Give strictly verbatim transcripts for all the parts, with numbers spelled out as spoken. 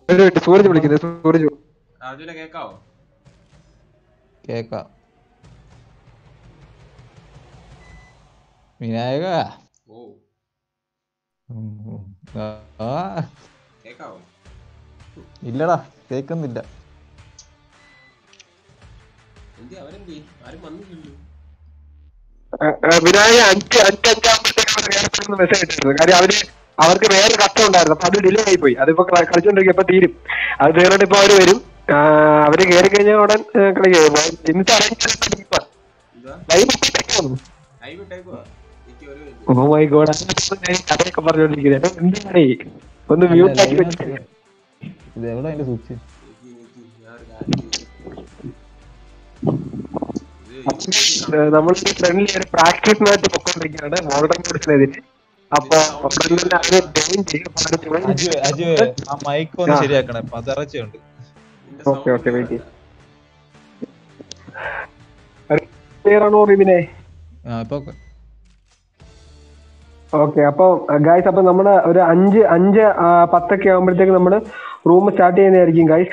സൂരജ് വിളിക്കുന്നത്. സൂരജ് അർജുനെ കേക്കാവോ? കേക്കാം. വിനായക ഓ കേക്കാവോ? ഇല്ലടാ കേക്കുന്നില്ല. എന്തി അവരെന്തി ആരും വന്നില്ലല്ലോ. വിനായക അഞ്ച് അഞ്ച് അഞ്ചാകുമ്പോഴത്തേക്കും മെസ്സേജ് ഇട്ടിരുന്നു. കാര്യം അവര് അവർക്ക് വേറെ കഷ്ടം ഉണ്ടായിരുന്നു. അപ്പൊ അത് ഡിലേ ആയി പോയി. അതിപ്പോ കളിച്ചോണ്ടിരിക്കും. ഇപ്പൊ തീരും. അത് തീർന്നിട്ട് ഇപ്പൊ അവര് വരും. അവര് കയറി കഴിഞ്ഞാൽ ഉടൻ കളി കഥയൊക്കെ പറഞ്ഞോണ്ടിരിക്കുന്നത്. എന്താണ് ഒന്ന് മ്യൂട്ട് ആക്കി വെച്ചിട്ട് നമ്മൾ ഫ്രണ്ട്ലി ഒരു പ്രാക്ടീസ് മാച്ച് പൊക്കോണ്ടിരിക്കുകയാണ് വോൾഡർമോർട്ടിനെതിരെ. അപ്പൊ മൈക്ക് ഒന്ന് ശരിയാക്കണേ, പതറച്ചുണ്ട്. ഓക്കെ ഓക്കെ വെയിറ്റ് ക്ലിയറാണോ റിബിനെ? ഓക്കെ. അപ്പൊ ഗൈസ്, അപ്പൊ നമ്മള് ഒരു അഞ്ച് അഞ്ച് പത്തൊക്കെ ആകുമ്പോഴത്തേക്ക് നമ്മള് റൂം സ്റ്റാർട്ട് ചെയ്യുന്നതായിരിക്കും ഗൈസ്.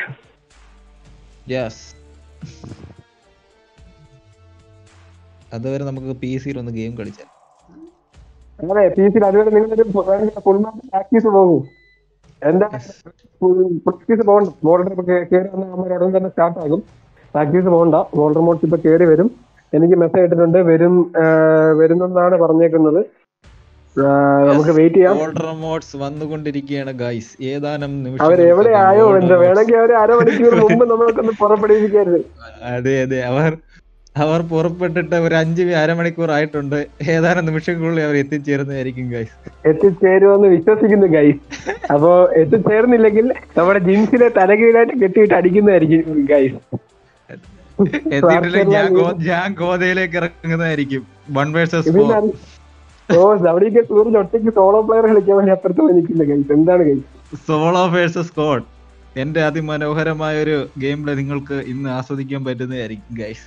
അതുവരെ നമുക്ക് പി സിയിൽ ഒന്ന് ഗെയിം കളിച്ചാൽ. അതെ, പി സിയിൽ അതുവരെ നിങ്ങളൊരു ഫുൾ മാച്ച് പ്രാക്ടീസ് പോകും. എന്താ പ്രാക്ടീസ് പോകണ്ട. ബോർഡർ കയറി വന്ന നമ്മൾ ഉടൻ തന്നെ സ്റ്റാർട്ട് ആകും. പ്രാക്ടീസ് പോകണ്ട. ബോർഡർ മോഡ്സ് ഇപ്പൊ കയറി വരും. എനിക്ക് മെസ്സേജ് ഇട്ടിട്ടുണ്ട്. വരും വരുന്നെന്നാണ് പറഞ്ഞേക്കുന്നത്. നമുക്ക് വെയിറ്റ് ചെയ്യാം. വന്നുകൊണ്ടിരിക്കുകയാണ് ഗൈസ്. ഏതാനും നിമിഷം അവരെവിടെ ആയോ എന്താ, വേണമെങ്കിൽ അവര് അരമണിക്കൂർ മുമ്പ് നമ്മളൊക്കെ പുറപ്പെടുവിക്കരുത്. അതെ അതെ, അവർ അവർ പുറപ്പെട്ടിട്ട് ഒരു അഞ്ച് അരമണിക്കൂർ ആയിട്ടുണ്ട്. ഏതാനും നിമിഷങ്ങളിൽ അവർ എത്തിച്ചേരുന്നതായിരിക്കും ഗൈസ്. എത്തിച്ചേരുമെന്ന് വിശ്വസിക്കുന്നു ഗൈസ്. അപ്പോ എത്തിച്ചേർന്നില്ലെങ്കിൽ നമ്മുടെ ജിൻസിനെ തലകീഴായിട്ട് കെട്ടിയിട്ട് അടിക്കുന്നതായിരിക്കും ഗൈസ്. ഞാൻ ഗോതയിലേക്ക് ഇറങ്ങുന്നതായിരിക്കും. വൺ വേഴ്സസ് ഓ അവിടേക്ക് സൂരജ് ഒറ്റയ്ക്ക് സോളോ പ്ലെയർ കളിക്കാൻ വേണ്ടി അപ്പുറത്ത് പോയിരിക്കില്ല ഗൈസ്. എന്താണ് ഗൈസ് സോളോ വേഴ്സസ് സ്ക്വാഡ്? എന്റെ അതിമനോഹരമായ ഒരു ഗെയിം പ്ലേ നിങ്ങൾക്ക് ഇന്ന് ആസ്വദിക്കാൻ പറ്റുന്നതായിരിക്കും ഗൈസ്.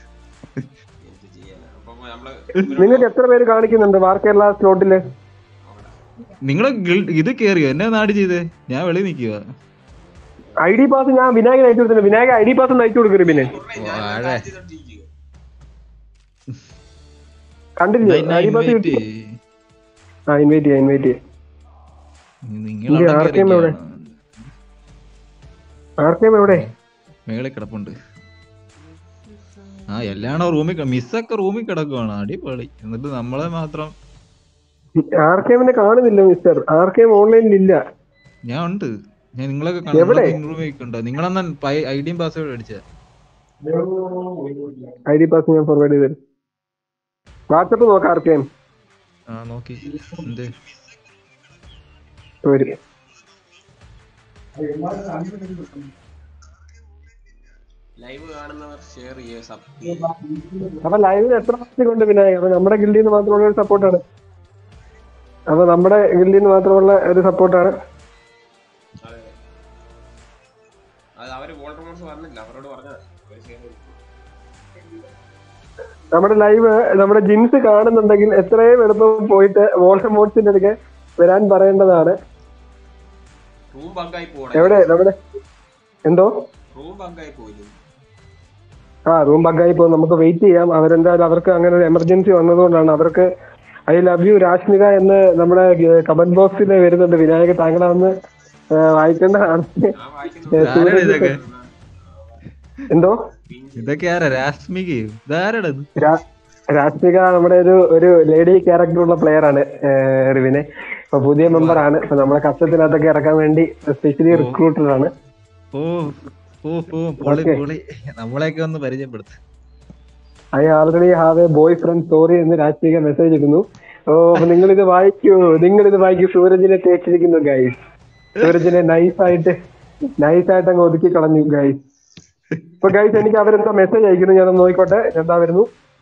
നിങ്ങൾക്ക് എത്ര പേര് കാണിക്കുന്നുണ്ട് വാർ കേരള സ്ലോട്ടില്? നിങ്ങള് ഇത് കേറിയോ? എന്നെ നാട് ചെയ്തേ, ഞാൻ വെളി നിക്കുക. ഐ ഡി പാസ് ഞാൻ വിനായകൻ അയച്ചു കൊടുത്തിട്ടുണ്ട്. വിനായക ഐ ഡി പാസ് അയച്ചു കൊടുക്കും. പിന്നെ കണ്ടില്ലേ ഐ ഡി പാസ് കിട്ടി? ആ ഇൻവൈറ്റ് ചെയ്യാം ഇൻവൈറ്റ് ചെയ്യാം. ആർക്കെയും എവിടെ ആർക്കെയും എവിടെ മേളിൽ കിടപ്പുണ്ട്. ആ എല്ലാണോ റൂമിൽ മിസ്സൊക്കെ റൂമിൽ കിടക്കുവാണ്. അടിപൊളി. എന്നിട്ട് നമ്മളെ മാത്രം ആർക്കെയിമിനെ കാണുന്നില്ല മിസ്റ്റർ. ആർക്കെയും ഓൺലൈനിൽ ഇല്ല. ഞാൻ ഉണ്ട്. ഞാൻ നിങ്ങളൊക്കെ കാണുന്നുണ്ട്. നിങ്ങളെന്നാ ഐ ഡിയും പാസ്വേഡ് അടിച്ച ഐ ഡി പാസ് ഞാൻ ഫോർവേഡ് ചെയ്തു. വാട്സപ്പ് നോക്കാം ആർക്കെയും. ആ നോക്കി. എന്തേ ലൈവ് കാണുന്നവർ ഷെയർ ചെയ്യേ. അപ്പൊ ലൈവിൽ എത്ര മാസം കൊണ്ട് പിന്നെ അപ്പൊ നമ്മുടെ ഗിൽഡിൽ നിന്ന് മാത്രമുള്ള ഒരു സപ്പോർട്ടാണ്. അപ്പൊ നമ്മുടെ ഗിൽഡിൽ നിന്ന് മാത്രമുള്ള ഒരു സപ്പോർട്ടാണ്. നമ്മുടെ ലൈവ് നമ്മുടെ ജിൻസ് കാണുന്നുണ്ടെങ്കിൽ എത്രയും എളുപ്പം പോയിട്ട് വോൾഡർമോർട്സിന്റെ അടുക്കെ വരാൻ പറയേണ്ടതാണ്. എവിടെ നമ്മുടെ എന്തോ ആ റൂം ബഗ്ഗായി പോകും. നമുക്ക് വെയിറ്റ് ചെയ്യാം. അവരെന്തായാലും അവർക്ക് അങ്ങനെ ഒരു എമർജൻസി വന്നതുകൊണ്ടാണ്. അവർക്ക് ഐ ലവ് യു രാഷ്മിക എന്ന് നമ്മുടെ കമന്റ് ബോക്സിൽ വരുന്നുണ്ട്. വിനായക താങ്കളാണെന്ന് വായിക്കേണ്ടതാണ്. എന്തോ ഇതൊക്കെ രാഷ്മിക നമ്മുടെ ഒരു ഒരു ലേഡി ക്യാരക്ടർ ഉള്ള പ്ലെയർ ആണ് റിവിനെ. ഇപ്പൊ പുതിയ മെമ്പർ ആണ്. ഇപ്പൊ നമ്മളെ കസ്റ്റത്തിനകത്തൊക്കെ ഇറക്കാൻ വേണ്ടി സ്പെഷ്യലി റിക്രൂട്ടഡ് ആണ്. നമ്മളെയൊക്കെ ഒന്ന് പരിചയപ്പെടുത്തും. I already have a boyfriend sorry എന്ന് രാഷ്മിക മെസ്സേജ് ഇടുന്നു. ഓ അപ്പൊ നിങ്ങളിത് വായിക്കൂ നിങ്ങളിത് വായിക്കൂ. സൂരജിനെ തേച്ചിരിക്കുന്നു ഗൈസ്. സൂരജിനെ നൈസായിട്ട് നൈസായിട്ട് അങ്ങ് ഒതുക്കി കളഞ്ഞു ഗൈസ്. ഇപ്പൊ ഗൈസ് എനിക്ക് അവരെന്താ മെസ്സേജ് അയക്കുന്നു, ഞാനൊന്ന് നോക്കിക്കോട്ടെ എന്താ വരുന്നു.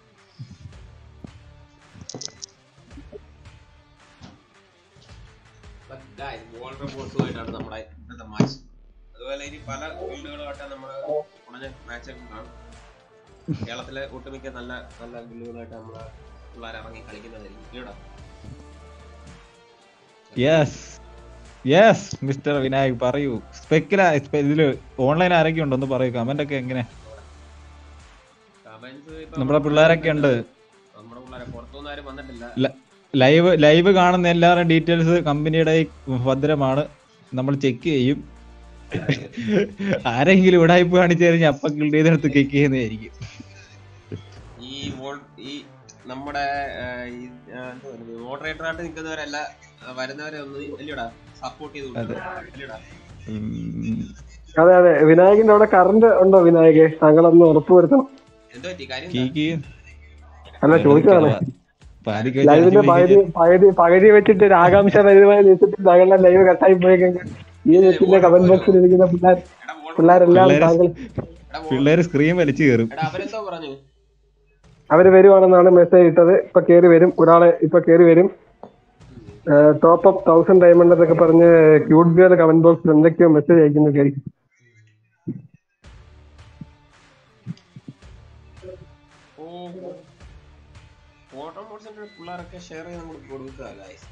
അതുപോലെ ഇനി പല ഗിൽഡുകളുമായിട്ട് നമ്മള് മാച്ചൊക്കെ കാണും. കേരളത്തിലെ ഒട്ടുമിക്ക നല്ല നല്ല ഗിൽഡുകളായിട്ട് നമ്മള് പിള്ളേർ ഇറങ്ങി കളിക്കുന്നതായിരിക്കും. യെസ് മിസ്റ്റർ വിനായക് പറയൂ. സ്പെക്കില ഇതില് ഓൺലൈൻ ആരൊക്കെ ഉണ്ട് ഒന്ന് പറയൂ. കമന്റ് ഒക്കെ എങ്ങനെ? നമ്മുടെ പിള്ളേരൊക്കെ ഉണ്ട്. ലൈവ് ലൈവ് കാണുന്ന എല്ലാവരുടെയും ഡീറ്റെയിൽസ് കമ്പനിയുടെ ഭദ്രമാണ്. നമ്മൾ ചെക്ക് ചെയ്യും. ആരെങ്കിലും ഉടായ്പ കാണിച്ചു കഴിഞ്ഞാൽ അപ്പൊ ഗിൽഡ് ചെയ്തെടുത്ത് ചെക്ക് ചെയ്യുന്നതായിരിക്കും. ഈ ഈ നമ്മുടെ മോഡറേറ്റർ ആയിട്ട് നിൽക്കുന്നവരല്ല വരുന്നവരെ ഒന്ന് അല്ലടാ സപ്പോർട്ട് ചെയ്ത്. അതെ അതെ വിനായകന്റെ അവിടെ കറണ്ട് ഉണ്ടോ വിനായകെ? താങ്കളൊന്ന് ഉറപ്പുവരുത്തണം. അല്ല ചോദിച്ചതാണ്. ലൈവിന്റെ പകുതി പകുതി പകുതി വെച്ചിട്ട് ഒരു ആകാംക്ഷ പരിധമായി വെച്ചിട്ട് താങ്കളുടെ ലൈവ് കട്ടായി പോയി കഴിഞ്ഞാൽ ഈ നെറ്റിന്റെ കമന്റ് ബോക്സിൽ ഇരിക്കുന്ന പിള്ളേർ പിള്ളേരെല്ലാം താങ്കൾ പിള്ളേര് സ്ക്രീൻ വലിച്ചു കയറും. അവര് വരുവാണെന്നാണ് മെസ്സേജ് ഇട്ടത്. ഇപ്പൊ കേറി വരും ഒരാളെ, ഇപ്പൊ കേറി വരും. ടോപ്പ് അപ്പ് തൗസൻഡ് ഡയമണ്ട് എന്നൊക്കെ പറഞ്ഞ് ക്യൂട്ട് ഗേൾ കമന്റ് ബോക്സിൽ എന്തൊക്കെയോ മെസ്സേജ് അയക്കുന്നൊക്കെ ആയിരിക്കും. പിള്ളേരൊക്കെ ഷെയർ ചെയ്ത് നമുക്ക് കൊടുക്കുക.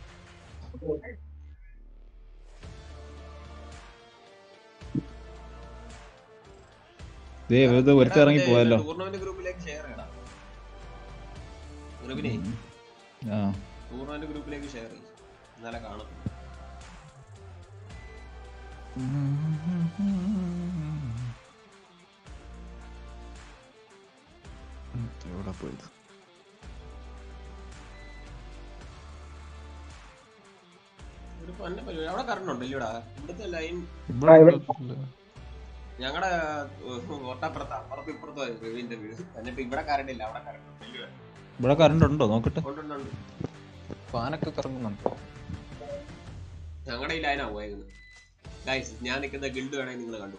ഇറങ്ങി പോയല്ലോ. ടൂർണമെന്റ് ഗ്രൂപ്പിലേക്ക് ഷെയർ ചെയ്യണം. ടൂർണമെന്റ് ഗ്രൂപ്പിലേക്ക് ഷെയർ ചെയ്യും. എന്നാലേ കാണും. എവിടെ പോയത്? അവിടെ കറണ്ട് ഉണ്ട് ഇല്ലടാ? ഇവിടുത്തെ ലൈൻ ഞങ്ങളുടെ ഒട്ടപ്പുറത്ത് അപ്പുറത്ത് ഇപ്പുറത്തോ വീടിന്റെ വീട്. എന്നിട്ട് ഇവിടെ കറണ്ട് ഇല്ല, അവിടെ കറണ്ട് ഉണ്ട്. ഇവിടെ കറണ്ട് ഉണ്ടോ നോക്കട്ടെ. ഫാനൊക്കെ കറങ്ങുന്നുണ്ടോ? ഞങ്ങളുടെ ഈ ലൈനാ പോയത്. ഗൈസ് ഞാൻ നിൽക്കുന്ന ഗിൽഡ് വേണമെങ്കിൽ നിങ്ങൾ കണ്ടു.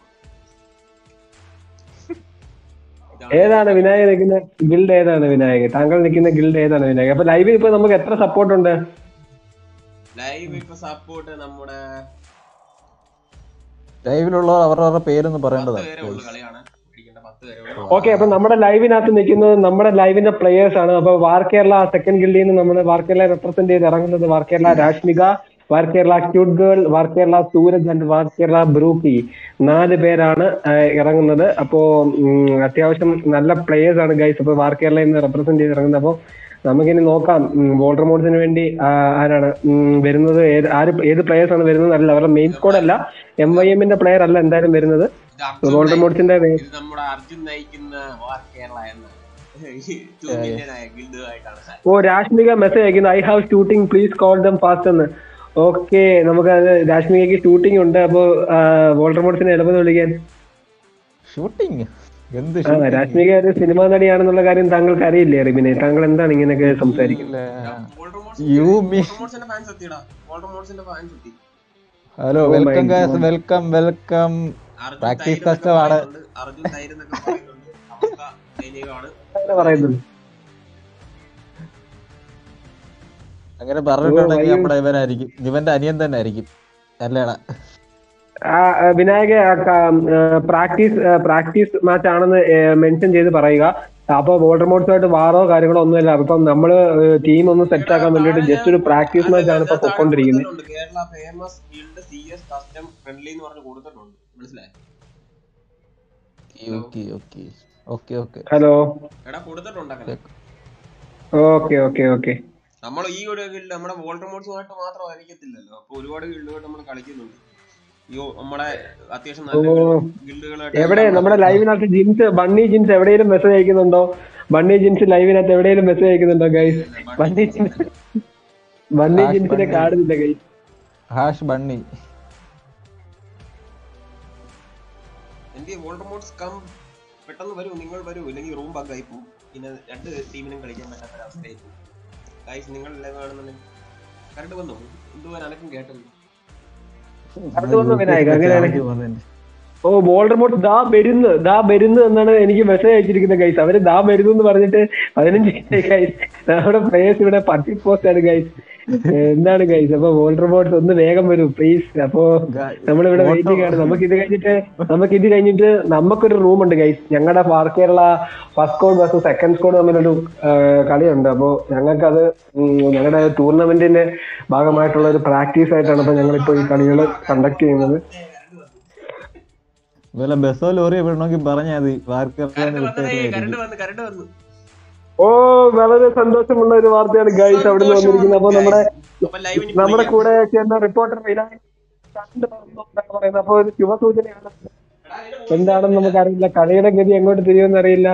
ഏതാണ് വിനായകൻ നിൽക്കുന്ന ഗിൽഡ്? ഏതാണ് വിനായകൻ? താങ്കൾ നിൽക്കുന്ന ഗിൽഡ് ഏതാണ് വിനായകൻ? അപ്പൊ ലൈവിൽ ഇപ്പൊ നമുക്ക് എത്ര സപ്പോർട്ട് ഉണ്ട്? ലൈവ് ഇപ്പൊ സപ്പോർട്ട് നമ്മുടെ ലൈവിലുള്ള അവരവരുടെ പേരൊന്ന് പറയേണ്ടതാണ്. ഓക്കെ, അപ്പൊ നമ്മുടെ ലൈവിനകത്ത് നിൽക്കുന്നത് നമ്മുടെ ലൈവിന്റെ പ്ലേയേഴ്സ് ആണ്. അപ്പൊ വാർ കേരള സെക്കൻഡ് ഗിൽഡിൽ നിന്ന് നമ്മുടെ വാർ കേരള റെപ്രസെന്റ് ചെയ്ത് ഇറങ്ങുന്നത് war Kerala Rashmika, war Kerala cute girl, war Kerala Sooraj and war Kerala Brookie. നാല് പേരാണ് ഇറങ്ങുന്നത്. അപ്പോ അത്യാവശ്യം നല്ല പ്ലേയേഴ്സ് ആണ് ഗൈസ്. അപ്പൊ വാർ കേരളയിൽ നിന്ന് റെപ്രസെന്റ് ചെയ്ത് ഇറങ്ങുന്നത്. അപ്പൊ നമുക്കിനി നോക്കാം വോൾഡർ മോഡ്സിന് വേണ്ടി ആരാണ് വരുന്നത്, ആര് ഏത് പ്ലേയേഴ്സ് ആണ് വരുന്നത് അല്ല, അവരുടെ മെയിൻ സ്ക്വാഡ് അല്ല, എം വൈ എമ്മിന്റെ പ്ലെയർ അല്ല എന്തായാലും വരുന്നത്. വോൾഡർ മോഡ്സിന്റെ ഓ രാഷ്മിക മെസ്സേജ് അയക്കുന്നു, I have shooting please call them fast എന്ന്. ഓക്കെ, നമുക്ക് അത് രാഷ്മികക്ക് ഷൂട്ടിംഗ് ഉണ്ട്. അപ്പൊ വോൾഡർ മോഡ്സിനെ എളുപ്പം വിളിക്കാൻ. ഷൂട്ടിംഗ് രാഷ്മിക ഒരു സിനിമാ നടിയാണെന്നുള്ള കാര്യം താങ്കൾക്ക് അറിയില്ലേ റിബിനെ? താങ്കൾ എന്താണ് ഇങ്ങനെയൊക്കെ സംസാരിക്കുന്നത്? Hello, welcome guys, welcome welcome. Practice കഷ്ടമാണ് പറയുന്നത്. അങ്ങനെ പറഞ്ഞിട്ടുണ്ടെങ്കിൽ നമ്മുടെ ഇവനായിരിക്കും, ഇവന്റെ അനിയൻ തന്നെ ആയിരിക്കും അല്ലേടാ? വിനായക പ്രാക്ടീസ് പ്രാക്ടീസ് മാച്ച് ആണെന്ന് മെൻഷൻ ചെയ്ത് പറയുക. അപ്പൊ വോൾഡർ മോഡ്സുമായിട്ട് വാറോ കാര്യങ്ങളോ ഒന്നുമില്ല. അപ്പം നമ്മള് ടീം ഒന്ന് സെറ്റ് ആക്കാൻ വേണ്ടിട്ട് ജസ്റ്റ് ഒരു പ്രാക്ടീസ് മാച്ച് ആണ് ഇപ്പൊ പൊക്കോണ്ടിരിക്കുന്നത്. Hello, okay okay okay. നമ്മൾ ഈ ഒരു ഗിൽഡ് നമ്മുടെ വോൾഡർ മോഡ്സുമായിട്ട് മാത്രം ആയിരിക്കത്തില്ലല്ലോ. അപ്പൊ ഒരുപാട് ഗിൽഡുമായിട്ട് നമ്മൾ കളിക്കുന്നുണ്ട്. എവിടെ നമ്മുടെ ലൈവിനകത്ത് ജിൻസ് ബണ്ണി ജിൻസ് എവിടെയെങ്കിലും മെസ്സേജ് അയക്കുന്നുണ്ടോ? ബണ്ണി ജിൻസ് ലൈവിനകത്ത് എവിടെയെങ്കിലും മെസ്സേജ് അയക്കുന്നുണ്ടോ ഗൈസ്? ബണ്ണി ജിൻസ് ബണ്ണി ജിൻസിനെ കാണുന്നില്ല ഗൈസ്. Hash bunny. എന്ത് വോൾഡർ മോഡ്സ് കം പെട്ടെന്ന് വരൂ, നിങ്ങൾ വരൂ, ഇല്ലെങ്കിൽ റൂം ബഗ് ആയി പോകും. പിന്നെ രണ്ട് ടീമിനും കളിക്കാൻ പറ്റാത്ത അവസ്ഥയായി പോകും ഗൈസ്. നിങ്ങൾ ലൈവ് ആണെന്നുണ്ടെങ്കിൽ കറണ്ട് വന്നോ? എന്തുവാൻ അനക്കും കേട്ടല്ലോ. ഓ വോൾഡർ മോഡ്സ് ദാ വരുന്നു ദാ വരുന്നു എന്നാണ് എനിക്ക് മെസ്സേജ് അയച്ചിരിക്കുന്നത് ഗൈസ്. അവര് ദാ വരുന്നു എന്ന് പറഞ്ഞിട്ട് പതിനഞ്ച് ഗൈസ് നമ്മുടെ പ്ലേയേഴ്സ് ഇവിടെ പട്ടി പോസ്റ്റ് ആണ് ഗൈസ്. എന്താണ് ഗൈസ്? അപ്പൊ വോൾഡർ മോഡ്സ് ഒന്ന് വേഗം വരൂ പ്ലീസ്. അപ്പൊ നമ്മളിവിടെ വെയിറ്റിംഗ് ആണ്. നമുക്ക് ഇത് കഴിഞ്ഞിട്ട് നമുക്ക് ഇത് കഴിഞ്ഞിട്ട് നമുക്കൊരു റൂം ഉണ്ട് ഗൈസ്. ഞങ്ങളുടെ war Kerala first squad versus second squad തമ്മിലൊരു കളിയുണ്ട്. അപ്പൊ ഞങ്ങൾക്കത് ഞങ്ങളുടെ ടൂർണമെന്റിന്റെ ഭാഗമായിട്ടുള്ള ഒരു പ്രാക്ടീസ് ആയിട്ടാണ് ഇപ്പൊ ഞങ്ങളിപ്പോ ഈ കളികൾ കണ്ടക്ട് ചെയ്യുന്നത്. വല്ല ബസ്സോ ലോറിയോ വിടണമെങ്കിൽ പറഞ്ഞാൽ മതി. ഓ വളരെ സന്തോഷമുള്ള ഒരു വാർത്തയാണ് ഗൈസ് അവിടെ നിന്ന് വന്നിരിക്കുന്നത്. അപ്പൊ നമ്മുടെ നമ്മുടെ കൂടെ ചേർന്ന റിപ്പോർട്ടർ പറയുന്നത് അപ്പൊ ഒരു ശുഭസൂചനയാണ്. എന്താണെന്ന് നമുക്കറിയില്ല. കളിയുടെ ഗതി എങ്ങോട്ട് തിരിയുമെന്ന് അറിയില്ല.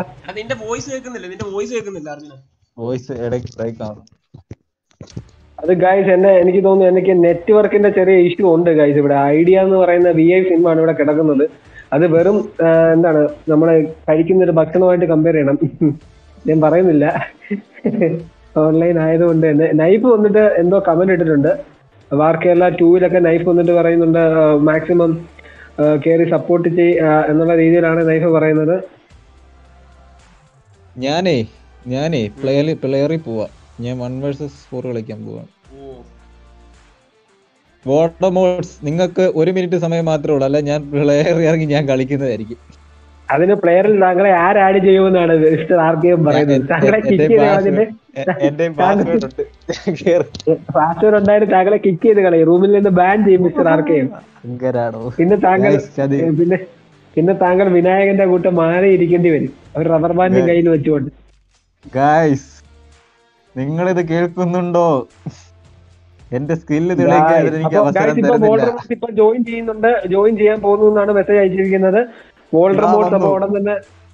അത് ഗൈസ് എന്നെ എനിക്ക് തോന്നുന്നു എനിക്ക് നെറ്റ്വർക്കിന്റെ ചെറിയ ഇഷ്യൂ ഉണ്ട് ഗൈസ്. ഇവിടെ ഐഡിയ എന്ന് പറയുന്ന വി ഐ സിം ആണ് ഇവിടെ കിടക്കുന്നത്. അത് വെറും എന്താണ് നമ്മളെ കഴിക്കുന്ന ഒരു ഭക്ഷണമായിട്ട് കമ്പയർ ചെയ്യണം. ഞാൻ പറയുന്നില്ല, ഓൺലൈൻ ആയതുകൊണ്ട് തന്നെ. നൈഫ് വന്നിട്ട് എന്തോ കമന്റ് ഇട്ടിട്ടുണ്ട്. വാർ കേരള ടൂവിലൊക്കെ നൈഫ് വന്നിട്ട് പറയുന്നുണ്ട് മാക്സിമം കയറി സപ്പോർട്ട് ചെയ് എന്നുള്ള രീതിയിലാണ് നൈഫ് പറയുന്നത്. ഞാനേ ഞാനേ പ്ലെയറിൽ പ്ലെയറിൽ പോവാ. ഞാൻ വൺ വേഴ്സസ് ഫോർ കളിക്കാൻ പോവാണ്. വോൾഡർമോർട്സ് നിങ്ങൾക്ക് ഒരു മിനിറ്റ് സമയം മാത്രമേ ഉള്ളൂ. അല്ല ഞാൻ പ്ലെയർ ഇറങ്ങി ഞാൻ കളിക്കുന്നതായിരിക്കും. അതിന് പ്ലെയറിൽ താങ്കളെ ആര് ആഡ് ചെയ്യുമെന്നാണ് മിസ്റ്റർ ആർക്കെയും പറയുന്നത്. താങ്കളെ കിക്ക് ചെയ്ത് പാസ്വേഡ് ഉണ്ടായിട്ട് താങ്കളെ കിക്ക് ചെയ്ത് കളയും. റൂമിൽ നിന്ന് ബാൻ ചെയ്യും മിസ്റ്റർ ആർക്കെയും. പിന്നെ താങ്കൾ പിന്നെ പിന്നെ താങ്കൾ വിനായകന്റെ കൂട്ടം മാറി ഇരിക്കേണ്ടി വരും ഒരു റബ്ബർ ബാൻഡ് കയ്യിൽ വെച്ചുകൊണ്ട്. ഗൈസ് നിങ്ങളിത് കേൾക്കുന്നുണ്ടോ? എന്റെ സ്കില്ല് ഇപ്പൊ ജോയിൻ ചെയ്യുന്നുണ്ട്, ജോയിൻ ചെയ്യാൻ പോകുന്നു എന്നാണ് മെസ്സേജ് അയച്ചിരിക്കുന്നത്. വോൾഡർമോർട്സ് അപ്പൊ ഉടൻ തന്നെ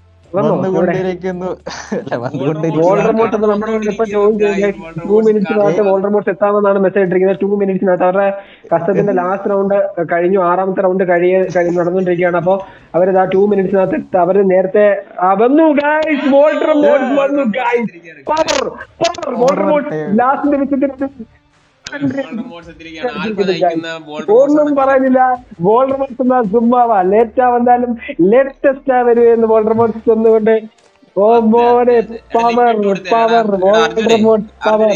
ടൂ മിനിറ്റ്സിനകത്ത് വോൾഡർമോർട്സ് എത്താമെന്നാണ് മെസ്സേജ് ഇട്ടിരിക്കുന്നത്. ടൂ മിനിറ്റ്സിനകത്ത് അവരുടെ കസ്റ്റത്തിന്റെ ലാസ്റ്റ് റൗണ്ട് കഴിഞ്ഞു, ആറാമത്തെ റൗണ്ട് കഴിയ നടന്നുകൊണ്ടിരിക്കുകയാണ്. അപ്പൊ അവര് ആ ടൂ മിനിറ്റ്സിനകത്ത് അവര് നേരത്തെ വന്നു ഗൈസ്. വോൾഡർമോർട്സ് വന്നു guys. Power power Voldemorts last നിമിഷത്തിൽ ഒന്നും പറയുന്നില്ല. വോൾഡർമോർട്സ് എന്നാ ചുമ്മാവാ. ലേറ്റാ വന്നാലും ലേറ്റസ്റ്റാ വരുമെന്ന് വോൾഡർമോർട്സ് ഒന്നുകൊണ്ട്. ഓ മോനെ power power Voldemorts power.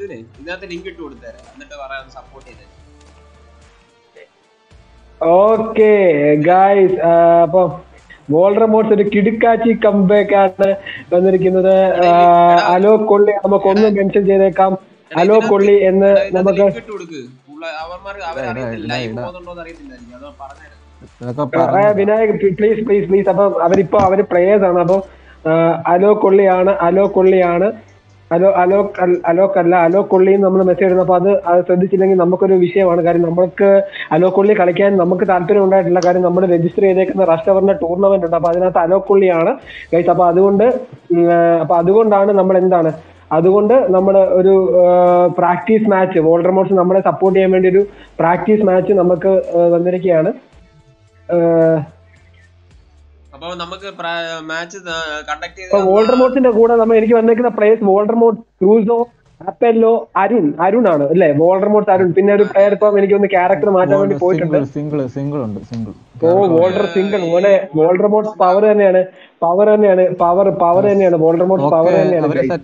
Okay guys, അപ്പൊ വോൾഡർമോർട്സ് ഒരു കിടുക്കാച്ചി കംബാക്ക് ആണ് വന്നിരിക്കുന്നത്. അലോ കൊള്ളി നമുക്കൊന്നും മെൻഷൻ ചെയ്തേക്കാം. ഹലോ കൊള്ളി എന്ന് നമുക്ക് വിനായക് പ്ലീസ് പ്ലീസ് പ്ലീസ്. അപ്പൊ അവരിപ്പോ അവര് പ്ലേയേഴ്സ് ആണ്. അപ്പൊ അലോ കൊള്ളിയാണ് അലോ കൊള്ളിയാണ് അലോ അലോ അലോക്കല്ല അലോ കൊള്ളി നമ്മൾ മെസ്സേജ് ഇടുന്നു. അപ്പൊ അത് അത് ശ്രദ്ധിച്ചില്ലെങ്കിൽ നമുക്കൊരു വിഷയമാണ്. കാര്യം നമുക്ക് അലോ കൊള്ളി കളിക്കാൻ നമുക്ക് താല്പര്യം ഉണ്ടായിട്ടില്ല. കാര്യം നമ്മൾ രജിസ്റ്റർ ചെയ്തേക്കുന്ന റസ്റ്റവറിന്റെ ടൂർണമെന്റ് ഉണ്ട്. അപ്പൊ അതിനകത്ത് അലോ കൊള്ളിയാണ് ഗൈസ്. അപ്പൊ അതുകൊണ്ട് അപ്പൊ അതുകൊണ്ടാണ് നമ്മൾ എന്താണ് അതുകൊണ്ട് നമ്മൾ ഒരു പ്രാക്ടീസ് മാച്ച് വോൾഡർമോർട്സ് നമ്മളെ സപ്പോർട്ട് ചെയ്യാൻ വേണ്ടി ഒരു പ്രാക്ടീസ് മാച്ച് നമുക്ക് വന്നിരിക്കുകയാണ്. വോൾഡർമോർട്സിന്റെ കൂടെ നമ്മൾ എനിക്ക് വന്നിരിക്കുന്ന players Voldemorts, Crusoe, Apollo, Arun Arun ആണ് അല്ലേ? വോൾഡർമോർട്സ് അരുൺ. പിന്നെ ഒരു പ്ലെയർ ഇപ്പം എനിക്ക് ഒന്ന് ക്യാരക്ടർ മാറ്റാൻ വേണ്ടി പോയിട്ടുണ്ട്. ഓ വോൾഡർ സിംഗിൾ പോലെ വോൾഡർമോർട്സ് പവർ തന്നെയാണ് പവർ തന്നെയാണ് പവർ പവർ തന്നെയാണ് വോൾഡർമോർട്സ് പവർ തന്നെയാണ്.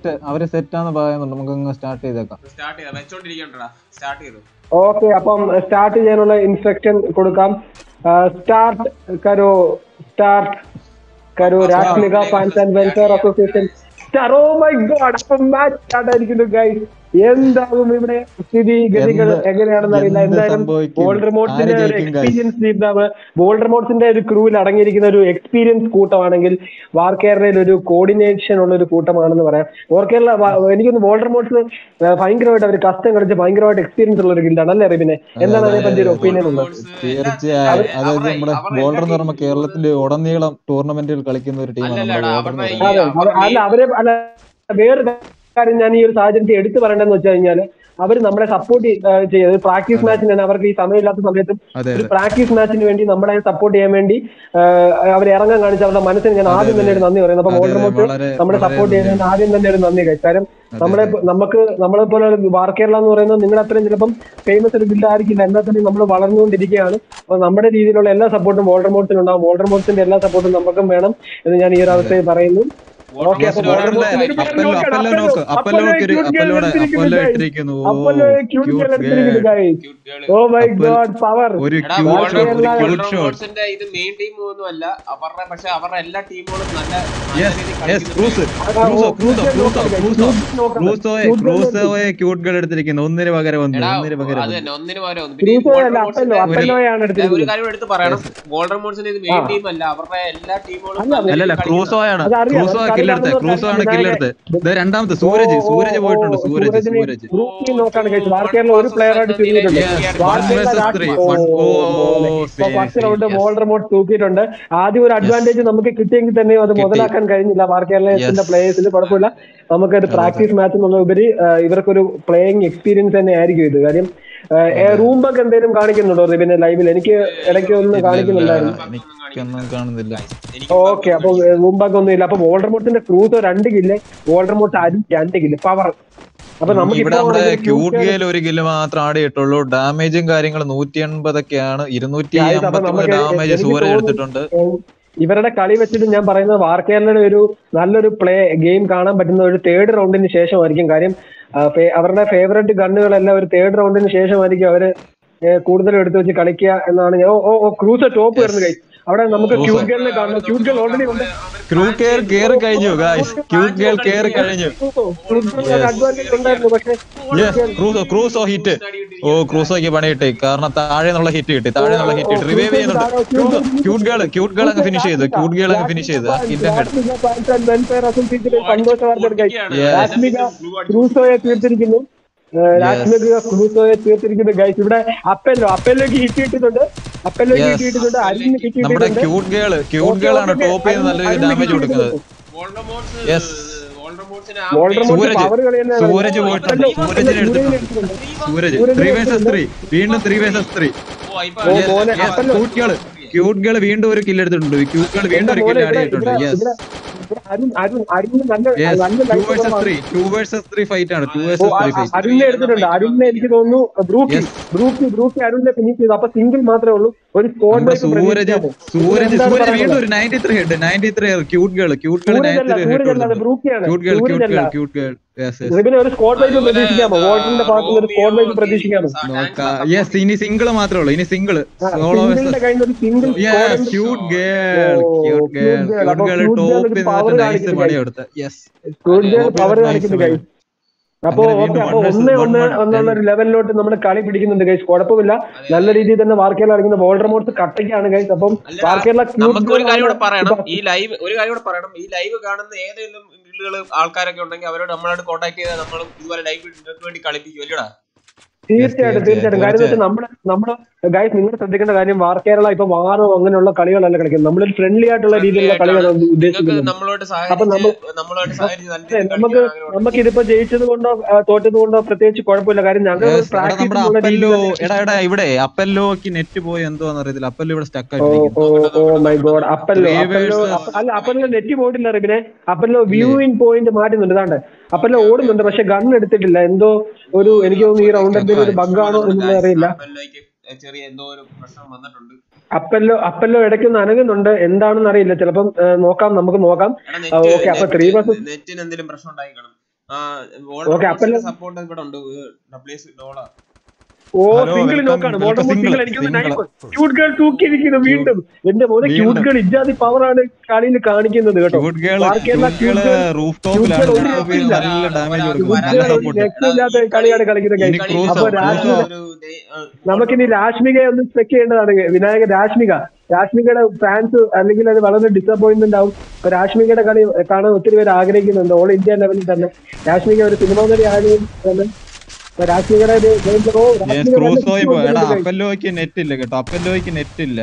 ഓക്കെ, അപ്പം സ്റ്റാർട്ട് ചെയ്യാനുള്ള ഇൻസ്ട്രക്ഷൻ കൊടുക്കാം. സ്റ്റാർട്ട് കരോ സ്റ്റാർട്ട് കരോ രാഷ്ട്രീയ fans and welfare association. Oh my god, അപ്പം മാച്ച് സ്റ്റാർട്ട് ആയിരിക്കുന്നു ഗൈസ്. എന്താകും ഇവിടെ സ്ഥിതിഗതികൾ എങ്ങനെയാണെന്ന് അറിയില്ല. എന്തായാലും വോൾഡർമോർട്സിന്റെ ഒരു എക്സ്പീരിയൻസ് ടീമാണ്. വോൾഡർമോർട്സിന്റെ ഒരു ക്രൂവിൽ അടങ്ങിയിരിക്കുന്ന ഒരു എക്സ്പീരിയൻസ് കൂട്ടമാണെങ്കിൽ വാർ കേരളയിൽ ഒരു കോർഡിനേഷൻ ഉള്ള ഒരു കൂട്ടമാണെന്ന് പറയാം. വാർ കേരള എനിക്കൊന്ന് വോൾഡർമോർട്സ് ഭയങ്കരമായിട്ട് അവർ കസ്റ്റം കളിച്ച് ഭയങ്കരമായിട്ട് എക്സ്പീരിയൻസ് ഉള്ള ഒരു ഗിൽഡാണ് അല്ലേ റിബിനെ? എന്താണ് അതിനെ പറ്റി ഒരു ഒപ്പീനിയൻ ഉള്ളത്? തീർച്ചയായും. അതായത് നമ്മുടെ വോൾഡർ എന്ന് പറയുമ്പോൾ കേരളത്തിന്റെ ഉടനീളം ടൂർണമെന്റുകൾ കളിക്കുന്ന ഒരു ടീമാണ്. അല്ല അവരെ അല്ല വേറെ കാര്യം ഞാൻ ഈ ഒരു സാഹചര്യത്തിൽ എടുത്തു പറയേണ്ടതെന്ന് വെച്ച് കഴിഞ്ഞാൽ അവർ നമ്മളെ സപ്പോർട്ട് ചെയ്യുന്നത് പ്രാക്ടീസ് മാച്ചിന് തന്നെ. അവർക്ക് ഈ സമയമില്ലാത്ത സമയത്തും ഒരു പ്രാക്ടീസ് മാച്ചിന് വേണ്ടി നമ്മളെ സപ്പോർട്ട് ചെയ്യാൻ വേണ്ടി അവർ ഇറങ്ങാൻ കാണിച്ച അവരുടെ മനസ്സിന് ഞാൻ ആദ്യം തന്നെ ഒരു നന്ദി പറയുന്നത്. അപ്പൊ വോൾഡർമോർട്സ് നമ്മളെ സപ്പോർട്ട് ചെയ്യുന്നതിന് ആദ്യം തന്നെ ഒരു നന്ദി കഴിച്ചു. കാര്യം നമ്മളെ നമുക്ക് നമ്മളെ പോലെ വാർ കേരള എന്ന് പറയുന്നത് നിങ്ങൾ അത്രയും ചിലപ്പം ഫേമസ് ഒരു ബിൽഡ് ആയിരിക്കില്ല. എന്നാൽ തന്നെ നമ്മൾ വളർന്നുകൊണ്ടിരിക്കുകയാണ്. അപ്പൊ നമ്മുടെ രീതിയിലുള്ള എല്ലാ സപ്പോർട്ടും വോൾഡർമോർട്സിനുണ്ടാവും. വോൾഡർമോർട്സിന്റെ എല്ലാ സപ്പോർട്ടും നമുക്കും വേണം എന്ന് ഞാൻ ഈ ഒരു അവസ്ഥയിൽ പറയുന്നു. ഓക്കെ അപ്പൊ അപ്പല്ലോ അപ്പല്ലോ നോക്ക് അപ്പല്ലോക്ക് ഒരു അപ്പല്ലോടെ അപ്പല്ലോ ഇട്ടിരിക്കുന്നു. Oh my god power. ഒരു വോൾഡർമോട്ട്സിന്റെ ഇത് മെയിൻ ടീം ഒന്നും അല്ല അവരുടെ, പക്ഷെ അവരുടെ എല്ലാ ടീമുകളും നല്ല ക്രൂസോയെ ക്യൂട്ട് ഗേൾ എടുത്തിരിക്കുന്നു. ഒന്നിന് പകരം ഒന്ന് ഒന്നിന് പകരം അത് തന്നെ ഒന്നിന് പകരം ഒന്ന്. പിന്നെ ഒരു കാര്യം എടുത്ത് പറയണം, വോൾഡർമോട്ട്സിന്റെ ഇത് മെയിൻ ടീം അല്ല, അവരുടെ എല്ലാ ടീമുകളും അല്ലല്ല ക്രൂസോയാണ്. ക്രൂസോ കില്ലെടുത്ത് ക്രൂസോ ആണ് കില്ലെടുത്ത്. ഇത് രണ്ടാമത്തെ സൂരജ് സൂരജ് പോയിട്ടുണ്ട്. സൂരജ് സൂരജ് ഒരു പ്ലെയർ ആയിട്ട് വോൾഡർമോട്ട് തൂക്കിയിട്ടുണ്ട്. ആദ്യം ഒരു അഡ്വാൻറ്റേജ് നമുക്ക് കിട്ടിയെങ്കിൽ തന്നെ അത് മുതലാക്കാൻ കഴിഞ്ഞില്ല വാർക്കേരളത്തിന്റെ പ്ലേയേഴ്സിന്. കുഴപ്പമില്ല, നമുക്കൊരു പ്രാക്ടീസ് മാച്ച് എന്നുള്ള ഉപരി ഇവർക്കൊരു പ്ലേയിങ് എക്സ്പീരിയൻസ് തന്നെ ആയിരിക്കും ഇത്. കാര്യം റൂം ബഗ് എന്തെങ്കിലും കാണിക്കുന്നുണ്ടോ പിന്നെ ലൈവിൽ? എനിക്ക് ഇടയ്ക്ക് ഒന്ന് കാണിക്കുന്നുണ്ടായിരുന്നു. ഓക്കെ, അപ്പൊ റൂം ബഗ് ഒന്നും ഇല്ല. അപ്പൊ വോൾഡർമോട്ടിന്റെ ക്രൂസോ രണ്ട് കില്ല്, വോൾഡർമോട്ട് അരി രണ്ട് കില്ല്, പവർ. അപ്പൊ നമുക്ക് ക്യൂട്ട് ഗേൽ ഒരു കില്ല് മാത്രം ആടിയിട്ടുള്ളൂ. ഡാമേജും കാര്യങ്ങളും നൂറ്റി എൺപതൊക്കെയാണ്. ഇരുന്നൂറ്റി അമ്പത്തി ഡാമേജ് സൂര്യ എടുത്തിട്ടുണ്ട്. ഇവരുടെ കളി വെച്ചിട്ട് ഞാൻ പറയുന്നത് വാർക്കേരളയുടെ ഒരു നല്ലൊരു പ്ലേ ഗെയിം കാണാൻ പറ്റുന്ന ഒരു തേർഡ് റൗണ്ടിന് ശേഷമായിരിക്കും. കാര്യം അവരുടെ ഫേവറേറ്റ് ഗണ്ണുകളെല്ലാം ഒരു തേർഡ് റൗണ്ടിന് ശേഷമായിരിക്കും അവര് കൂടുതലും എടുത്തു വെച്ച് കളിക്കുക എന്നാണ് ഞാൻ. ഓ ഓ ക്രൂസോ ടോപ്പ് വരുന്നു കൈ. അവിടെ നമുക്ക് ക്യൂട്ട് ഗേളിനെ കാണണം. ക്യൂട്ട് ഗേൾ ഓൾറെഡി ഉണ്ട്. ക്യൂട്ട് ഗേൾ കേറി കഴിഞ്ഞു ഗായ്സ്. ക്യൂട്ട് ഗേൾ കേറി കഴിഞ്ഞു. Crusoe Crusoe hit. ഓ ക്രൂസോയ്ക്ക് പണി കിട്ടി. കാരണം താഴെ നിന്നുള്ള ഹിറ്റ് കിട്ടി. താഴെ നിന്നുള്ള ഹിറ്റ് കിട്ടി. റിവൈവ് ചെയ്യുന്നുണ്ട്. ക്യൂട്ട് ഗേൾ ക്യൂട്ട് ഗേൾ അങ്ങ് ഫിനിഷ് ചെയ്തു. ക്യൂട്ട് ഗേൾ അങ്ങ് ഫിനിഷ് ചെയ്തു. ക്രൂസോയെ തീർത്തിരിക്കുന്നു. ക്രൂസോയെ തീർത്തിരിക്കുന്നു ഗൈസ്. ഇവിടെ അപ്പല്ലോ അപ്പല്ലോക്ക് ഹിറ്റ് കിട്ടിയിട്ടുണ്ട്. അപ്പല്ലോക്ക് ഹിറ്റ് കിട്ടിയിട്ടുണ്ട്. അരിന് ഹിറ്റ് നമ്മുടെ ക്യൂട്ട് ഗേൾ ക്യൂട്ട് ഗേൾ ആണ് ടോപ്പ് ചെയ്ത് നല്ല ഡാമേജ് കൊടുക്കുന്നത്. സൂരജ് പോയിട്ടുണ്ട്. സൂരജിനെ എടുത്തിട്ടുണ്ട്. സൂരജ് ത്രീ വേഴ്സസ് ത്രീ വീണ്ടും three versus three. Cute girl cute girl വീണ്ടും ഒരു കില്ല് എടുത്തിട്ടുണ്ട്. ക്യൂട്ട് ഗേൾ വീണ്ടും ഒരു കില്ല് ആടിയിട്ടുണ്ട്. യെസ് അരുണിനെ എടുത്തിട്ടുണ്ട്. അരുണിനെ എനിക്ക് തോന്നുന്നു ബ്രൂക്കി ബ്രൂക്കി ബ്രൂക്കി അരുണിനെ ഫിനിഷ് ചെയ്തു. അപ്പൊ സിംഗിൾ മാത്രമേ ഉള്ളൂ. ഒരു സ്കോഡ് സൂരജ് സൂരജ് സൂരജ് വീണ്ടും ഒരു ninety three head ninety three cute girl cute girl ബ്രൂക്കിയാണ്. Cute girl cute girl cute girl ഒരു സ്കോഡ് വൈസ് പ്രതീക്ഷിക്കാമോ? വോട്ടിന്റെ ഭാഗത്ത് ഒരു സ്കോഡ് വൈസ് പ്രതീക്ഷിക്കാമോ? യെസ്, ഇനി സിംഗിൾ മാത്രമേ ഉള്ളൂ. ഇനി single single cute girl cute girl cute girl top nice പണി കൊടുത്ത. യെസ്, ക്യൂട്ട് ഗേൾ പവർ കാണിക്കുന്നു ഗൈസ്. അപ്പൊ ഓക്കെ, അപ്പൊ ഒന്ന് ഒന്ന് എന്നുള്ള ഒരു ലെവലിലോട്ട് നമ്മുടെ കളി പിടിക്കുന്നുണ്ട് ഗൈസ്. കുഴപ്പമില്ല, നല്ല രീതിയിൽ തന്നെ വാർക്കേല കളിക്കുന്ന വോൾഡർമോട്ട്സ് കട്ടയ്ക്കാണ് ഗൈസ്. അപ്പം വാർക്കേല നമുക്ക് ഒരു കാര്യം കൂടെ പറയണം. ഈ ലൈവ് ഒരു കാര്യം കൂടെ പറയണം. ഈ ലൈവ് കാണുന്ന ഏതെങ്കിലും ആൾക്കാരൊക്കെ ഉണ്ടെങ്കിൽ അവരോട് നമ്മളോട് കോൺടാക്ട് ചെയ്താൽ നമ്മൾ ഇതുപോലെ ലൈവ് നിങ്ങൾക്ക് വേണ്ടി കളിപ്പിക്കും അല്ലടാ. തീർച്ചയായിട്ടും തീർച്ചയായിട്ടും. കാര്യം വെച്ചാൽ നമ്മുടെ നമ്മുടെ ഗൈസ് നിങ്ങൾ ശ്രദ്ധിക്കേണ്ട കാര്യം വാർക്കേരള ഇപ്പൊ വാറോ അങ്ങനെയുള്ള കളികളല്ല കളിക്കുന്നത്. നമ്മളൊരു ഫ്രണ്ട്ലി ആയിട്ടുള്ള രീതിയിലുള്ള കളികളാണ് ഉദ്ദേശിക്കുന്നത്. അപ്പൊ നമുക്ക് നമുക്ക് ഇതിപ്പോ ജയിച്ചത് കൊണ്ടോ തോറ്റത് കൊണ്ടോ പ്രത്യേകിച്ച് കുഴപ്പമില്ല. കാര്യം ഞങ്ങൾ ഇവിടെ അപ്പല്ലോക്ക് നെറ്റ് പോയി എന്തോന്ന് അറിയത്തില്ല. അപ്പല്ലോ ഇവിടെ stuck oh my god. Apollo Apollo അല്ല അപ്പല്ലോ നെറ്റ് പോയിട്ടില്ല. റിബിനെ അപ്പല്ലോ വ്യൂയിങ് പോയിന്റ് മാറ്റുന്നുണ്ട്. ഇതാണ്ട് അപ്പല്ലോ ഓടുന്നുണ്ട്, പക്ഷെ ഗൺ എടുത്തിട്ടില്ല. എന്തോ ഒരു എനിക്ക് തോന്നുന്നു ഈ റൗണ്ട് എന്തെങ്കിലും ഒരു ബഗ്ഗാണോ എന്നൊന്നും അറിയില്ല. ചെറിയ എന്തോ ഒരു പ്രശ്നം വന്നിട്ടുണ്ട്. അപ്പല്ലോ അപ്പല്ലോ ഇടയ്ക്കൊന്ന് അനങ്ങുന്നുണ്ട്, എന്താണെന്ന് അറിയില്ല. ചിലപ്പം നോക്കാം, നമുക്ക് നോക്കാം. ഓക്കെ, അപ്പൊ ത്രീ വേഴ്സസ് നെറ്റിന് എന്തെങ്കിലും പ്രശ്നം ഉണ്ടായി കാണും. ഓക്കെ, അപ്പല്ലോ സപ്പോർട്ട് ഇവിടെ ഉണ്ട്. ഡബ്ല്യൂഎസ് ഡോളർ ഓ സിംഗിൾ നോക്കാണ്. സിംഗിൾ എനിക്ക് ക്യൂട്ട് ഗേൾ തൂക്കിയിരിക്കുന്നു വീണ്ടും. എന്റെ മോനെ ക്യൂട്ട് ഗേൾ ഇജാതി പവറാണ് കളിയിൽ കാണിക്കുന്നത് കേട്ടോ. കളിയാണ് കളിക്കുന്നത്. അപ്പൊ നമുക്കിനി രാഷ്മികയെ ഒന്ന് ചെക്ക് ചെയ്യേണ്ടതാണ്. വിനായക രാഷ്മിക രാഷ്മികയുടെ ഫാൻസ് അല്ലെങ്കിൽ അത് വളരെ ഡിസപ്പോയിന്റ്മെന്റ് ആവും. രാഷ്മികയുടെ കളി കാണാൻ ഒത്തിരി പേര് ആഗ്രഹിക്കുന്നുണ്ട്. ഓൾ ഇന്ത്യ ലെവലിൽ തന്നെ രാഷ്മിക ഒരു സിനിമാ നടി ആയതുകൊണ്ട് അപ്പല്ലോയ്ക്ക് നെറ്റ് ഇല്ല കേട്ടോ. അപ്പല്ലോയ്ക്ക് നെറ്റ് ഇല്ല.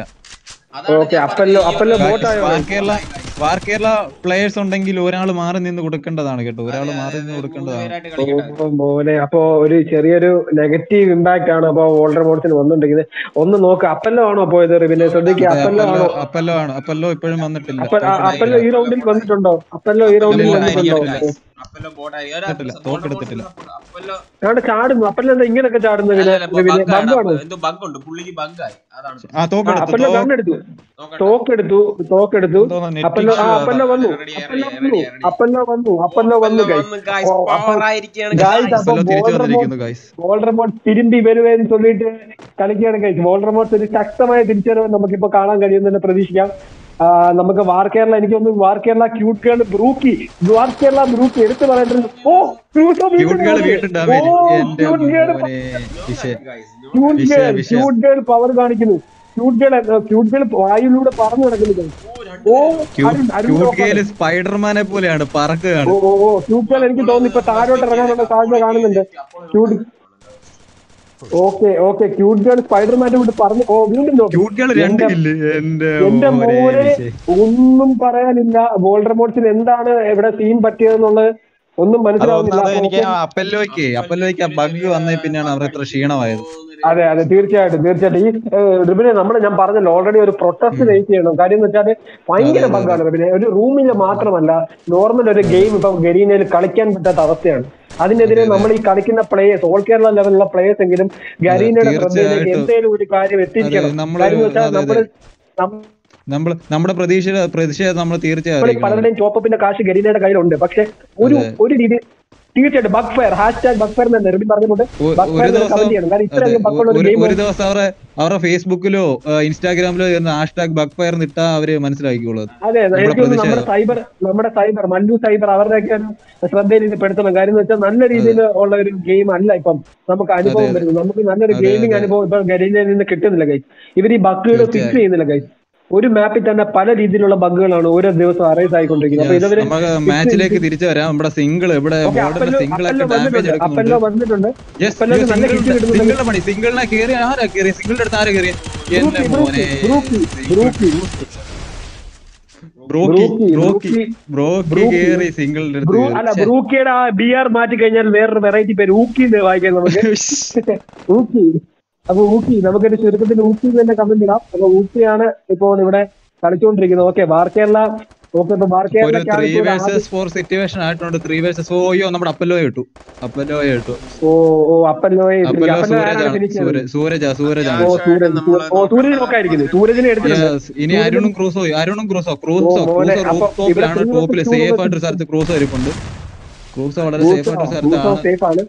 വാർക്കേരള പ്ലേയേഴ്സ് ഉണ്ടെങ്കിൽ ഒരാൾ മാറി നിന്ന് കൊടുക്കേണ്ടതാണ് കേട്ടോ. ഒരാൾ മാറി നിന്ന് കൊടുക്കേണ്ടതാണ് മോനെ. അപ്പൊ ഒരു ചെറിയൊരു നെഗറ്റീവ് ഇമ്പാക്ട് ആണ് അപ്പൊ വോൾഡർമോട്ട്സിന് വന്നിട്ടുണ്ടെങ്കിൽ. ഒന്ന് നോക്ക്, അപ്പല്ലോ ആണോ പോയത്? പിന്നെ ശ്രദ്ധിക്കുക, അപ്പല്ലോ ആണോ? അപ്പല്ലോ ആണ്. അപ്പല്ലോ ഇപ്പോഴും വന്നിട്ടില്ല. അപ്പല്ലോ ഈ റൗണ്ടിൽ വന്നിട്ടുണ്ടോ? അപ്പല്ലോ ഈ റൗണ്ടിൽ വന്നിട്ടുണ്ടോ? അപ്പല്ലോ ബോട്ടായി തോക്കെടുത്തിട്ടില്ല. അവിടെ ചാടുന്നു. അപ്പല്ലോ എന്താ ഇങ്ങനെയൊക്കെ ചാടുന്നത്? എന്തോ ബഗ് ഉണ്ട് പുള്ളിക്ക്, ബഗ്ഗായി. അതാണ് അപ്പല്ലോ ഗണ്ണെടുത്തു, തോക്കെടുത്തു, തോക്കെടുത്തു. അപ്പല്ലോ ആ അപ്പല്ലോ വന്നു, അപ്പല്ലോ വന്നു, അപ്പല്ലോ വന്നു, അപ്പല്ലോ വന്നു. വോൾഡർമോർട്ട് തിരുമ്പി വരുമെന്ന് ചൊല്ലിട്ട് കളിക്കുകയാണ് ഗൈസ്. വോൾഡർമോർട്ട് ഒരു ശക്തമായ തിരിച്ചുവരവ് നമുക്കിപ്പോ കാണാൻ കഴിയുമെന്ന് പ്രതീക്ഷിക്കാം. നമുക്ക് വാർ കേരള, എനിക്ക് തോന്നുന്നു war Kerala cute girl Brookie, war Kerala Brookie എടുത്തു പറയേണ്ടത്. ഓ ക്യൂട്ട് ഗേൾ പവർ കാണിക്കുന്നു. ക്യൂട്ട് ഗേൾ ക്യൂട്ട് ഗേൾ വായുവിലൂടെ പറന്നു നടക്കുന്നു. ഓ സ്പൈഡർമാനെ പോലെയാണ് പറക്കുകയാണ്. ഓ ഓ ക്യൂട്ട് ഗേൾ എനിക്ക് തോന്നുന്നു ഇപ്പൊ താഴോട്ട് ഇറങ്ങാനുള്ള സാധ്യത കാണുന്നുണ്ട്. Cute okay okay cute girl സ്പൈഡർമാന്റെ കൂടെ പറഞ്ഞു. ഓ വീണ്ടും എന്റെ മോനെ ഒന്നും പറയാനില്ല. വോൾഡർമോർട്സിന് എന്താണ് ഇവിടെ സീൻ പറ്റിയതെന്നുള്ളത് ഒന്നും മനസ്സിലാവുന്നില്ല. എനിക്ക് അപ്പല്ലോയ്ക്ക് അപ്പല്ലോയ്ക്ക് ബഗ് വന്നേ പിന്നെയാണ് അവർ ഇത്ര ക്ഷീണമായത്. അതെ അതെ തീർച്ചയായിട്ടും തീർച്ചയായിട്ടും. ഈ റിബിനെ നമ്മൾ ഞാൻ പറഞ്ഞല്ലോ ഓൾറെഡി ഒരു പ്രൊട്ടസ്റ്റ് റേസ് ചെയ്യണം. കാര്യം എന്ന് വെച്ചാൽ ഭയങ്കര ബഗ്ഗാണ് റിബിനെ. ഒരു റൂമിൽ മാത്രമല്ല നോർമൽ ഒരു ഗെയിം ഇപ്പൊ ഗരീനയിൽ കളിക്കാൻ പറ്റാത്ത അവസ്ഥയാണ്. അതിനെതിരെ നമ്മൾ ഈ കളിക്കുന്ന പ്ലേയേഴ്സ്, ഓൾ കേരള ലെവലിലുള്ള പ്ലേയേഴ്സ് എങ്കിലും ഗരീനയുടെ ശ്രദ്ധയിലേക്ക് എന്തെങ്കിലും ഒരു കാര്യം എത്തിക്കണം. കാര്യം എന്ന് വെച്ചാൽ നമ്മള് നമ്മൾ നമ്മുടെ പ്രതീക്ഷ പ്രതിഷേധം നമ്മൾ തീർച്ചയായും പലരുടെയും ചോപ്പപ്പിന്റെ കാശ് ഗരീനയുടെ കയ്യിലുണ്ട്. പക്ഷെ ഒരു ഒരു രീതി തീർച്ചയായിട്ടും bug fire hashtag bug fire എന്ന് റിബിൻ പറഞ്ഞിട്ടുണ്ട്. ഒരു ദിവസം അവരെ അവരുടെ ഫേസ്ബുക്കിലോ ഇൻസ്റ്റാഗ്രാമിലോ ഹാഷ്ടാഗ് ബഗ് ഫയർ ഇട്ടാ അവര് മനസ്സിലാക്കിക്കോളൂ. അതെ നമ്മുടെ സൈബർ നമ്മുടെ സൈബർ മല്ലു സൈബർ അവരുടെയൊക്കെ ശ്രദ്ധയിൽ ഇത് പെടുത്തണം. കാര്യം എന്ന് വെച്ചാൽ നല്ല രീതിയിൽ ഉള്ള ഒരു ഗെയിം അല്ല ഇപ്പം നമുക്ക് അനുഭവം വരുന്നത്. നമുക്ക് നല്ലൊരു ഗെയിമിംഗ് അനുഭവം ഇപ്പൊ ഗരീനയിൽ നിന്ന് കിട്ടുന്നില്ല ഗൈസ്. ഇവർ ഈ ബഗ്ഗുകൾ ഫിക്സ് ചെയ്യുന്നില്ല ഗൈസ്. ഒരു മാപ്പിൽ തന്നെ പല രീതിയിലുള്ള ബഗ്ഗുകളാണ് ഓരോ ദിവസം അറൈസ് ആയിക്കൊണ്ടിരിക്കുന്നത്. അപ്പൊ ഇതുവരെ മാച്ചിലേക്ക് തിരിച്ചു വരാം. നമ്മുടെ സിംഗിൾ ഇവിടെ അപ്പല്ലോ വന്നിട്ടുണ്ട്. സിംഗിളിനെ കയറി ആരാ കയറി സിംഗിളിന്റെ അടുത്ത് ആരാ കയറി? അല്ല ബ്രൂക്കിയുടെ ആ ബി ആർ മാറ്റി കഴിഞ്ഞാൽ വേറൊരു വെറൈറ്റി പേര് ഊക്കി വായിക്കാൻ നമുക്ക്. ഊക്കി അപ്പൊ ഊക്കി നമുക്കൊരു ചുരുക്കത്തിൽ ഊക്കി തന്നെ കമന്റ് ഇടാം. അപ്പൊ ഊക്കിയാണ് ഇപ്പോൾ ഇവിടെ കളിച്ചുകൊണ്ടിരിക്കുന്നത്. ഓക്കെ വാർ കേരള ഓക്കെ ഇപ്പൊ വാർ കേരള സിറ്റുവേഷൻ ആയിട്ടുണ്ട്. ത്രീ വേഴ്സസ് ഓയോ നമ്മുടെ അപ്പല്ലോയെ ഇട്ടു അപ്പല്ലോയെ ഇട്ടു ഓ ഓ അപ്പല്ലോയെ സൂരജ് സൂരജാണ്. ഓ സൂരജ് നോക്കായിരിക്കുന്നു. സൂരജിനെ എടുത്തിട്ടുണ്ട്. ഇനി അരുണും ക്രൂസോ അരുണും ക്രൂസോ ക്രൂസോ ടോപ്പിലാണ്. ടോപ്പില് സേഫ് ആയിട്ടൊരു സ്ഥലത്ത് ക്രൂസോ ഇരിപ്പുണ്ട്. ക്രൂസോ വളരെ സേഫ് ആയിട്ട് സ്ഥലത്താണ്.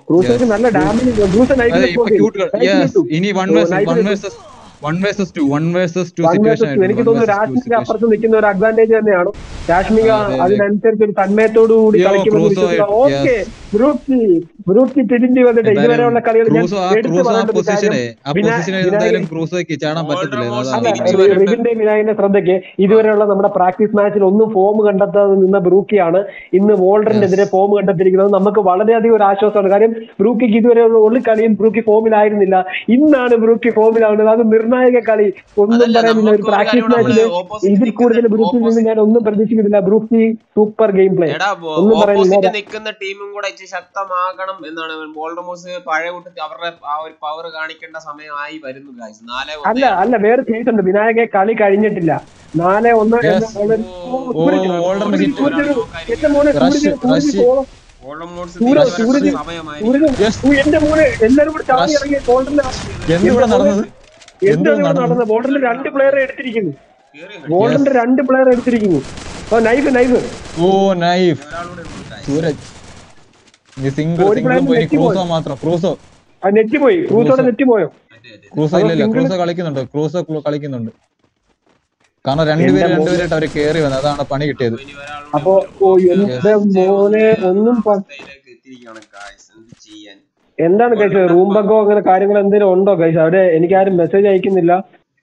ഇനി one versus one versus two one versus two situation എനിക്ക് തോന്നുന്നു രാഷ്മിക അപ്പുറത്ത് നിൽക്കുന്ന ഒരു അഡ്വാൻറ്റേജ് തന്നെയാണ്. രാഷ്മിക അതിനനുസരിച്ച് ഒരു തന്മയത്തോടു കൂടി കളിക്കുമെന്ന് ഓക്കെ ബ്രൂക്കി ബ്രൂക്കി തിരിഞ്ഞു വന്നിട്ട് ഇതുവരെയുള്ള കളികൾ റിബിന്റെ വിനായകന്റെ ശ്രദ്ധയ്ക്ക് ഇതുവരെയുള്ള നമ്മുടെ പ്രാക്ടീസ് മാച്ചിൽ ഒന്നും ഫോം കണ്ടെത്താതെ നിന്ന ബ്രൂക്കിയാണ് ഇന്ന് വോൾഡറിനെതിരെ ഫോം കണ്ടെത്തിയിരിക്കുന്നത്. നമുക്ക് വളരെയധികം ഒരു ആശ്വാസമാണ്. കാര്യം ബ്രൂക്കിക്ക് ഇതുവരെയുള്ള ഒരു കളിയും ബ്രൂക്കി ഫോമിലായിരുന്നില്ല. ഇന്നാണ് ബ്രൂക്കി ഫോമിലാവുന്നത്. അത് നിർണായക കളി ഒന്നും പറയുന്നില്ല. ഒരു പ്രാക്ടീസ് മാച്ചില് ഇതിൽ കൂടുതൽ ബ്രൂക്കിൽ നിന്ന് ഞാൻ ഒന്നും പ്രതീക്ഷിക്കുന്നില്ല. ബ്രൂക്കി സൂപ്പർ ഗെയിം പ്ലേ ഒന്നും പറയുന്നില്ല. നിൽക്കുന്ന ടീമും കൂടെ ശക്തമാകണം എന്നാണ് വോൾഡർമോർട്സ് പഴയ കൂട്ടത്തിൽ അവരുടെ ആ ഒരു പവർ കാണിക്കേണ്ട സമയമായി വരുന്നു ഗൈസ്. നാല് അല്ല അല്ല വേറെ കേസ് ഉണ്ട്. വിനായകെ കളി കഴിഞ്ഞിട്ടില്ല. നാല് ഒന്ന് എന്റെ മോനെ എല്ലാരും കൂടെ ചാടി ഇറങ്ങിയ ബോൾഡറിന്റെ എന്താണ് നടന്നത്? ബോൾഡറിന്റെ രണ്ട് പ്ലെയറെ എടുത്തിരിക്കുന്നു. ബോൾഡറിന്റെ രണ്ട് പ്ലെയർ എടുത്തിരിക്കുന്നു. നൈഫ് നൈഫ് ഓ നൈഫ് സൂരജ് നെറ്റ് പോയി. ക്രൂസോടെ നെറ്റ് പോയോ? ക്രൂസോ ഇല്ല ക്രൂസോ കളിക്കുന്നുണ്ട്. ക്രൂസോ കളിക്കുന്നുണ്ട്. കാരണം രണ്ടുപേരും രണ്ടുപേരായിട്ട് അവര് കേറി വന്നത്. അതാണ് പണി കിട്ടിയത്. അപ്പൊ മോനെ ഒന്നും എന്താണ് കഴിച്ചത്? റൂം ബഗോ അങ്ങനെ കാര്യങ്ങൾ എന്തെങ്കിലും ഉണ്ടോ കഴിച്ചത്? അവിടെ എനിക്ക് ആരും മെസ്സേജ് അയക്കുന്നില്ല.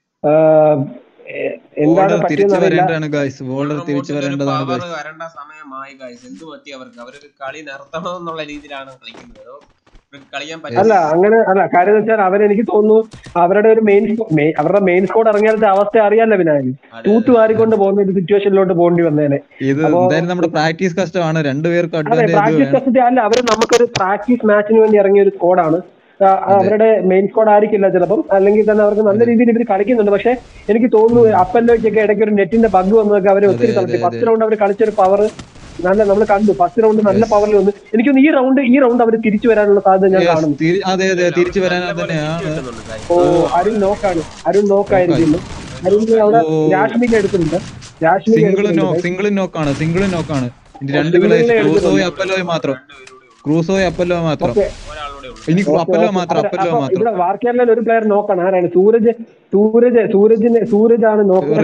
എന്താണ് തിരിച്ചു വരേണ്ടതാണ് ഗൈസ്. വോൾഡർ തിരിച്ചു വരേണ്ടതാണ്. വരേണ്ട സമയമായി ഗൈസ്. എന്ത് പറ്റി അവർക്ക്? അവർക്ക് കളി നിർത്തണമെന്നുള്ള രീതിയിലാണ് കളിക്കുന്നത്. അല്ല അങ്ങനെ അല്ല. കാര്യം എന്ന് വെച്ചാൽ അവരെനിക്ക് തോന്നുന്നു അവരുടെ ഒരു മെയിൻ അവരുടെ മെയിൻ സ്കോഡ് ഇറങ്ങിയാലത്തെ അവസ്ഥ അറിയാല്ല. പിന്നെ തൂത്ത് വാരിക്കൊണ്ട് പോകുന്ന ഒരു സിറ്റുവേഷനിലോട്ട് പോകേണ്ടി വന്നേനെ. നമ്മുടെ പ്രാക്ടീസ് കഷ്ടമാണ് രണ്ടുപേർക്ക്. അതെ പ്രാക്ടീസ് കഷ്ടത്തെ അല്ല. അവര് നമുക്കൊരു പ്രാക്ടീസ് മാച്ചിന് വേണ്ടി ഇറങ്ങിയ ഒരു സ്കോഡാണ്. അവരുടെ മെയിൻ സ്കോഡ് ആയിരിക്കില്ല ചിലപ്പം. അല്ലെങ്കിൽ തന്നെ അവർക്ക് നല്ല രീതിയിൽ ഇവർ കളിക്കുന്നുണ്ട്. പക്ഷെ എനിക്ക് തോന്നുന്നു അപ്പല്ലോയ്ക്കൊക്കെ ഇടയ്ക്ക് ഒരു നെറ്റിന്റെ ബഗ് വന്നതൊക്കെ അവരെ ഒത്തിരി തളർത്തി. ഫസ്റ്റ് റൗണ്ട് അവർ കളിച്ചൊരു പവർ നല്ല നമ്മൾ കണ്ടു ഫസ്റ്റ് റൗണ്ട് നല്ല പവറിൽ വന്നു. എനിക്കൊന്ന് ഈ റൗണ്ട് ഈ റൗണ്ട് അവർ തിരിച്ചു വരാനുള്ള സാധ്യത ഞാൻ കാണുന്നു. അതെ അതെ തിരിച്ചു വരാൻ തന്നെയാണ്. ഓ അരുൺ നോക്കാണ്, അരുൺ നോക്കായിരിക്കുന്നു. അരുൺ അവിടെ രാഷ്മിക എടുക്കുന്നുണ്ട്. സിംഗിൾ നോക്ക് സിംഗിൾ നോക്കാണ് സിംഗിൾ നോക്കാണ് രണ്ട് പ്ലേയേഴ്സ് ക്രൂസോയും അപ്പല്ലോയും മാത്രം ക്രൂസോയും അപ്പല്ലോ മാത്രം ഇനി അപ്പല്ലോ മാത്രം അപ്പല്ലോ മാത്രം. ഇവിടെ വാർക്കേരളയിൽ ഒരു പ്ലെയർ നോക്കാണ്. ആരാണ്? സൂരജ് സൂരജ് സൂരജിനെ സൂരജാണ് നോക്കുന്നത്.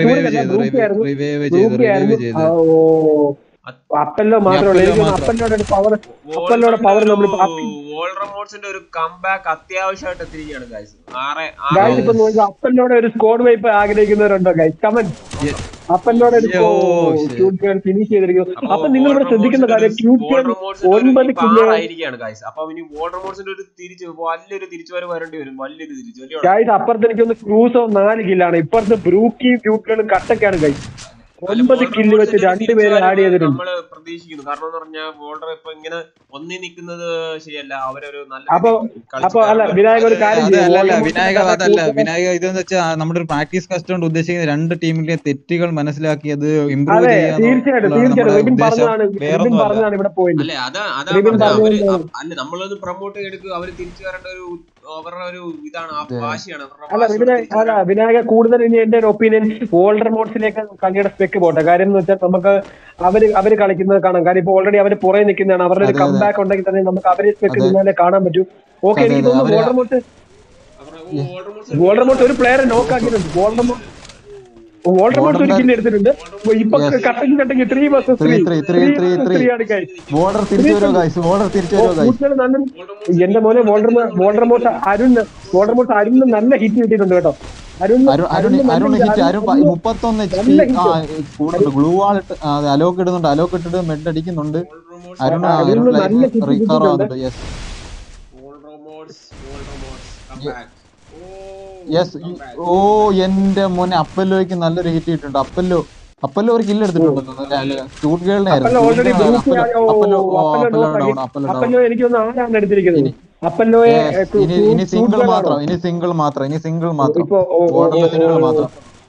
അപ്പല്ലോ മാത്രമേ അപ്പല്ലോടെ പവർ അപ്പല്ലോടെ പവർ നമ്മൾ വോൾഡർമോർട്സിന്റെ ഒരു കംബാക്ക് അത്യാവശ്യമായിട്ട് എത്തിയിരിക്കുകയാണ് ഗൈസ്. ഗൈസ് ഇപ്പൊ നോക്കി അപ്പല്ലോടെ ഒരു സ്കോഡ് വൈപ്പ് ആഗ്രഹിക്കുന്നവരുണ്ടോ ഗൈസ്? കമന്റ്. അപ്പല്ലോടെ ഫിനിഷ് ചെയ്തിരിക്കുന്നു. അപ്പൊ നിങ്ങൾ ഇവിടെ ശ്രദ്ധിക്കുന്ന കാര്യം ഒൻപത് കിലോ ആയിരിക്കുകയാണ് ഗൈസ്. അപ്പൊ ഇനി വോൾഡർമോർട്സിന്റെ ഒരു തിരിച്ചു വലിയൊരു തിരിച്ചുവരവ് വരേണ്ടി വരും. വലിയൊരു തിരിച്ചു ഗൈസ്. അപ്പുറത്ത് എനിക്കൊന്ന് ക്രൂസോ നാല് കില്ലാണ്, ഇപ്പുറത്ത് ബ്രൂക്കി ഫ്യൂക്കുകളും കട്ടൊക്കെയാണ് ഗൈസ്. ഒൻപത് കില്ല് വെച്ച് രണ്ടുപേരെ ആഡ് ചെയ്തിട്ടുണ്ട്. നമ്മള് പ്രതീക്ഷിക്കുന്നു. കാരണം എന്ന് പറഞ്ഞാൽ വോൾഡർ ഇപ്പൊ ഇങ്ങനെ ഒന്നി നിൽക്കുന്നത് ശരിയല്ല. അവരൊരു നല്ല അപ്പൊ അപ്പൊ അല്ല വിനായക ഒരു കാര്യം വിനായക അതല്ല വിനായക ഇതെന്ന് വെച്ചാൽ നമ്മുടെ ഒരു പ്രാക്ടീസ് കസ്റ്റ് കൊണ്ട് ഉദ്ദേശിക്കുന്ന രണ്ട് ടീമിലെ തെറ്റുകൾ മനസ്സിലാക്കി അത് ഇംപ്രൂവ് ചെയ്യാൻ തീർച്ചയായിട്ടും തീർച്ചയായിട്ടും റിബിൻ പറഞ്ഞതാണ് റിബിൻ പറഞ്ഞതാണ് ഇവിടെ പോയിന്റ്. അല്ലെ അതാ അതാ അവര് അല്ല നമ്മളത് പ്രൊമോട്ട് ചെയ്തെടുക്കുക. അവര് തിരിച്ചു വരേണ്ട ഒരു അവരുടെ ഒരു ഇതാണ് വാശിയാണ്. അല്ല വിനായ അല്ല വിനായക കൂടുതൽ ഇനി എന്റെ ഒരു ഒപ്പീനിയൻ വോൾഡർമോർട്സിലേക്ക് കളിയുടെ സ്പെക്ക് പോട്ടെ. കാര്യം എന്ന് വെച്ചാൽ നമുക്ക് അവര് അവര് കളിക്കുന്നത് കാണാം. കാര്യം ഇപ്പൊ ഓൾറെഡി അവര് പുറകെ നിൽക്കുന്നതാണ്. അവരുടെ ഒരു കംബാക്ക് ഉണ്ടെങ്കിൽ തന്നെ നമുക്ക് അവരെ സ്പെക്ക് നിന്നാലേ കാണാൻ പറ്റൂ. ഓക്കെ എനിക്ക് തോന്നുന്നു വോൾഡർമോർട്ട് വോൾഡർമോർട്ട് ഒരു പ്ലെയറെ നോക്കാക്കിയിട്ടുണ്ട്. വോൾഡർമോർട്ട് വോൾഡർമോർട്ട് ഒരു കില്ല് എടുത്തിട്ടുണ്ട്. ഇപ്പൊ cutting cutting three versus three എന്റെ മോനെ വോൾഡർ വോൾഡർമോർട്ട് അരുൺ വോൾഡർമോർട്ട് അരുണിന് നല്ല ഹിറ്റ് കിട്ടിയിട്ടുണ്ട് കേട്ടോ. മുപ്പത്തൊന്ന് ഗ്ലൂ വാൾ അലോക്ക് ഇടുന്നുണ്ട്. അലോക്ക് ഇട്ടിട്ട് മെഡ് അടിക്കുന്നുണ്ട്. യെസ്. ഓ എന്റെ മോനെ അപ്പല്ലോയ്ക്ക് നല്ലൊരു ഹിറ്റ് കിട്ടിയിട്ടുണ്ട്. അപ്പല്ലോ അപ്പല്ലോ ഒരു കില്ല് എടുത്തിട്ടുണ്ടല്ലോ. ഷൂട്ട് ഗേളിനെ ഇനി സിംഗിൾ മാത്രം ഇനി സിംഗിൾ മാത്രം ഇനി സിംഗിൾ മാത്രം സിംഗിൾ മാത്രം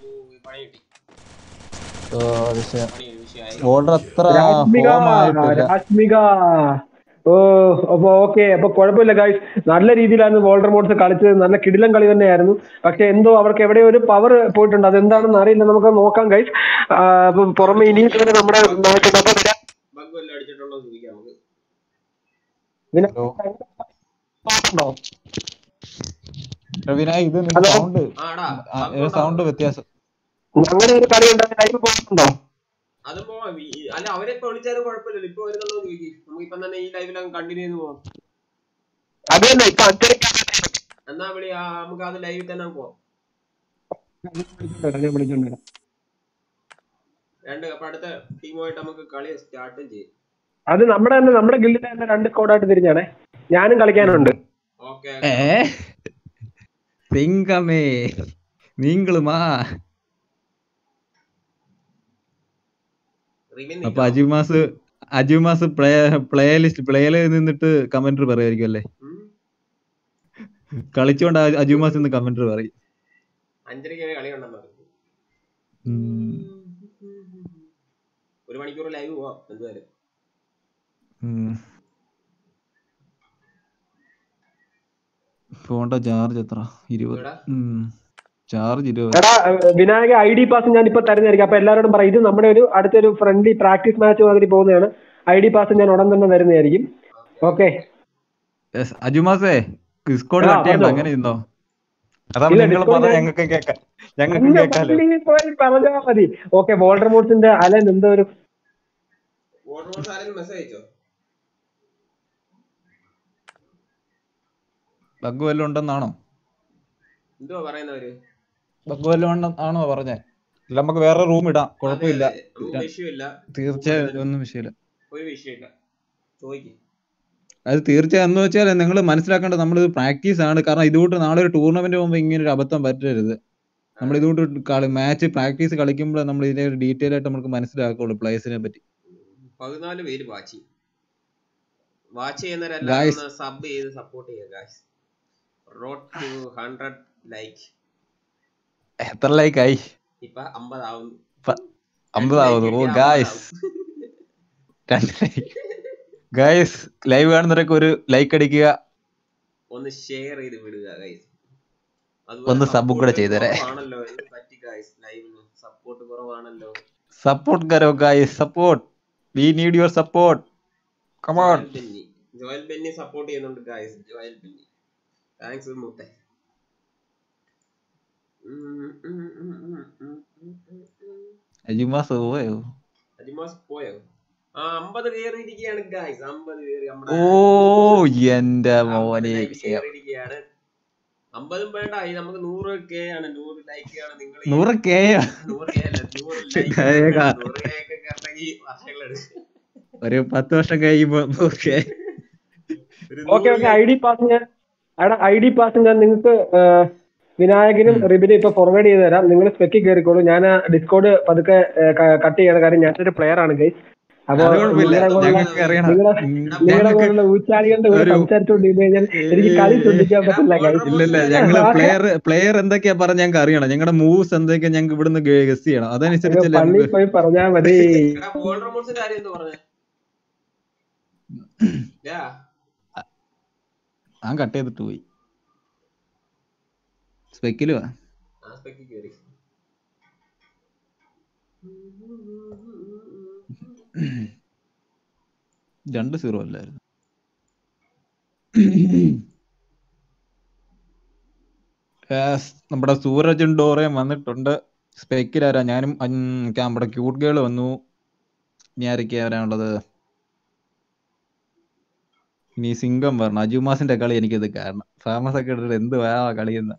ഓർഡർ അത്ര രാഷ്മിക. ഓ അപ്പൊ ഓക്കെ അപ്പൊ കുഴപ്പമില്ല ഗൈസ്. നല്ല രീതിയിലായിരുന്നു വോൾഡർമോർട്സ് കളിച്ചത്. നല്ല കിടിലം കളി തന്നെയായിരുന്നു. പക്ഷെ എന്തോ അവർക്ക് എവിടെയോ ഒരു പവർ പോയിട്ടുണ്ട്. അതെന്താണെന്ന് അറിയില്ല. നമുക്ക് നോക്കാം ഗൈസ്. പുറമെ ഇനിയും നമ്മുടെ സൗണ്ട് വ്യത്യാസം അങ്ങനെ ഒരു കളി ഉണ്ടായി ലൈവ് പോകുന്നുണ്ടോ? അത് പോവാം. അല്ല അവരെപ്പോ വിളിച്ചാലും കുഴപ്പമില്ലല്ലോ. ഇപ്പൊ വരുന്നുണ്ടോ ചോദിക്കും. നമുക്ക് ഇപ്പം തന്നെ ഈ ലൈവിൽ കണ്ടിന്യൂ ചെയ്ത് പോവാം. എന്നാ വിളി നമുക്ക് അത് ലൈവിൽ തന്നെ പോവാം. രണ്ട് അപ്പൊ അടുത്ത ടീമുമായിട്ട് നമുക്ക് കളി സ്റ്റാർട്ടും ചെയ്യും. അത് നമ്മുടെ തന്നെ നമ്മുടെ ഗിൽഡിലെ തന്നെ രണ്ട് സ്ക്വാഡായിട്ട് തിരിഞ്ഞാണേ. ഞാനും കളിക്കാനുണ്ട്. ഓക്കെ നീങ്ങളുമാ. അപ്പൊ അജുമാസ് അജുമാസ് പ്ലേ പ്ലേ ലിസ്റ്റ് പ്ലേയിൽ നിന്നിട്ട് കമന്റർ പറയായിരിക്കും അല്ലേ? കളിച്ചോണ്ട് അജുമാസ് ഇന്ന് കമന്റർ പറയും. അഞ്ചരയ്ക്ക് കളി ഉണ്ടെന്ന് പറഞ്ഞു. ഒരു മണിക്കൂർ ലൈവ് പോവാം എന്തായാലും. ഫോണിന്റെ ചാർജ് എത്ര? ഇരുപത്. ചാർജ് ഇരുപത്. എടാ വിനായക ഐ ഡി പാസ് ഞാൻ ഇപ്പൊ തരുന്നതായിരിക്കും. അപ്പൊ എല്ലാവരോടും പറയും ഇത് നമ്മുടെ ഒരു അടുത്തൊരു ഫ്രണ്ട്ലി പ്രാക്ടീസ് മാച്ച് മാതിരി പോകുന്നതാണ്. ഐ ഡി പാസ് ഞാൻ ഉടൻ തന്നെ തരുന്നതായിരിക്കും. ഓക്കെ അജുമാസേ ഡിസ്കോഡ് കട്ടിയുണ്ടോ? അങ്ങനെ ഇരുന്നോ? പറഞ്ഞാ മതി. ഓക്കെ വോൾഡർമോർട്സിന്റെ അലൻ എന്തോ ഒരു ബഗ് വല്ലതും ഉണ്ടെന്നാണോ? എന്തോ പറയുന്നവര് ബഗ് വല്ലതും ആണോ പറഞ്ഞേ? ഇല്ല നമുക്ക് വേറെ റൂം ഇടാം, കുഴപ്പമില്ല. തീർച്ചയായും ഒന്നും വിഷയമില്ല. ഒരു വിഷയമില്ല, ചോദിക്കും. അത് തീർച്ചയായും എന്ന് വെച്ചാൽ നിങ്ങൾ മനസ്സിലാക്കേണ്ടത് നമ്മളിത് പ്രാക്ടീസ് ആണ്. കാരണം ഇതുകൊണ്ട് നാളെ ഒരു ടൂർണമെന്റ് പോകുമ്പോൾ ഇങ്ങനെ ഒരു അബദ്ധം പറ്റരുത്. നമ്മൾ ഇതുകൊണ്ട് കളി മാച്ച് പ്രാക്ടീസ് കളിക്കുമ്പോൾ നമ്മൾ ഇതിനെ ഡീറ്റെയിൽ ആയിട്ട് നമുക്ക് മനസ്സിലാക്കുള്ളൂ പ്ലേയേഴ്സിനെ പറ്റി. പതിനാല് പേര് വാച്ച് വാച്ച് ചെയ്യുന്നവരെല്ലാം സബ് ചെയ്ത് സപ്പോർട്ട് ചെയ്യുക guys. Road to hundred like. എത്ര ലൈക്ക് ആയി? ഇപ്പൊ അമ്പത് ആവുന്നു. അമ്പത് ആവുന്നു. ഓ ഗായ്സ് രണ്ട് ലൈക്ക്. ഗൈസ് ലൈവ് കാണുന്നവരൊക്കെ ഒരു ലൈക്ക് അടിക്കുക, ഒന്ന് ഷെയർ ചെയ്ത് വിടുക ഗൈസ്. ഒന്ന് അതുപോലെ സബും കൂടെ സപ്പോർട്ട് ചെയ്തേരെ. കുറവാണല്ലോ, എന്ത് പറ്റി ഗൈസ്? ലൈവിന് സപ്പോർട്ട് കുറവാണല്ലോ. സപ്പോർട്ട് കരോ guys, support. We need your support. Come on. Joel Benny Joel Benny support ചെയ്യുന്നുണ്ട് ഗൈസ്. ജോയൽ ബെന്നി താങ്ക്സ് മുത്തേ. അജിമാസ് പോയോ? അജിമാസ് പോയോ? ആ അമ്പത് കയറിയിരിക്കുകയാണ് ഗൈസ്. അമ്പത് കയറി ഓ എന്റെ മോനെ വിഷയം. കയറിയിരിക്കുകയാണ്. അമ്പതും വേണ്ട, ഇത് നമുക്ക് നൂറ് കെ ആണ്, നൂറ് ലൈക്ക് ആണ്. നിങ്ങൾ നൂറ് കെ നൂറ് കെ അല്ല, നൂറ് ലൈക്ക്. നൂറ് കെ ഒക്കെ കയറണമെങ്കിൽ വർഷങ്ങളെടുക്കും. ഒരു പത്ത് വർഷം കഴിയുമ്പോ നൂറ് K. Okay okay I D pass ഞാൻ അവിടെ ഐ ഡി പാസ് ഞാൻ നിങ്ങൾക്ക് വിനായകനും റിബിനും ഇപ്പൊ ഫോർവേഡ് ചെയ്ത് തരാം. നിങ്ങൾ സ്പെക്കി കയറിക്കോളൂ. ഞാൻ ഡിസ്കോഡ് പതുക്കെ കട്ട് ചെയ്യണ കാര്യം ഞാനൊരു പ്ലെയർ ആണ് ഗൈസ്. അപ്പൊ നിങ്ങളെ പോലുള്ള ഊച്ചാളികളുടെ കൂടെ സംസാരിച്ചുകൊണ്ടിരുന്നു കഴിഞ്ഞാൽ എനിക്ക് കളി ശ്രദ്ധിക്കാൻ പറ്റില്ല ഗൈസ്. ഇല്ലല്ല, ഞങ്ങള് പ്ലെയർ പ്ലെയർ എന്തൊക്കെയാ പറഞ്ഞ ഞങ്ങൾക്ക് അറിയണം. ഞങ്ങളുടെ മൂവ്സ് എന്തൊക്കെയാ ഞങ്ങൾക്ക് ഇവിടുന്ന് ഗസ് ചെയ്യണം. അതനുസരിച്ചല്ലേ പള്ളിയിൽ പോയി പറഞ്ഞാൽ മതി. ഞാൻ കട്ട് ചെയ്തിട്ട് പോയി. സ്പെക്കിലുവാ രണ്ട് സീറോ അല്ലായിരുന്നു. നമ്മുടെ സൂരജും ഡോറയും വന്നിട്ടുണ്ട്. സ്പെക്കിലാരാ? ഞാനും നമ്മുടെ ക്യൂട്ട് ഗേൾ വന്നു. ഇനി ആരൊക്കെയാ വരാനുള്ളത്? ഇനി സിംഗം പറഞ്ഞു. അജുമാസിന്റെ കളി എനിക്കത് കാരണം ഫേമസ് ഒക്കെ ഇട്ടിട്ട് എന്ത് വേവാ കളിയെന്ന്.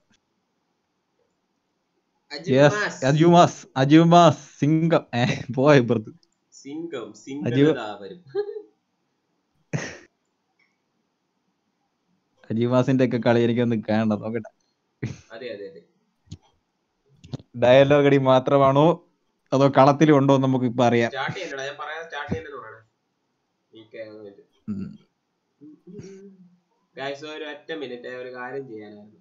അജുമാസ് അജുമാസ് സിംഗം ഏഹ് പോയ ഇപ്പുറത്ത് അജുമാസിന്റെ ഒക്കെ കളി എനിക്കൊന്ന് കാണണം. നോക്കട്ടെ ഡയലോഗ് അടി മാത്രമാണോ അതോ കളത്തിലും ഉണ്ടോ നമുക്ക് ഇപ്പൊ അറിയാം. ഒരു ഒറ്റ മിനിറ്റ് ഒരു കാര്യം ചെയ്യാനായിരുന്നു.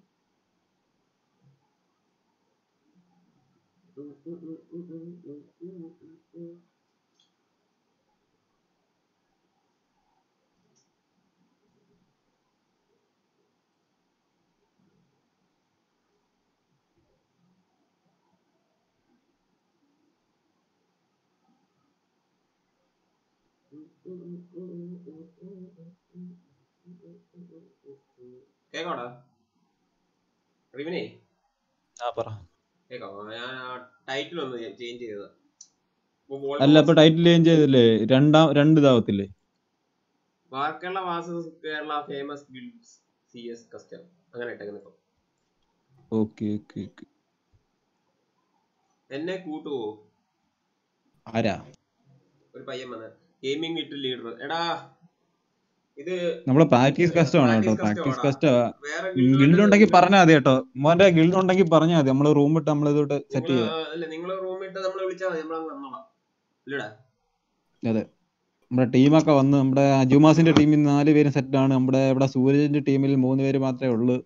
കേക്കോടാ റിവിനെ? കേക്കോ, ഞാൻ ടൈറ്റിൽ ഒന്ന് ചേഞ്ച് ചെയ്തതാ. അല്ല ഇപ്പൊ ടൈറ്റിൽ ചേഞ്ച് ചെയ്തില്ലേ? രണ്ടാം രണ്ട് ഇതാവത്തില്ലേ? വാർക്കേരള വാസസ് Kerala famous builds C S custom അങ്ങനെ ഇട്ടേക്കുന്നു. Okay okay okay. എന്നെ കൂട്ടുവോ? ആരാ? ഒരു പയ്യൻ വന്ന ഗെയിമിംഗ് വിത്ത് ലീഡർ. എടാ ഇത് നമ്മളെ പ്രാക്ടീസ് കസ്റ്റമാണ് കേട്ടോ. പ്രാക്ടീസ് കസ്റ്റ ഗിൽഡ് ഉണ്ടെങ്കിൽ പറഞ്ഞാൽ മതി കേട്ടോ. മോന്റെ ഗിൽഡ് ഉണ്ടെങ്കിൽ പറഞ്ഞാൽ മതി. നമ്മള് റൂം ഇട്ട് നമ്മൾ ഇതോട്ട് സെറ്റ് ചെയ്യാം. അതെ, നമ്മുടെ ടീമൊക്കെ വന്ന് നമ്മുടെ അജുമാസിന്റെ ടീമിൽ നാല് പേരും സെറ്റ് ആണ്. നമ്മുടെ ഇവിടെ സൂരജിന്റെ ടീമിൽ മൂന്ന് പേര് മാത്രമേ ഉള്ളൂ.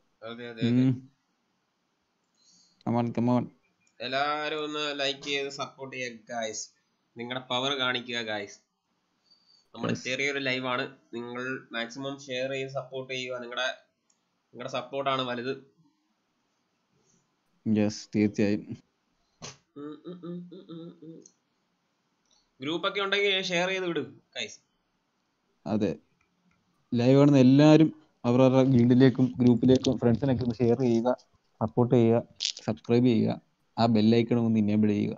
എല്ലാരും ഒന്ന് ലൈക്ക് ചെയ്ത് സപ്പോർട്ട് ചെയ്യുക ഗായ്സ്. നിങ്ങളുടെ പവർ കാണിക്കുക ഗായ്സ്. നമ്മുടെ ചെറിയൊരു ലൈവാണ്. നിങ്ങൾ മാക്സിമം ഷെയർ ചെയ്ത് സപ്പോർട്ട് ചെയ്യുക. നിങ്ങളുടെ നിങ്ങളുടെ സപ്പോർട്ടാണ് വലുത്. തീർച്ചയായും. ഗ്രൂപ്പ് ഒക്കെ ഉണ്ടെങ്കിൽ ഷെയർ ചെയ്ത് വിടും ഗൈസ്. അതെ, ലൈവ് കാണുന്ന എല്ലാവരും അവരവരുടെ ഗിൽഡിലേക്കും ഗ്രൂപ്പിലേക്കും ഫ്രണ്ട്സിനൊക്കെ ഒന്ന് ഷെയർ ചെയ്യുക, സപ്പോർട്ട് ചെയ്യുക, സബ്സ്ക്രൈബ് ചെയ്യുക, ആ ബെല്ലൈക്കൺ ഒന്ന് ഇനേബിൾ ചെയ്യുക.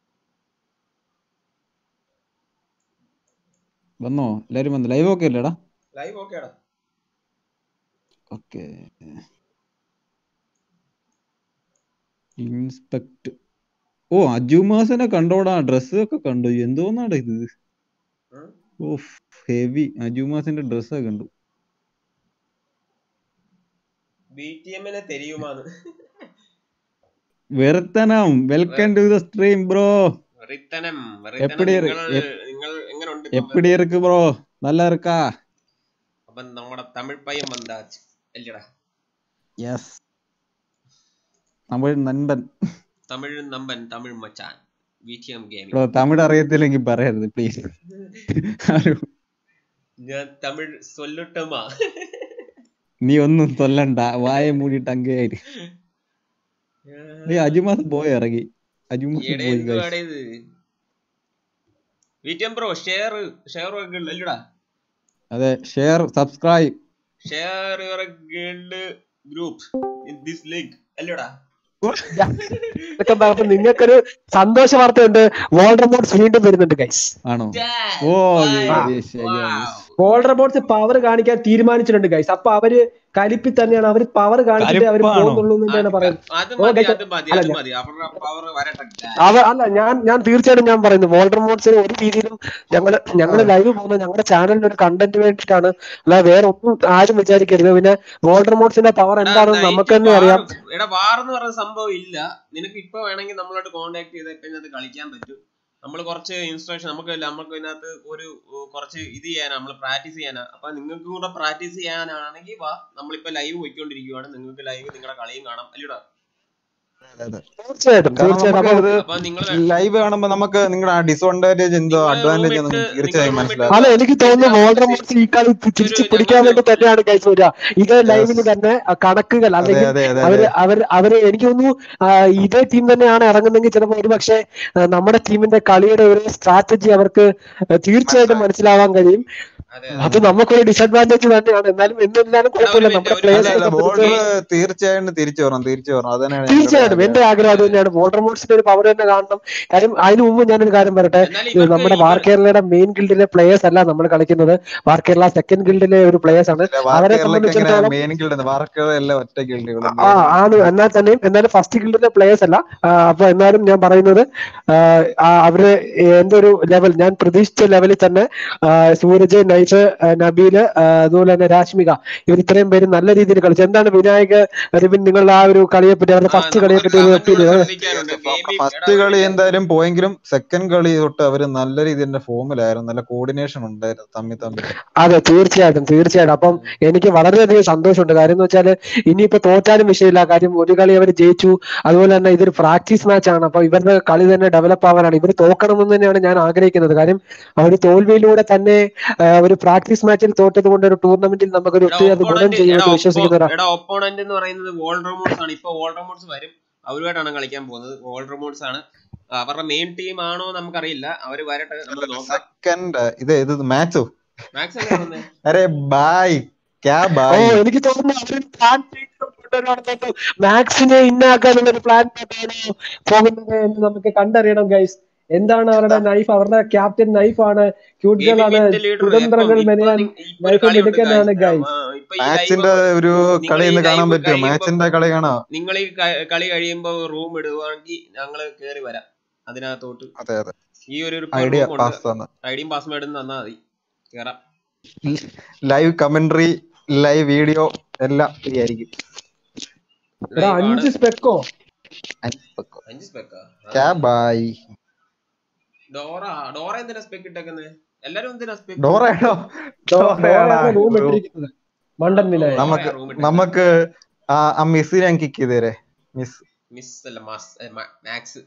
വന്നോ? എല്ലാരും വന്നു. ലൈവ് ഓക്കെ അല്ലേടാ? ലൈവ് ഓക്കേടാ. ഓക്കെ. ഇൻസ്പെക്ട്. ഓ അജുമാസിനെ കണ്ടോടാ. ഡ്രസ് ഒക്കെ കണ്ടു. എന്തോന്നാടാ ഇത്? ഓ ഹെവി. അജുമാസിന്റെ ഡ്രസ് ഒക്കെ കണ്ടു. ബിടിഎമ്മിനെ തെരിയുമാന്ന്. വെറുത്തനം. Welcome to the stream bro. വെറുത്തനം. എപ്പടി നിങ്ങൾ എങ്ങനെ ഉണ്ട്? എപ്പടി ഇருக்கு ബ്രോ? നല്ല இருக்கா? അപ്പം നമ്മുടെ തമിഴ് പയ്യൻ വന്നാച്ച് അല്ലടാ. യെസ്, തമിഴ് നൻപൻ. തമിഴ് നമ്പൻ, തമിഴ് മച്ചാൻ. V T M Gaming. Bro Tamil അറിയത്തില്ലെങ്കിൽ പറയരുത് പ്ലീസ്. ഞാൻ തമിഴ് സൊല്ലട്ടുമാ? നീ ഒന്നും തൊല്ലണ്ട, വായ മൂടിയിട്ട് അങ്ങേര്. നീ അജുമാസ് പോയി ഇറങ്ങി. അജുമാസ് പോയി guys. ഇത് V T M bro share share അല്ലടാ. അതെ, share subscribe share your guild group in this link അല്ലടാ. നിങ്ങൾക്കൊരു സന്തോഷ വാർത്തയുണ്ട്, വോൾഡർമോർട്സ് വീണ്ടും വരുന്നുണ്ട് ഗൈസ്. ആണോ? ഓ വോൾഡർമോർട്സ് പവർ കാണിക്കാൻ തീരുമാനിച്ചിട്ടുണ്ട് ഗൈസ്. അപ്പൊ അവര് കലിപ്പി തന്നെയാണ്, അവര് പവർ കാണിച്ചിട്ട് അവര് പോകുന്നുള്ളൂ തന്നെയാണ് പറയുന്നത്. അല്ല ഞാൻ ഞാൻ തീർച്ചയായിട്ടും ഞാൻ പറയുന്നു, വോൾഡർമോർട്സിന് ഒരു രീതിയിലും ഞങ്ങള് ഞങ്ങള് ലൈവ് പോകുന്നത് ഞങ്ങളുടെ ചാനലിന് ഒരു കണ്ടന്റ് വേണ്ടിയിട്ടാണ്, അല്ല വേറെ ഒന്നും ആരും വിചാരിക്കരുത്. പിന്നെ വോൾഡർമോർട്സിന്റെ പവർ എന്താണെന്ന് നമുക്ക് തന്നെ അറിയാം. സംഭവം ഇല്ല, നിനക്ക് ഇപ്പൊ വേണമെങ്കിൽ നമ്മളോട് കോണ്ടാക്ട് ചെയ്ത് അത് കളിക്കാൻ പറ്റും. നമ്മൾ കുറച്ച് ഇൻസ്ട്രക്ഷൻ നമുക്ക് നമുക്ക് ഇതിനകത്ത് ഒരു കുറച്ച് ഇത് ചെയ്യാനാ, നമ്മൾ പ്രാക്ടീസ് ചെയ്യാനാ. അപ്പൊ നിങ്ങൾക്ക് കൂടെ പ്രാക്ടീസ് ചെയ്യാനാണെങ്കിൽ വാ, നമ്മളിപ്പോ ലൈവ് പോയിക്കൊണ്ടിരിക്കുവാണ്, നിങ്ങൾക്ക് ലൈവ് നിങ്ങളുടെ കളിയും കാണാം അല്ലടാ. ലൈവ് കാണുമ്പോ നമുക്ക് നിങ്ങളുടെ ഡിസ്അഡ്വാൻറ്റേജ് എന്തോ അഡ്വാൻറ്റേജ് തീർച്ചയായും മനസ്സിലാവും. അല്ല എനിക്ക് തോന്നുന്നു വോൾഡർമോർട്സ് ഈ കളി തിരിച്ചു പിടിക്കാൻ വേണ്ടി തന്നെയാണ് കഴിച്ചു വരിക. ഇത് ലൈവിന് തന്നെ കണക്കുകൾ അല്ലെങ്കിൽ അവര് അവര് അവര് എനിക്ക് തോന്നുന്നു ഇതേ ടീം തന്നെയാണ് ഇറങ്ങുന്നെങ്കിൽ ചിലപ്പോൾ ഒരു പക്ഷേ നമ്മുടെ ടീമിന്റെ കളിയുടെ ഒരു സ്ട്രാറ്റജി അവർക്ക് തീർച്ചയായിട്ടും മനസ്സിലാവാൻ കഴിയും. അത് നമുക്കൊരു ഡിസഡ്വാൻറ്റേജ് തന്നെയാണ്. എന്നാലും എന്നിരുന്നാലും കുഴപ്പമില്ല, നമ്മുടെ തീർച്ചയായിട്ടും തിരിച്ചു വരണം തിരിച്ചു വരണം അത് തന്നെയാണ് തീർച്ചയായിട്ടും എന്റെ ആഗ്രഹം. അത് തന്നെയാണ്, വോൾഡർമോർട്സിന്റെ ഒരു പവർ തന്നെ കാണണം. കാര്യം അതിനു മുമ്പ് ഞാനൊരു കാര്യം പറയട്ടെ, നമ്മുടെ വാർ കേരളയുടെ മെയിൻ ഗിൽഡിലെ പ്ലേയേഴ്സ് അല്ല നമ്മൾ കളിക്കുന്നത്, വാർ കേരള സെക്കൻഡ് ഗിൽഡിലെ ഒരു പ്ലേയേഴ്സ് ആണ്. അവരെ സംബന്ധിച്ചിടത്തോളം ആ ആണ്, എന്നാൽ തന്നെയും എന്നാലും ഫസ്റ്റ് ഗിൽഡിലെ പ്ലേയേഴ്സ് അല്ല. അപ്പൊ എന്നാലും ഞാൻ പറയുന്നത് അവര് എന്തൊരു ലെവൽ ഞാൻ പ്രതീക്ഷിച്ച ലെവലിൽ തന്നെ സൂരജ്, നൈഫ്, നബീല്, അതുപോലെ തന്നെ രാഷ്മിക, ഇവർ ഇത്രയും പേര് നല്ല രീതിയിൽ കളിച്ചു. എന്താണ് വിനായക റിബിൻ നിങ്ങളുടെ ആ ഒരു കളിയെ പറ്റി, അവരുടെ ഫസ്റ്റ് കളിയെ പറ്റി? ഫസ്റ്റ് കളി എന്തായാലും പോയെങ്കിലും സെക്കൻഡ് കളി തൊട്ട് അവര് നല്ല രീതിയിൽ ഫോമിലായിരുന്നു, നല്ല കോർഡിനേഷൻ ഉണ്ടായിരുന്നു തമ്മിൽ തമ്മിൽ. അതെ തീർച്ചയായിട്ടും തീർച്ചയായിട്ടും. അപ്പം എനിക്ക് വളരെയധികം സന്തോഷമുണ്ട്. കാര്യം എന്ന് വെച്ചാൽ ഇനിയിപ്പോ തോറ്റാലും വിഷയമില്ല, കാര്യം ഒരു കളി അവർ ജയിച്ചു. അതുപോലെ തന്നെ ഇതൊരു പ്രാക്ടീസ് മാച്ച് ആണ്. അപ്പൊ ഇവരുടെ കളി തന്നെ ഡെവലപ്പ് ആവാനാണ്. ഇവർ തോക്കണമെന്ന് തന്നെയാണ് ഞാൻ ആഗ്രഹിക്കുന്നത്. കാര്യം അവർ തോൽവിയിലൂടെ തന്നെ ഒരു പ്രാക്ടീസ് മാച്ചിൽ തോറ്റത് കൊണ്ട് ഒരു ടൂർണമെന്റിൽ നമുക്കൊരു ഒത്തിരി അത് ഗുണം ചെയ്യുമെന്ന് വിശ്വസിക്കുന്നവരാണ്. ഒപ്പോണന്റ് എന്ന് പറയുന്നത് വോൾഡർമോർട്സ് ആണ്. ഇപ്പൊ വോൾഡർമോർട്സ് വരും, അവരുമായിട്ടാണ് കളിക്കാൻ പോകുന്നത്. വോൾഡർമോർട്സ് ആണ് അവരുടെ മെയിൻ ടീം ആണോ നമുക്കറിയില്ല, അവര് വരട്ടെ നമ്മൾ നോക്കാം. സെക്കൻഡ് ഇത് ഇത് മാച്ചോ മാക്സ് അരെ ബൈ ക്യാ ബൈ എനിക്ക് തോന്നുന്നു അവര് പ്ലാൻ ചെയ്തിട്ടുണ്ടോ മാക്സിനെ ഇന്നാക്കാനുള്ള ഒരു പ്ലാൻ പോകുന്നത് എന്ന് നമുക്ക് കണ്ടറിയണം ഗൈസ്. എന്താണ് അവരുടെ നൈഫ്, അവരുടെ ക്യാപ്റ്റൻ നൈഫ് ആണ്, ക്യൂട്ടുകളാണ്, കുതന്ത്രങ്ങൾ മെനയാൻ നൈഫ് എടുക്കാനാണ് ഗൈസ്. മാച്ചിന്റെ ഒരു കളി ഇന്ന് കാണാൻ പറ്റുമോ? മാച്ചിന്റെ കളി കാണാം. നിങ്ങൾ ഈ കളി കഴിയുമ്പോ റൂം ഇടുവാണെങ്കിൽ ഞങ്ങള് കേറി വരാം അതിനകത്തോട്ട്. അതെ അതെ, ഈ ഒരു ഐഡിയ പാസ് തന്ന ഐഡിയും പാസ്വേഡും തന്നാ മതി, കേറാം. ലൈവ് കമന്ററി, ലൈവ് വീഡിയോ എല്ലാം ഫ്രീ ആയിരിക്കും. അഞ്ച് സ്പെക്കോ അഞ്ച് സ്പെക്കാ ക്യാ ബൈ ഡോറ ഡോറ എന്തിനാ സ്പെക്ക് ഇട്ടേക്കുന്നത്? എല്ലാരും എന്തിനാ സ്പെക്ക്? ഡോറയാണോ? നമുക്ക് നമുക്ക് ആ മിസ്സിനെ ഞാൻ കിക്ക് ചെയ്തേരെ. മിസ് മിസ് അല്ല മാക്സ്.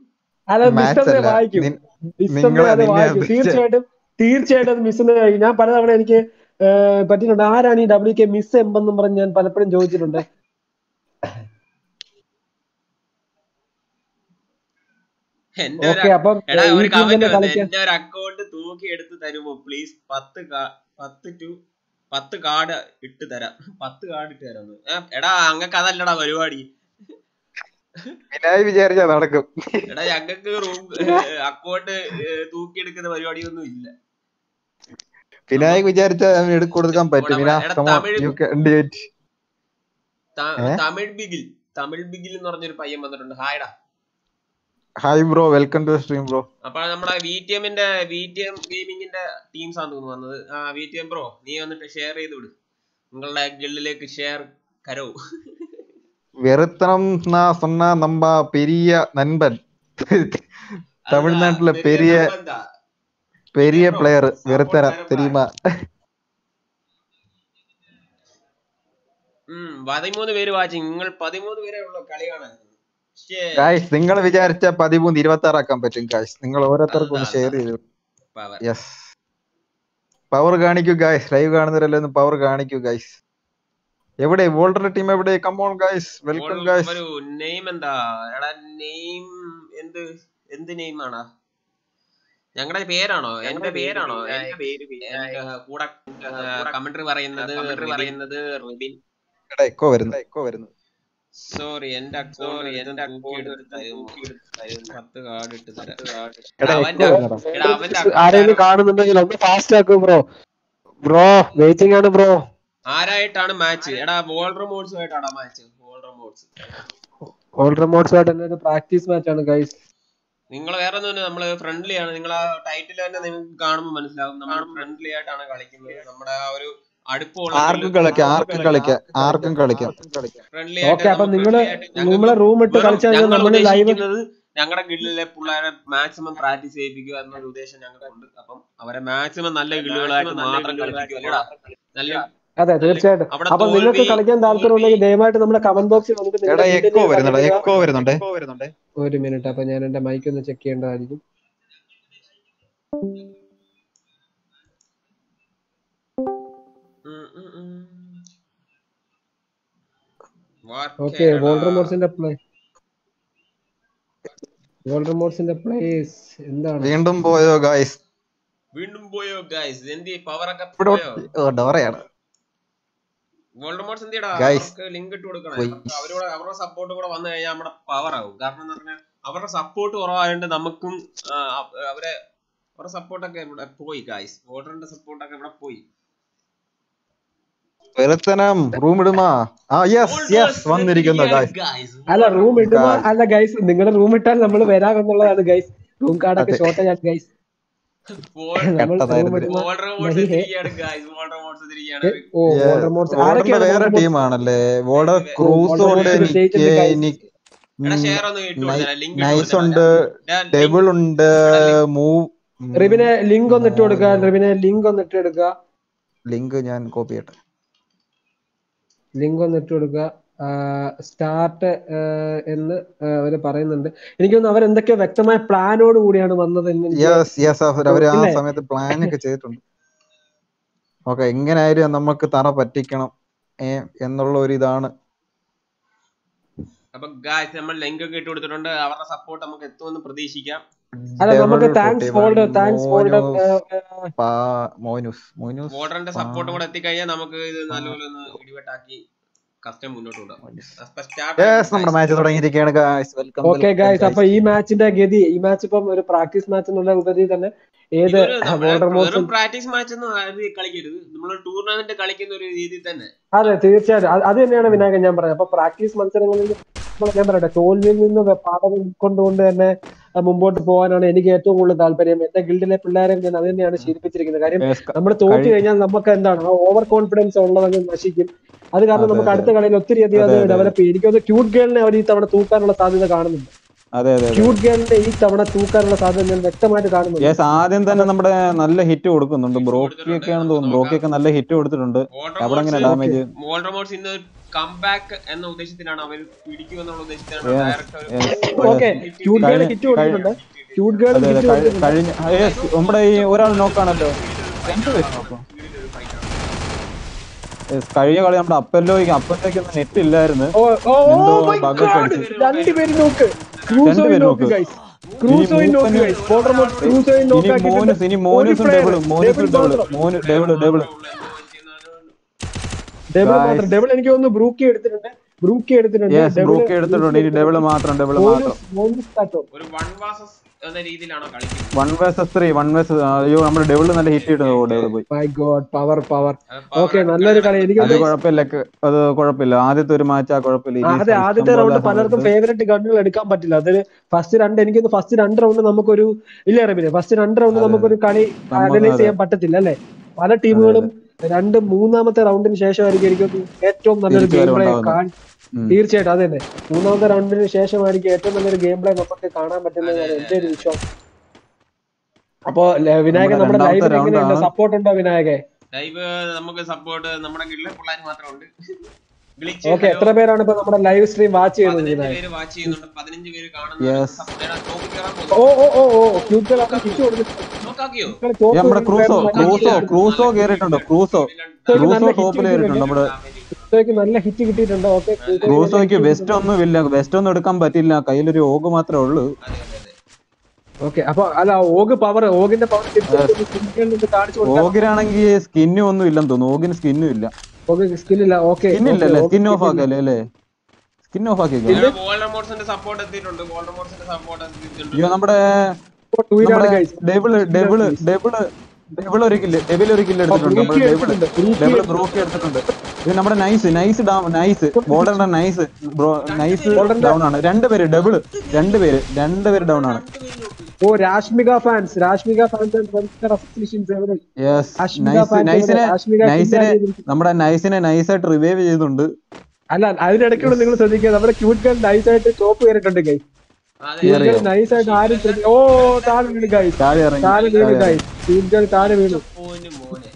തീർച്ചയായിട്ടും തീർച്ചയായിട്ടും മിസ്സിന് ഞാൻ പലതവണ എനിക്ക് പറ്റിയിട്ടുണ്ട്. ആരാണ് ഈ ഡബ്ല്യു കെ മിസ് എംബെന്നും പറഞ്ഞ് ഞാൻ പലപ്പോഴും ചോദിച്ചിട്ടുണ്ട്. എന്റെ ഒരു അക്കൗണ്ട് തൂക്കി എടുത്ത് തരുമോ പ്ലീസ്? പത്ത് പത്ത് ടു പത്ത് കാർഡ് ഇട്ട് തരാം, പത്ത് കാർഡ് ഇട്ട് തരാം. എടാ അങ്ങക്ക് അതല്ലടാ പരിപാടി, വിചാരിച്ചാ നടക്കും. എടാ ഞങ്ങക്ക് റൂം അക്കൗണ്ട് തൂക്കി എടുക്കുന്ന പരിപാടിയൊന്നും ഇല്ല. വിനായക് വിചാരിച്ചാ കൊടുക്കാൻ പറ്റും. തമിഴ് ബിഗിൽ തമിഴ് ബിഗിൽ എന്ന് പറഞ്ഞൊരു പയ്യൻ വന്നിട്ടുണ്ട്. ഹായ്ഡാ. Hi bro, welcome to stream bro. അപ്പൊ നമ്മുടെ വി ടി എമ്മിന്റെ വി ടി എം ഗെയിമിങ്ങിന്റെ ടീംസ് ആണെന്ന് തോന്നുന്നു വന്നത്. ആ വി ടി എം ബ്രോ, നീ വന്നിട്ട് ഷെയർ ചെയ്ത് വിട്, നിങ്ങളുടെ ഗിൽഡിലേക്ക് ഷെയർ കരോ. വെറുത്തണം சொன்னா நம்ம பெரிய நண்பன், தமிழ்நாட்டுல பெரிய பெரிய பிளேயர் வெறுத்தர தெரியுமா? ഉം പതിമൂന്ന് പേര് വാച്ചിങ്. നിങ്ങൾ പതിമൂന്ന് പേരെ ഉള്ള കളി കാണാൻ. ഗായ്സ് നിങ്ങൾ വിചാരിച്ച പതിമൂന്ന് ഇരുപത്തി ആറ് ആക്കാൻ പറ്റും ഗായ്സ്. നിങ്ങൾ ഓരോരുത്തർക്കും ഒന്ന് ഷെയർ ചെയ്തു. യെസ്, പവർ കാണിക്കൂ ഗായ്സ്. ലൈവ് കാണുന്നവരല്ലേ ഒന്ന് പവർ കാണിക്കൂ ഗായ്സ്. എവിടെ വോൾഡർ ടീം എവിടെ? Come on guys, welcome guys. ഒരു നെയിം എന്താ എടാ? നെയിം എന്ത് എന്ത് നെയിം ആണോ? ഞങ്ങളുടെ പേരാണോ? എന്റെ പേരാണോ? എന്റെ പേര് കൂടെ കമന്ററി പറയുന്നത് പറയുന്നത് റിബിൻ. എടാ എക്കോ വരുന്നു, എക്കോ വരുന്നു. സോറി, എന്റെ സോറി എന്റെ പത്ത് കാർഡ് ഇട്ട് തരാം. ആരെങ്കിലും കാണുന്നുണ്ടെങ്കിൽ ഒന്ന് ഫാസ്റ്റ് ആക്കൂ ബ്രോ. ബ്രോ വെയിറ്റിംഗ് ആണ് ബ്രോ. ആരായിട്ടാണ് മാച്ച്? എടാ വോൾഡർ മോഡ്സ് ആയിട്ടാണ് match. Voldemort Voldemort ആയിട്ട് പ്രാക്ടീസ് മാച്ച് ആണ് ഗൈസ്. നിങ്ങൾ വേറെ ഒന്നും, നമ്മള് ഫ്രണ്ട്ലി ആണ്. നിങ്ങൾ ആ ടൈറ്റിൽ തന്നെ നിങ്ങൾക്ക് കാണുമ്പോൾ മനസ്സിലാവും നമ്മൾ ഫ്രണ്ട്ലി ആയിട്ടാണ് കളിക്കുന്നത്. നമ്മുടെ ആ ഒരു അടുപ്പമുള്ള ആർക്കും കളിക്കാം, ആർക്കും കളിക്കാം, ആർക്കും കളിക്കാം. ഫ്രണ്ട്ലി ഓക്കെ, അപ്പൊ നിങ്ങള് നിങ്ങളെ റൂം ഇട്ട് കളിച്ചാൽ നമ്മള് ലൈവ് ഞങ്ങളുടെ ഗില്ലിലെ പിള്ളേരെ മാക്സിമം പ്രാക്ടീസ് ചെയ്യിപ്പിക്കുക എന്നൊരു ഉദ്ദേശം ഞങ്ങൾക്കുണ്ട്. അപ്പം അവരെ മാക്സിമം നല്ല ഗില്ലുകളായിട്ട് മാത്രം കളിപ്പിക്കുക. നല്ല അതെ, തീർച്ചയായിട്ടും. അപ്പൊ നിങ്ങൾക്ക് കളിക്കാൻ താല്പര്യം ഉണ്ടെങ്കിൽ ദയവായിട്ട് നമ്മുടെ കമന്റ് ബോക്സിൽ വന്നിട്ട് ഒരു മിനിറ്റ്. അപ്പൊ ഞാൻ എന്റെ മൈക്ക് ഒന്ന് ചെക്ക് ചെയ്യേണ്ടതായിരിക്കും. ഓക്കെ, വോൾഡർ മോഡ്സിന്റെ പ്ലേ വോൾഡർ മോഡ്സിന്റെ പ്ലേസ് എന്താണ്? വീണ്ടും പോയോ ഗായ്സ്? വീണ്ടും പോയോ ഗായ്സ്? എന്തി പവർ ഒക്കെ പോയോ? ഡോറയാണ് വോൾഡർമോർട്സ് എന്തിടാ? അവർക്ക് ലിങ്ക് ഇട്ട് കൊടുക്കണം. അവരോട് അവരുടെ സപ്പോർട്ട് കൂടെ വന്നു കഴിഞ്ഞാൽ നമ്മുടെ പവർ ആവും. കാരണം എന്ന് പറഞ്ഞാൽ അവരുടെ സപ്പോർട്ട് കുറവായതുകൊണ്ട് നമുക്കും അവരെ അവരുടെ സപ്പോർട്ടൊക്കെ ഇവിടെ പോയി ഗായ്സ്. വോൾഡറിന്റെ സപ്പോർട്ടൊക്കെ ഇവിടെ പോയി. റൂം ഇടുമാ? വന്നിരിക്കുന്നു ഗായ്സ്. അല്ല, റൂം ഇടുമാ അല്ല ഗൈസ്, നിങ്ങളുടെ റൂം ഇട്ടാൽ നമ്മൾ വരാമെന്നുള്ളതാണ് ഗൈസ്. റൂം കാർഡൊക്കെ ഷോർട്ടേജ് ആണ് ഗൈസ്. വേറെ ടീമാണല്ലേ വോൾഡർ. ക്രൂസ് ഉണ്ട്, നൈസ് ഉണ്ട്, ഡെവിൾ ഉണ്ട്, മൂവ്. റിബിനെ ലിങ്ക് ഒന്ന് ഇട്ട് കൊടുക്കുക. റിബിനെ ലിങ്ക് ഒന്ന് ഇട്ട് എടുക്കുക. ലിങ്ക് ഞാൻ കോപ്പി ചെയ്യട്ടെ. ലിങ്ക് ഒന്ന് ഇട്ട് കൊടുക്കുക. സ്റ്റാർട്ട് എന്ന് അവര് പറയുന്നുണ്ട്. എനിക്കൊന്ന് അവരെന്തൊക്കെയോ വ്യക്തമായ പ്ലാനോട് കൂടിയാണ് വന്നത്. അവര് ആ സമയത്ത് പ്ലാൻ ഒക്കെ ചെയ്തിട്ടുണ്ട്. ഓക്കെ, എങ്ങനെയായാലും നമുക്ക് തറ പറ്റിക്കണം എന്നുള്ള ഒരു ഇതാണ്. അപ്പൊ ഗായ്സ് നമ്മൾ ലിങ്ക് ഒക്കെ ഇട്ട് കൊടുത്തിട്ടുണ്ട്. അവരുടെ സപ്പോർട്ട് നമുക്ക് എത്തുമെന്ന് പ്രതീക്ഷിക്കാം. നമുക്ക് thanks folder thanks folder Monus Monus വോൾഡറിന്റെ സപ്പോർട്ട് കൂടെ എത്തിക്കഴിഞ്ഞാൽ നമുക്ക് ഇത് നല്ലപോലെ ഒന്ന് ഇടിവെട്ടാക്കി കസ്റ്റം മുന്നോട്ട് കൊണ്ടുപോകാം. നമ്മുടെ മാച്ച് തുടങ്ങിയിരിക്കുകയാണ് ഗായ്സ്. വെൽക്കം. ഓക്കെ ഗായ്സ്, അപ്പൊ ഈ മാച്ചിന്റെ ഗതി, ഈ മാച്ച് ഇപ്പം ഒരു പ്രാക്ടീസ് മാച്ച് എന്നുള്ള ഉപരി തന്നെ ഏത് പ്രാക്ടീസ് മാച്ച് ഒന്നും കളിക്കരുത്. നമ്മൾ ടൂർണമെന്റ് കളിക്കുന്ന ഒരു രീതി തന്നെ. അതെ, തീർച്ചയായിട്ടും അത് തന്നെയാണ് വിനായകൻ ഞാൻ പറഞ്ഞത്. അപ്പൊ പ്രാക്ടീസ് മത്സരങ്ങളിൽ ഞാൻ പറയട്ടെ, തോൽവിയിൽ നിന്ന് പാഠം ഉൾക്കൊണ്ടുകൊണ്ട് തന്നെ മുമ്പോട്ട് പോകാനാണ് എനിക്ക് ഏറ്റവും കൂടുതൽ താല്പര്യം. എന്റെ ഗിൽഡിലെ പിള്ളേരെ ഞാൻ അത് തന്നെയാണ് ശീലിപ്പിച്ചിരിക്കുന്നത്. കാര്യം നമ്മൾ തോറ്റു കഴിഞ്ഞാൽ നമുക്ക് എന്താണ് ഓവർ കോൺഫിഡൻസ് ഉള്ളതങ്ങ് നശിക്കും. അത് കാരണം നമുക്ക് അടുത്ത കളിയിൽ ഒത്തിരി അധികം അത് ഡെവലപ്പ് ചെയ്യും. എനിക്കൊന്ന് ക്യൂട്ട് ഗേളിനെ അവർ ഈ തവണ തൂക്കാനുള്ള സാധ്യത കാണുന്നുണ്ട്. ക്യൂട്ട് ഗേളിനെ ഈ തവണ തൂക്കാനുള്ള സാധ്യത ഞാൻ വ്യക്തമായിട്ട് കാണുന്നുണ്ട്. ആദ്യം തന്നെ നമ്മുടെ നല്ല ഹിറ്റ് കൊടുക്കുന്നുണ്ട്. ബ്രോക്കി ഒക്കെ ആണെന്ന് തോന്നുന്നു. ബ്രോക്കി ഒക്കെ നല്ല ഹിറ്റ് കൊടുത്തിട്ടുണ്ട്. അവിടെ എങ്ങനെ ഡാമേജ് കംബാക്ക് എന്ന ഉദ്ദേശത്തിലാണ് അവർ പിടിക്കുമെന്നുള്ള ഉദ്ദേശത്തിലാണ്. കഴിഞ്ഞ നമ്മുടെ ഈ ഒരാൾ നോക്കാണല്ലോ. കഴിഞ്ഞ കളി നമ്മുടെ അപ്പല്ലോയ്ക്ക് അപ്പത്തേക്ക് നെറ്റ് ഇല്ലായിരുന്നു. രണ്ടുപേരും നോക്ക്. ഇനി മോനൂസും ഡബിളും മോനൂസും ഡബിള് മോന് ഡബിള് ഡബിള് ഡബിൾ എനിക്ക് തോന്നുന്നു ബ്രൂക്കി എടുത്തിട്ടുണ്ട്. ബ്രൂക്കി എടുത്തിട്ടുണ്ട് ബ്രൂക്കി എടുത്തിട്ടുണ്ട് ഇനി ഡബിള് മാത്രം ഡബിള് മാത്രം ഒരു വൺ വേഴ്സസ് എന്ന രീതിയിലാണോ കളിക്കുന്നത്? One versus three one versus. അയ്യോ നമ്മുടെ ഡബിള് നല്ല ഹിറ്റ് കിട്ടുന്നു. ഡബിള് പോയി. My god, power power. Okay, നല്ലൊരു കളി. എനിക്ക് അത് കുഴപ്പമില്ല, അത് കുഴപ്പമില്ല. ആദ്യത്തെ ഒരു മാച്ച് ആ കുഴപ്പമില്ല. അതെ, ആദ്യത്തെ റൗണ്ട് പലർക്കും ഫേവറേറ്റ് ഗണ്ണുകൾ എടുക്കാൻ പറ്റില്ല. അതിൽ ഫസ്റ്റ് രണ്ട് എനിക്ക് ഫസ്റ്റ് രണ്ട് റൗണ്ട് നമുക്കൊരു ഇല്ല റബിനെ ഫസ്റ്റ് രണ്ട് റൗണ്ട് നമുക്കൊരു കളി അനലൈസ് ചെയ്യാൻ പറ്റത്തില്ല അല്ലെ? പല ടീമുകളും രണ്ട് മൂന്നാമത്തെ റൗണ്ടിന് ശേഷമായിരിക്കും എനിക്ക് ഏറ്റവും നല്ലൊരു ഗെയിം പ്ലേ. തീർച്ചയായിട്ടും അത് തന്നെ, മൂന്നാമത്തെ റൗണ്ടിന് ശേഷമായിരിക്കും ഏറ്റവും നല്ലൊരു ഗെയിം പ്ലേ നമുക്ക് കാണാൻ പറ്റുന്നതാണ് എന്റെ ഒരു വിശ്വാസം. അപ്പൊ വിനായകൻ നമ്മുടെ ലൈവിൽ എങ്ങനെയുണ്ട്? സപ്പോർട്ട് ഉണ്ടോ വിനായകൻ? ലൈവ് നമുക്ക് സപ്പോർട്ട് നമ്മുടെ ഗിൽഡിലെ പിള്ളേർ മാത്രമുണ്ട്. ഗ്ലിച്ച്. ഓക്കെ, എത്ര പേരാണ് ഇപ്പൊ നമ്മുടെ ലൈവ് സ്ട്രീം വാച്ച് ചെയ്യുന്നത്? പതിനഞ്ച് പേര് വാച്ച് ചെയ്യുന്നുണ്ട്, പതിനഞ്ച് പേര് കാണുന്നുണ്ട്. Yes. ടോപ്പിൽ കയറാൻ ഓ പോകുന്നു. ഓ ഓ ഓ ക്യൂട്ടുകൾ ഒക്കെ ഹിറ്റ് കൊടുത്തിട്ടുണ്ട്. നോക്കാക്കിയോ? ഈ നമ്മുടെ ക്രൂസോ ക്രൂസോ ക്രൂസോ കേറിയിട്ടുണ്ടോ? ക്രൂസോ ക്രൂസോ ടോപ്പിൽ കയറിയിട്ടുണ്ട്. നമ്മുടെ ക്രൂസോയ്ക്ക് നല്ല ഹിറ്റ് കിട്ടിയിട്ടുണ്ട്. ഓക്കെ, ക്രൂസോയ്ക്ക് വെസ്റ്റ് ഒന്നും ഇല്ല, വെസ്റ്റ് ഒന്നും എടുക്കാൻ പറ്റില്ല, കയ്യിലൊരു ഓഗ് മാത്രമേ ഉള്ളൂ. അതെ അതെ അതെ. ഓക്കെ, അപ്പൊ അല്ല ഓഗ് പവർ, ഓഗിന്റെ പവർ കാണിച്ചു കൊടുക്കാം. ഓഗിനാണെങ്കിൽ സ്കിന്നും ഒന്നും ഇല്ലെന്ന് തോന്നുന്നു. ഓഗിന് സ്കിന്നും ഇല്ല. ഓക്കെ, സ്കിന്നില്ല. ഓക്കെ, സ്കിന്നില്ലല്ലേ? സ്കിൻ ഓഫ് ആക്കല്ലേ അല്ലേ? സ്കിൻ ഓഫ് ആക്കി. വോൾഡമോർട്സിന്റെ സപ്പോർട്ട് എത്തിയിട്ടുണ്ട്. വോൾഡമോർട്സിന്റെ സപ്പോർട്ട് എത്തിയിട്ടുണ്ട്. അയ്യോ, നമ്മുടെ ഡെബിള് ഡെബിള് ഡെബിള് ഡെബിൾ ഒരു കില്ല് ഡെബിൾ ഒരു കില്ല് എടുത്തിട്ടുണ്ട്. നമ്മുടെ ഡെബിള് ഡെബിള് ബ്രോക്കി എടുത്തിട്ടുണ്ട്. ഇത് നമ്മുടെ നൈസ് നൈസ് ഡൗൺ നൈസ് ബോർഡറിന്റെ നൈസ് ബ്രോ നൈസ് ഡൗൺ ആണ്. രണ്ടുപേര് ഡബിള് രണ്ടുപേര് രണ്ടുപേര് ഡൗൺ ആണ്. ഓ, രാഷ്മിക ഫാൻസ്, രാഷ്മിക ഫാൻസ് നൈസിനെ നമ്മുടെ നൈസിനെ നൈസായിട്ട് റിവൈവ് ചെയ്യുന്നുണ്ട്. അല്ല, അതിനിടയ്ക്കുള്ള നിങ്ങൾ ശ്രദ്ധിക്കുക, നമ്മുടെ ക്യൂട്ട് ഗേൾ നൈസായിട്ട് ടോപ്പ് കയറിയിട്ടുണ്ട് ഗൈസ്. നൈസായിട്ട് ആരും ശ്രദ്ധി- ഓ, താഴെ വീണ് ഗൈസ്, താഴെ ഇറങ്ങി താഴെ വീണ് ഗൈസ്, ക്യൂട്ട് ഗേൾ താഴെ വീണു. മോനെ മോനെ.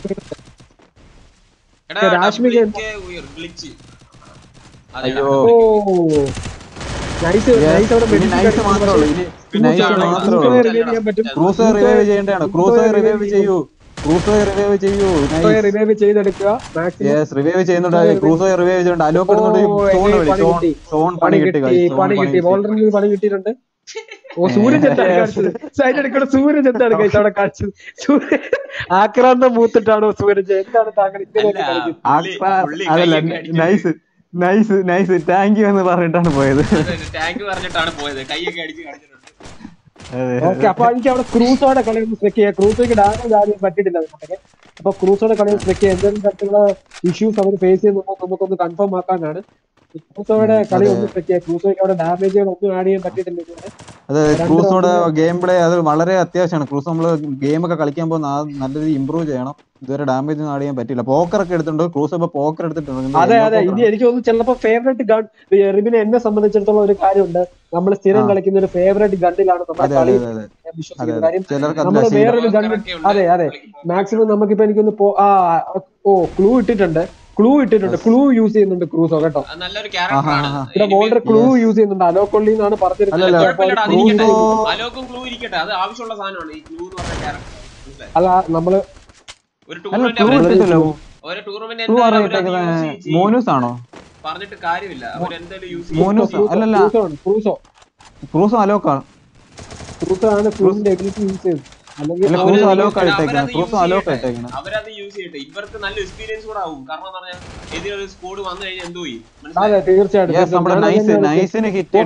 രാഷ്മിക ഗ്ലിച്ച്. അയ്യോ, ഓ, നൈസ് നൈസ് അവിടെ ഇനി നൈസ് മാത്രമേ ഉള്ളൂ. ഇനി നൈസ് മാത്രമേ ഉള്ളൂ. ക്രൂസോ റിവൈവ് ചെയ്യേണ്ടതാണ്. ക്രൂസോ റിവൈവ് ചെയ്യൂ, ക്രൂസോ റിവൈവ് ചെയ്യൂ. റിവൈവ് ചെയ്തെടുക്കുക. യെസ്, റിവൈവ് ചെയ്യുന്നുണ്ട്. ക്രൂസോ റിവൈവ് ചെയ്യുന്നുണ്ട്. അലോക്ക് ഇടുന്നുണ്ട്. സോൺ വിളി സോൺ സോൺ പണി കിട്ടി പണി കിട്ടി ഓൾറെഡി പണി കിട്ടിയിട്ടുണ്ട്. ഓ, സൂര്യൻ എന്താണ് കാണിച്ചത്? സൈഡ് എടുക്കണ സൂര്യൻ എന്താണ് കഴിച്ചത് അവിടെ കാണിച്ചത്? സൂര്യൻ ആക്രാന്തം മൂത്തിട്ടാണോ സൂരജ്? എന്താണ് താങ്കൾ ഇങ്ങനെ കളിക്കുന്നത്? അതല്ല, nice nice nice thank you എന്ന് പറഞ്ഞിട്ടാണ് പോയത്. ടാങ്ക് പറഞ്ഞിട്ടാണ് പോയത്. കൈയൊക്കെ അടിച്ച് കാണിച്ചിട്ടുണ്ട്. ഓക്കെ, അപ്പൊ എനിക്ക് അവിടെ ക്രൂസോടെ കളി ഒന്ന് സ്ട്രെക്ക് ചെയ്യാം. ക്രൂസോയ്ക്ക് ഡാമേജ് ആദ്യം പറ്റിയിട്ടില്ല നമുക്ക്. അപ്പൊ ക്രൂസോടെ കളി സ്ട്രെക്ക് ചെയ്യാം. എന്തെങ്കിലും തരത്തിലുള്ള ഇഷ്യൂസ് അവർ ഫേസ് ചെയ്യുമ്പോൾ നമുക്കൊന്ന് കൺഫേം ആക്കാനാണ്. ക്രൂസോയുടെ കളി ഒന്ന് സ്ട്രെക്ക് ചെയ്യാം. ക്രൂസോയ്ക്ക് അവിടെ ഡാമേജുകൾ ഒന്നും ആഡ് ചെയ്യാൻ പറ്റിയിട്ടില്ല. അതെ, ക്രൂസോയുടെ ഗെയിം പ്ലേ അത് വളരെ അത്യാവശ്യമാണ്. ക്രൂസോ നമ്മള് ഗെയിം ഒക്കെ കളിക്കാൻ പോകുന്ന നല്ല രീതിയിൽ ഇമ്പ്രൂവ് ചെയ്യണം. ഇതുവരെ ഡാമേജ് ഒന്നും ആഡ് ചെയ്യാൻ പറ്റില്ല. പോക്കർ ഒക്കെ എടുത്തിട്ടുണ്ട്. ക്രൂസോ ഇപ്പൊ പോക്കർ എടുത്തിട്ടുണ്ട്. അതെ അതെ, ഇനി എനിക്ക് തോന്നുന്നു ചിലപ്പോ ഫേവറേറ്റ് ഗൺ റിബിനെ എന്നെ സംബന്ധിച്ചിടത്തോളം ഒരു കാര്യമുണ്ട്. നമ്മൾ സ്ഥിരം കളിക്കുന്ന ഒരു ഫേവറേറ്റ് ഗണ്ണിലാണ് നമ്മുടെ കളി വിശ്വസിക്കുന്ന കാര്യം. നമ്മള് വേറൊരു ഗൺ, അതെ അതെ, മാക്സിമം നമുക്കിപ്പോ എനിക്കൊന്ന് ആ ഓ ക്ലൂ ഇട്ടിട്ടുണ്ട് ക്ലൂ ഇട്ടിട്ടുണ്ട് ക്ലൂ യൂസ് ചെയ്യുന്നുണ്ട് ക്രൂസോ കേട്ടോ. നല്ലൊരു ക്യാരക്ടറാണ്. ഇവിടെ ബോൾഡർ ക്ലൂ യൂസ് ചെയ്യുന്നുണ്ട്. അലോക്കൊള്ളി എന്നാണ് പറഞ്ഞിരുന്നത്. അലോക്കും ക്ലൂ ഇരിക്കട്ടെ, അത് ആവശ്യമുള്ള സാധനമാണ് ഈ ക്ലൂ എന്ന് പറഞ്ഞ ക്യാരക്ടർ. അല്ല, നമ്മള് ഒരു ടൂർണമെന്റ് ഒരു ടൂർണമെന്റ് മോനൂസ് ആണോ പറഞ്ഞിട്ട് കാര്യമില്ല. അവരെന്തായാലും യൂസ് മോനൂസ് അല്ലല്ല, ക്രൂസോ ക്രൂസോ അലോക്കാണ്. ക്രൂസോ ആണ് ക്രൂസിന്റെ എബിലിറ്റി യൂസ് ചെയ്യുന്നത്. ക്രൂസോ അലോക്ക് ഇട്ടേക്കുന്നത്. ക്രൂസോ അലോക്ക് ഇട്ടേക്കുന്നത്. അവരത് യൂസ് ചെയ്യട്ടെ. ഇവർക്ക് നല്ല എക്സ്പീരിയൻസ് കൂടെ ആവും. കാരണം എന്ന് പറഞ്ഞാൽ ഏതൊരു സ്കോഡ് വന്നു കഴിഞ്ഞാൽ എന്തോ ചെയ്യും. അതെ, തീർച്ചയായിട്ടും നമ്മുടെ നൈസ് നൈസിന് ഹിറ്റ്.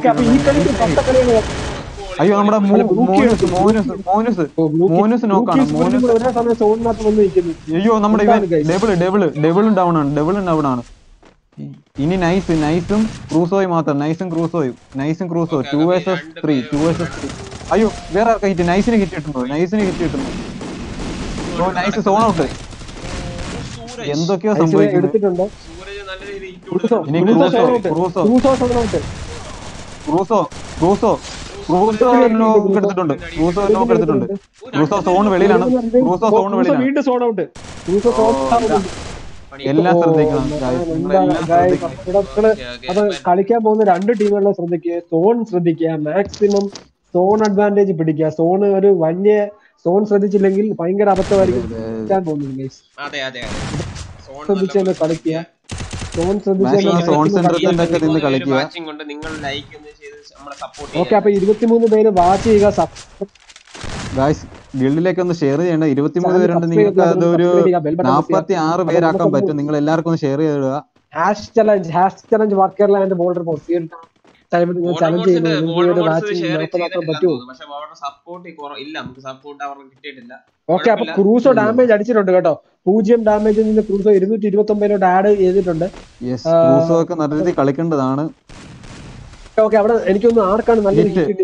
അയ്യോ, നമ്മുടെ മോനൂസ് മോനൂസ് മോനൂസ് മോനൂസ് നോക്കാണ്. മോനൂസ് ഒരേ സമയം സോണിനകത്ത് വന്ന് നിൽക്കുന്നു. അയ്യോ, നമ്മുടെ ഡബിള് ഡബിള് ഡബിളും ഡൗൺ ആണ്. ഡബിളും ഡൗൺ ആണ്. ഇനി നൈസ് നൈസും ക്രൂസോയും മാത്രം. നൈസും ക്രൂസോയും നൈസും Crusoe two versus three two versus three. അയ്യോ, വേറെ ആർക്കാ ഹിറ്റ്? നൈസിന് ഹിറ്റ് കിട്ടുന്നു. നൈസിന് ഹിറ്റ് കിട്ടുന്നു. Nice zone out. എന്തൊക്കെയോ സംഭവിക്കുന്നു. ഇനി Crusoe Crusoe Crusoe Crusoe Crusoe knock എടുത്തിട്ടുണ്ട്. ക്രൂസോ നോക്ക് എടുത്തിട്ടുണ്ട്. ക്രൂസോ സോൺ വെളിയിലാണ്. ക്രൂസോ സോൺ വെളിയിലാണ്. വീണ്ടും zone out. Crusoe zone out. എല്ലാം ശ്രദ്ധിക്കണം. അപ്പൊ കളിക്കാൻ പോകുന്ന രണ്ട് ടീമുകളെ ശ്രദ്ധിക്കുക. സോൺ ശ്രദ്ധിക്കുക. മാക്സിമം സോൺ അഡ്വാൻറ്റേജ് പിടിക്കുക. സോൺ ഒരു വലിയ സോൺ ശ്രദ്ധിച്ചില്ലെങ്കിൽ ഭയങ്കര അബദ്ധമായിരിക്കും കളിക്കാൻ പോകുന്നത്. ശ്രദ്ധിച്ചു കളിക്കുക. സോൺ ശ്രദ്ധിച്ചു ഓക്കെ. അപ്പൊ ഇരുപത്തിമൂന്ന് പേര് വാച്ച് ചെയ്യുക. ഗിൽഡിലേക്ക് ഒന്ന് ഷെയർ ചെയ്യേണ്ട. ഇരുപത്തിമൂന്ന് പേരുണ്ട്. നിങ്ങൾക്ക് അതൊരു നാപ്പത്തി ആറ് പേരാക്കാൻ പറ്റും. നിങ്ങൾ എല്ലാവർക്കും ഒന്ന് ഷെയർ ചെയ്യുക. Hash challenge hash challenge worker and boulder post ഈ ടൈമിൽ നിങ്ങൾ ചലഞ്ച് ചെയ്യുന്നത്. ഓക്കെ, അപ്പൊ ക്രൂസോ ഡാമേജ് അടിച്ചിട്ടുണ്ട് കേട്ടോ. പൂജ്യം ഡാമേജിൽ നിന്ന് ക്രൂസോ ഇരുന്നൂറ്റി ഇരുപത്തി ഒമ്പതിലോട്ട് ആഡ് ചെയ്തിട്ടുണ്ട്. ക്രൂസോ ഒക്കെ നല്ല രീതിയിൽ കളിക്കേണ്ടതാണ്. ഓക്കെ, അവിടെ എനിക്കൊന്ന് ആർക്കാണ് നല്ല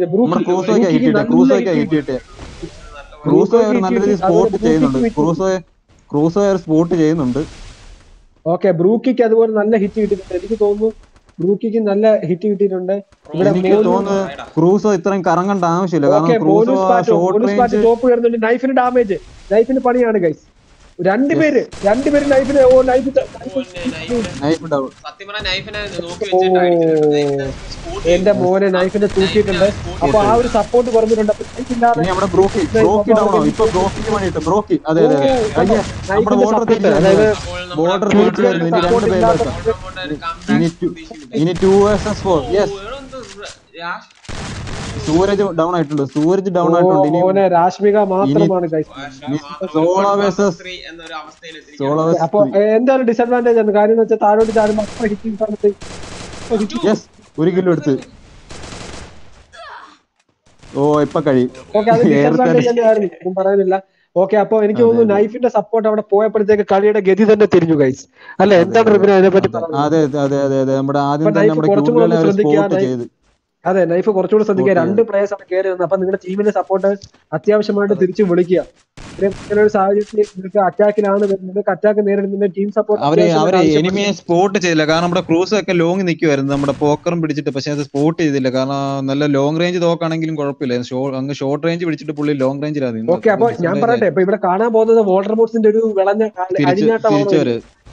ക്രൂസോ നല്ല രീതിയിൽ സ്പോട്ട് ചെയ്യുന്നുണ്ട്. ക്രൂസോ ക്രൂസോ സ്പോട്ട് ചെയ്യുന്നുണ്ട്. ഓക്കെ, ബ്രൂക്കിക്ക് അതുപോലെ നല്ല ഹിറ്റ് കിട്ടിയിട്ടുണ്ട്. എനിക്ക് തോന്നുന്നു ബ്രൂക്കിക്ക് നല്ല ഹിറ്റ് കിട്ടിയിട്ടുണ്ട്. എനിക്ക് തോന്നുന്നു ക്രൂസോ ഇത്രയും കറങ്ങേണ്ട ആവശ്യമില്ല. കാരണം ക്രൂസോ ടോപ്പ് കയറുന്നുണ്ട്. നൈഫിന് ഡാമേജ്, നൈഫിന് പണിയാണ് ഗൈസ്. രണ്ടുപേര് രണ്ടുപേര് നൈഫിനെ ഓ നൈഫ് സത്യം പറഞ്ഞ നൈഫിനെ നോക്കി വെച്ചിട്ട് എന്റെ മോനെ നൈഫിനെ തൂക്കിയിട്ടുണ്ട്. അപ്പൊ ആ ഒരു സപ്പോർട്ട് കുറഞ്ഞിട്ടുണ്ട്. സൂരജ് ഡൗൺ ആയിട്ടുണ്ട്. സൂരജ് ഡൗൺ ആയിട്ടുണ്ട്. രാഷ്മിക മാത്രമാണ്. അപ്പൊ എന്താണ് ഡിസഡ്വാൻറ്റേജ് ആണ്? കാര്യം എന്ന് വെച്ചാൽ താഴോട്ട് ചാടുമ്പോൾ അത്ര ഹിറ്റിംഗ് സമയത്ത് ഒരു കിലോ എടുത്ത് ഓ ഇപ്പൊ കഴിയും. ഓക്കെ, അത് ഡിസഡ്വാൻറ്റേജ് തന്നെയായിരുന്നു, ഞാൻ പറയുന്നില്ല. ഓക്കെ, അപ്പൊ എനിക്ക് തോന്നുന്നു നൈഫിന്റെ സപ്പോർട്ട് അവിടെ പോയപ്പോഴത്തേക്ക് കളിയുടെ ഗതി തന്നെ തിരിഞ്ഞു ഗൈസ്. അല്ല, എന്താണ് റിബിന് അതിനെ പറ്റി പറയുന്നത്? അതെ അതെ അതെ അതെ നമ്മുടെ ആദ്യം തന്നെ നമ്മുടെ അതെ നൈഫ് കുറച്ചുകൂടി ശ്രദ്ധിക്കുക. രണ്ട് പ്ലേയേഴ്സ് ആണ് കയറി വന്നത്. അപ്പൊ നിങ്ങളുടെ ടീമിന്റെ സപ്പോർട്ട് അത്യാവശ്യമായിട്ട് തിരിച്ചു വിളിക്കുക. ഒരു സാഹചര്യത്തിൽ നിങ്ങൾക്ക് അറ്റാക്കിലാണ് നിങ്ങൾക്ക് അറ്റാക്ക് നേരിടുന്ന ടീം സപ്പോർട്ട് അവര് അവര് എനിമിയെ സ്പോട്ട് ചെയ്തില്ല. കാരണം നമ്മുടെ ക്രൂസ് ഒക്കെ ലോങ് നിൽക്കുമായിരുന്നു നമ്മുടെ പോക്കറും പിടിച്ചിട്ട്. പക്ഷെ അത് സ്പോട്ട് ചെയ്തില്ല. കാരണം നല്ല ലോങ് റേഞ്ച് തോക്കാണെങ്കിലും കുഴപ്പമില്ല. അങ്ങ് ഷോർട്ട് റേഞ്ച് പിടിച്ചിട്ട് പുള്ളി ലോങ് റേഞ്ചിലാണ്. ഓക്കെ, അപ്പൊ ഞാൻ പറയട്ടെ, ഇപ്പൊ ഇവിടെ കാണാൻ പോകുന്നത് വോൾഡർമോട്ട്സിന്റെ ഒരു വിളഞ്ഞ തിരിച്ചവര്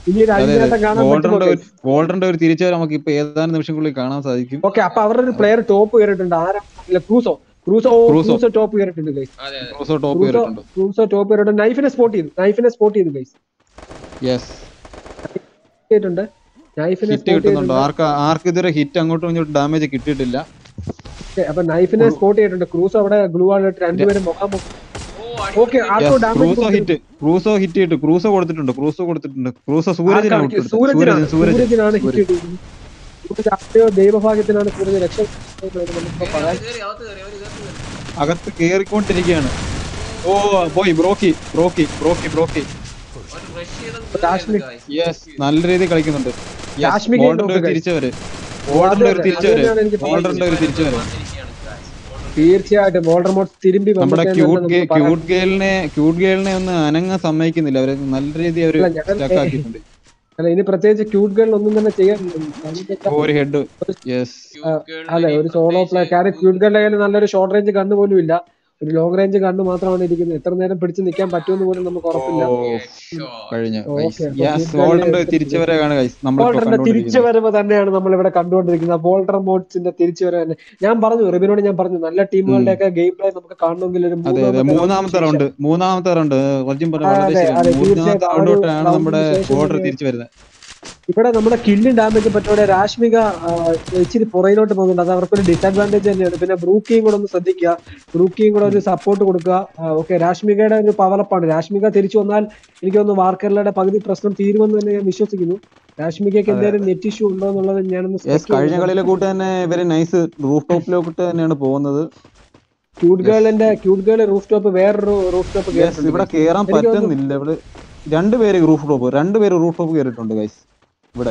വോൾഡറിന്റെ ഒരു തിരിച്ചു നമുക്ക് ഇപ്പൊ ഏതാനും നിമിഷങ്ങളിൽ കാണാൻ സാധിക്കും. ഓക്കെ, അപ്പൊ അവരുടെ ഒരു പ്ലെയർ ടോപ്പ് കയറിയിട്ടുണ്ട്. ആരാ? ക്രൂസോ ക്രൂസോ ക്രൂസോ ടോപ്പ് കയറിയിട്ടുണ്ട് ഗൈസ്. ക്രൂസോ ടോപ്പ് കയറിയിട്ടുണ്ട്. ക്രൂസോ ടോപ്പ് കയറിയിട്ടുണ്ട്. നൈഫിനെ സ്പോട്ട് ചെയ്തു. നൈഫിനെ സ്പോട്ട് ചെയ്തു ഗൈസ്. യെസ്, കിട്ടിയിട്ടുണ്ട്. നൈഫിനെ ഹിറ്റ് കിട്ടുന്നുണ്ട്. ആർക്ക് ആർക്ക് ഇതുവരെ ഹിറ്റ് അങ്ങോട്ടും ഇങ്ങോട്ടും ഡാമേജ് കിട്ടിയിട്ടില്ല. അപ്പൊ നൈഫിനെ സ്പോട്ട് ചെയ്തിട്ടുണ്ട്. ക്രൂസോ അവിടെ ഗ്ലൂ ആയിട്ട് രണ്ടുപേരും മുഖാമുഖം. ക്രൂസോ ഹിറ്റ് ക്രൂസോ ഹിറ്റ് ചെയ്തിട്ട് ക്രൂസോ കൊടുത്തിട്ടുണ്ട്. ക്രൂസോ കൊടുത്തിട്ടുണ്ട്. ക്രൂസോ സൂരജിനാണ് സൂരജിനാണ് ഹിറ്റ് ചെയ്തിരിക്കുന്നത്. ദൈവഭാഗ്യത്തിനാണ് സൂരജ് രക്ഷ അകത്ത് കേറിക്കൊണ്ടിരിക്കുകയാണ്. ഓ പോയി ബ്രോക്കി ബ്രോക്കി ബ്രോക്കി ബ്രോക്കി നല്ല രീതിയിൽ കളിക്കുന്നുണ്ട്. തിരിച്ചവര് ഓൾഡറിന്റെ ഒരു തിരിച്ചവര് ഓൾഡറിന്റെ ഒരു തിരിച്ചവര് തീർച്ചയായിട്ടും വോൾഡർമോട്ട് തിരുമ്പി നമ്മുടെ ക്യൂട്ട് ക്യൂട്ട് ഗേളിനെ ക്യൂട്ട് ഗേളിനെ ഒന്ന് അനങ്ങാൻ സമ്മതിക്കുന്നില്ല. അവര് നല്ല രീതിയിൽ അവര് സ്റ്റക്ക് ആക്കിയിട്ടുണ്ട്. അല്ല, ഇനി പ്രത്യേകിച്ച് ക്യൂട്ട് ഗേൾ ഒന്നും തന്നെ ചെയ്യാൻ ഒരു ഹെഡ് അല്ലെ ഒരു സോളോ പ്ലേ. കാരണം ക്യൂട്ട് ഗേളിന്റെ കയ്യിൽ നല്ലൊരു ഷോർട്ട് റേഞ്ച് കണ്ണ് പോലും ഇല്ല. ഒരു ലോങ് റേഞ്ച് കണ്ണ് മാത്രമാണ് ഇരിക്കുന്നത്. എത്ര നേരം പിടിച്ച് നിൽക്കാൻ പറ്റുമെന്ന് പോലും നമുക്ക് ഉറപ്പില്ല. തിരിച്ചുവരവ് തന്നെയാണ് നമ്മൾ ഇവിടെ കണ്ടുകൊണ്ടിരിക്കുന്നത്. വോൾഡർമോട്ട്സിന്റെ തിരിച്ചുവരവ് തന്നെ. ഞാൻ പറഞ്ഞു റിബിനോട്, ഞാൻ പറഞ്ഞു നല്ല ടീമുകളുടെ ഒക്കെ ഗെയിം പ്ലേ നമുക്ക് കാണണമെങ്കിൽ ഒരു മൂന്നാമത്തെ റൗണ്ട് മൂന്നാമത്തെ റൗണ്ട് നമ്മുടെ ബോർഡർ തിരിച്ചു വരുന്നത്. ഇവിടെ നമ്മുടെ കില്ലും ഡാമേജ് പറ്റോടെ രാഷ്മിക ഇച്ചിരി പുറയിലോട്ട് പോകുന്നുണ്ട്. അത് അവർക്കൊരു ഡിസഡ്വാൻറ്റേജ് തന്നെയാണ്. പിന്നെ ബ്രൂക്കിയും കൂടെ ഒന്ന് ശ്രദ്ധിക്കുക. ബ്രൂക്കിയും കൂടെ ഒരു സപ്പോർട്ട് കൊടുക്കുക. ഓക്കെ, രാഷ്മികയുടെ ഒരു പവറപ്പാണ്. രാഷ്മിക തിരിച്ചു വന്നാൽ എനിക്ക് തോന്നുന്നു വാർക്കർലയുടെ പകുതി പ്രശ്നം തീരുമെന്ന് തന്നെ ഞാൻ വിശ്വസിക്കുന്നു. രാഷ്മികയ്ക്ക് എന്തെങ്കിലും നെറ്റ് ഇഷ്യൂ ഉണ്ടോ എന്നുള്ളത് ഞാനൊന്ന് കഴിഞ്ഞ കളിയിലെ കൂട്ട് തന്നെ ഇവര് നൈസ് റൂഫ് ടോപ്പിലോട്ട് തന്നെയാണ് പോകുന്നത്. ക്യൂട്ട് ഗേളിന്റെ ക്യൂട്ട് ഗേൾ റൂഫ് ടോപ്പ് വേറൊരു റൂഫ് ടോപ്പ് ഇവിടെ കേറാൻ പറ്റുന്നില്ല. ഇവിടെ രണ്ടുപേര് റൂഫ് ടോപ്പ് രണ്ടുപേര് റൂഫ് ടോപ്പ് കയറിയിട്ടുണ്ട് ഗൈസ്. ഇവിടെ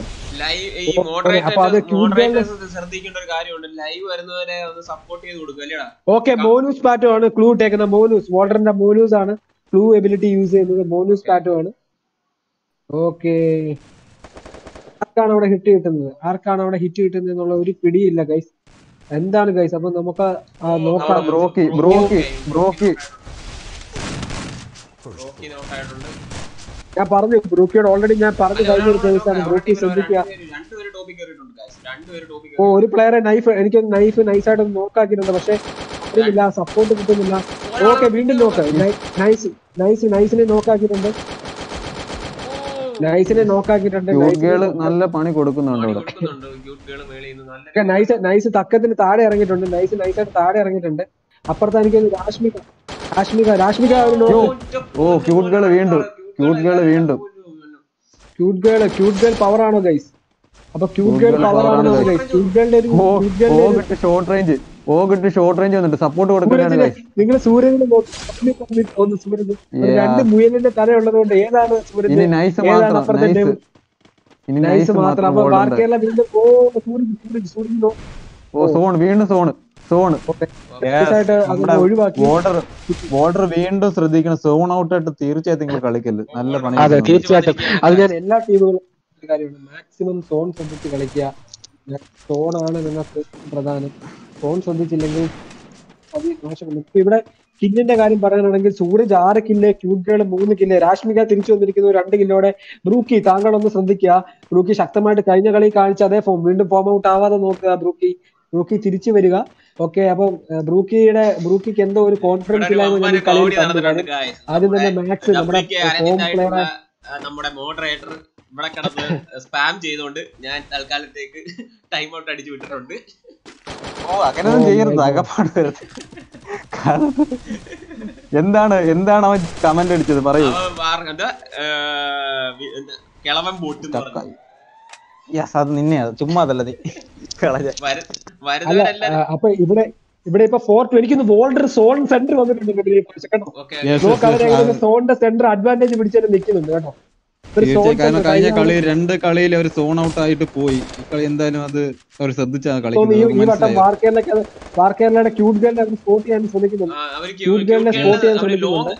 ശ്രദ്ധിക്കേണ്ട ഒരു കാര്യമുണ്ട്. ലൈവ് വരുന്നവരെ ഒന്ന് സപ്പോർട്ട് ചെയ്ത് കൊടുക്കുക. ഓക്കെ, മോനൂസ് പാറ്റോ ആണ് ക്ലൂ ഇട്ടേക്കുന്നത്. മോനൂസ് വോൾഡറിന്റെ മോനൂസ് ആണ് ക്ലൂ എബിലിറ്റി യൂസ് ചെയ്യുന്നത്. മോനൂസ് പാറ്റോ ആണ്. ഓക്കെ, ആർക്കാണ് അവിടെ ഹിറ്റ് കിട്ടുന്നത് ആർക്കാണ് അവിടെ ഹിറ്റ് കിട്ടുന്നത് എന്നുള്ള ഒരു പിടിയില്ല ഗൈസ്. എന്താണ് ഗൈസ്? അപ്പൊ നമുക്ക് നോക്കാം. ബ്രോക്കി ബ്രോക്കി ബ്രോക്കി ഞാൻ പറഞ്ഞു ബ്രൂക്കിയോട് ഓൾറെഡി ഞാൻ പറഞ്ഞു കഴിഞ്ഞ ഒരു ദിവസമാണ്. ബ്രൂക്കി ശ്രദ്ധിക്കുക. ഓ, ഒരു പ്ലെയറെ നൈഫ് എനിക്ക് നൈഫ് നൈസായിട്ട് നോക്കാക്കിയിട്ടുണ്ട്. പക്ഷെ അറിയില്ല, സപ്പോർട്ട് കിട്ടുന്നില്ല. ഓക്കെ, വീണ്ടും നോക്ക്. നൈസ് നൈസ് നൈസിനെ നോക്കാക്കിയിട്ടുണ്ട്. നൈസിനെ നോക്കാക്കിയിട്ടുണ്ട്. നല്ല പണി കൊടുക്കുന്നുണ്ട്. നൈസ് നൈസ് തക്കത്തിന് താഴെ ഇറങ്ങിയിട്ടുണ്ട്. നൈസ് നൈസായിട്ട് താഴെ ഇറങ്ങിയിട്ടുണ്ട്. അപ്പുറത്ത് എനിക്ക് രാഷ്മിക രാഷ്മിക രാഷ്മിക ഓ ക്യൂട്ട് ഗേൾ വീണ്ടും ക്യൂട്ട് ഗേൾ വീണ്ടും cute girl cute girl power ആണോ ഗൈസ്? അപ്പൊ ക്യൂട്ട് ഗേൾ പവർ ആണോ ഗൈസ്? ക്യൂട്ട് ഗേളിന്റെ ഒരു ഷോർട്ട് റേഞ്ച് ഓ കിട്ടി ഷോർട്ട് റേഞ്ച് വന്നിട്ട് സപ്പോർട്ട് കൊടുക്കുന്നുണ്ട്. നിങ്ങൾ സൂര്യനെ ഒന്ന് സൂര്യന് രണ്ട് മുയലിന്റെ തലയുള്ളത് കൊണ്ട് ഏതാണ് സൂര്യൻ? നൈസ് മാത്രം. അപ്പൊ ബാർക്കേല വീണ്ടും ഓ സൂര്യൻ സൂര്യൻ സൂര്യൻ ഓ സോൺ വീണ്ടും സോണ് സോണ് ബോർഡർ ബോർഡർ വീണ്ടും ശ്രദ്ധിക്കണം. സോൺ ഔട്ട് ആയിട്ട് തീർച്ചയായിട്ടും നിങ്ങൾ കളിക്കല്. നല്ല പണി. അതെ, തീർച്ചയായിട്ടും. അത് ഞാൻ എല്ലാ ടീമുകളും കാര്യമാണ്. മാക്സിമം സോൺ ശ്രദ്ധിച്ച് കളിക്കുക. സോണാണ് നിങ്ങൾക്ക് പ്രധാനം. സോൺ ശ്രദ്ധിച്ചില്ലെങ്കിൽ അത് മോശം. ഇപ്പൊ ഇവിടെ കില്ലിന്റെ കാര്യം പറയാനാണെങ്കിൽ സൂരജ് ആറ് കില്ല്, ക്യൂട്ട് ഗേൾ മൂന്ന് കില്ല്, രാഷ്മിക തിരിച്ചു വന്നിരിക്കുന്നു രണ്ട് കില്ലോടെ. ബ്രൂക്കി താങ്കളൊന്ന് ശ്രദ്ധിക്കുക. ബ്രൂക്കി ശക്തമായിട്ട് കഴിഞ്ഞ കളി കാണിച്ച അതേ ഫോം വീണ്ടും ഫോം ഔട്ട് ആവാതെ നോക്കുക. ബ്രൂക്കി ബ്രൂക്കി തിരിച്ചു വരിക. ഓക്കെ, അപ്പം ബ്രൂക്കിയുടെ ബ്രൂക്കിക്ക് എന്തോ ഒരു കോൺഫിഡൻസ് ഇല്ലായ്മ ഞാൻ ഈ കളിയിൽ കണ്ടു. കാര്യം ആദ്യം തന്നെ മാക്സ് നമ്മുടെ ഹോം പ്ലെയർ നമ്മുടെ മോഡറേറ്റർ ഇവിടെ കിടന്ന് സ്പാം ചെയ്തോണ്ട് ഞാൻ തൽക്കാലത്തേക്ക് ടൈം ഔട്ട് അടിച്ചു വിട്ടിട്ടുണ്ട്. ഓ അങ്ങനെയൊന്നും ചെയ്യരുത്, അകപ്പാട്. എന്താണ് എന്താണ് അവൻ കമന്റ് അടിച്ചത് പറയൂ. കിളവൻ ബോട്ട് യെസ്, അത് നിന്നെയാ, ചുമ്മാ അതല്ല നീ അപ്പൊ ഇവിടെ ഇവിടെ ഇപ്പൊ ഫോർ ടു എനിക്കൊന്ന് വോൾഡർ സോൺ സെന്റർ വന്നിട്ടുണ്ട് കേട്ടോ. സോണിന്റെ സെന്റർ അഡ്വാൻറ്റേജ് പിടിച്ചാൽ നിൽക്കുന്നുണ്ട് കേട്ടോ. കാരണം കഴിഞ്ഞ കളി രണ്ട് കളിയിൽ അവർ സോൺ ഔട്ട് ആയിട്ട് പോയി. കളി എന്തായാലും അത് അവർ ശ്രദ്ധിച്ചാണ് കളി. ഈ വട്ടം വാർക്കേരള വാർക്കേരളയുടെ ക്യൂട്ട് ഗേളിനെ അവർ സ്പോട്ട് ചെയ്യാൻ ശ്രമിക്കുന്നുണ്ട്. ക്യൂട്ട് ഗേളിനെ സ്പോട്ട് ചെയ്യാൻ ശ്രമിക്കുന്നുണ്ട്.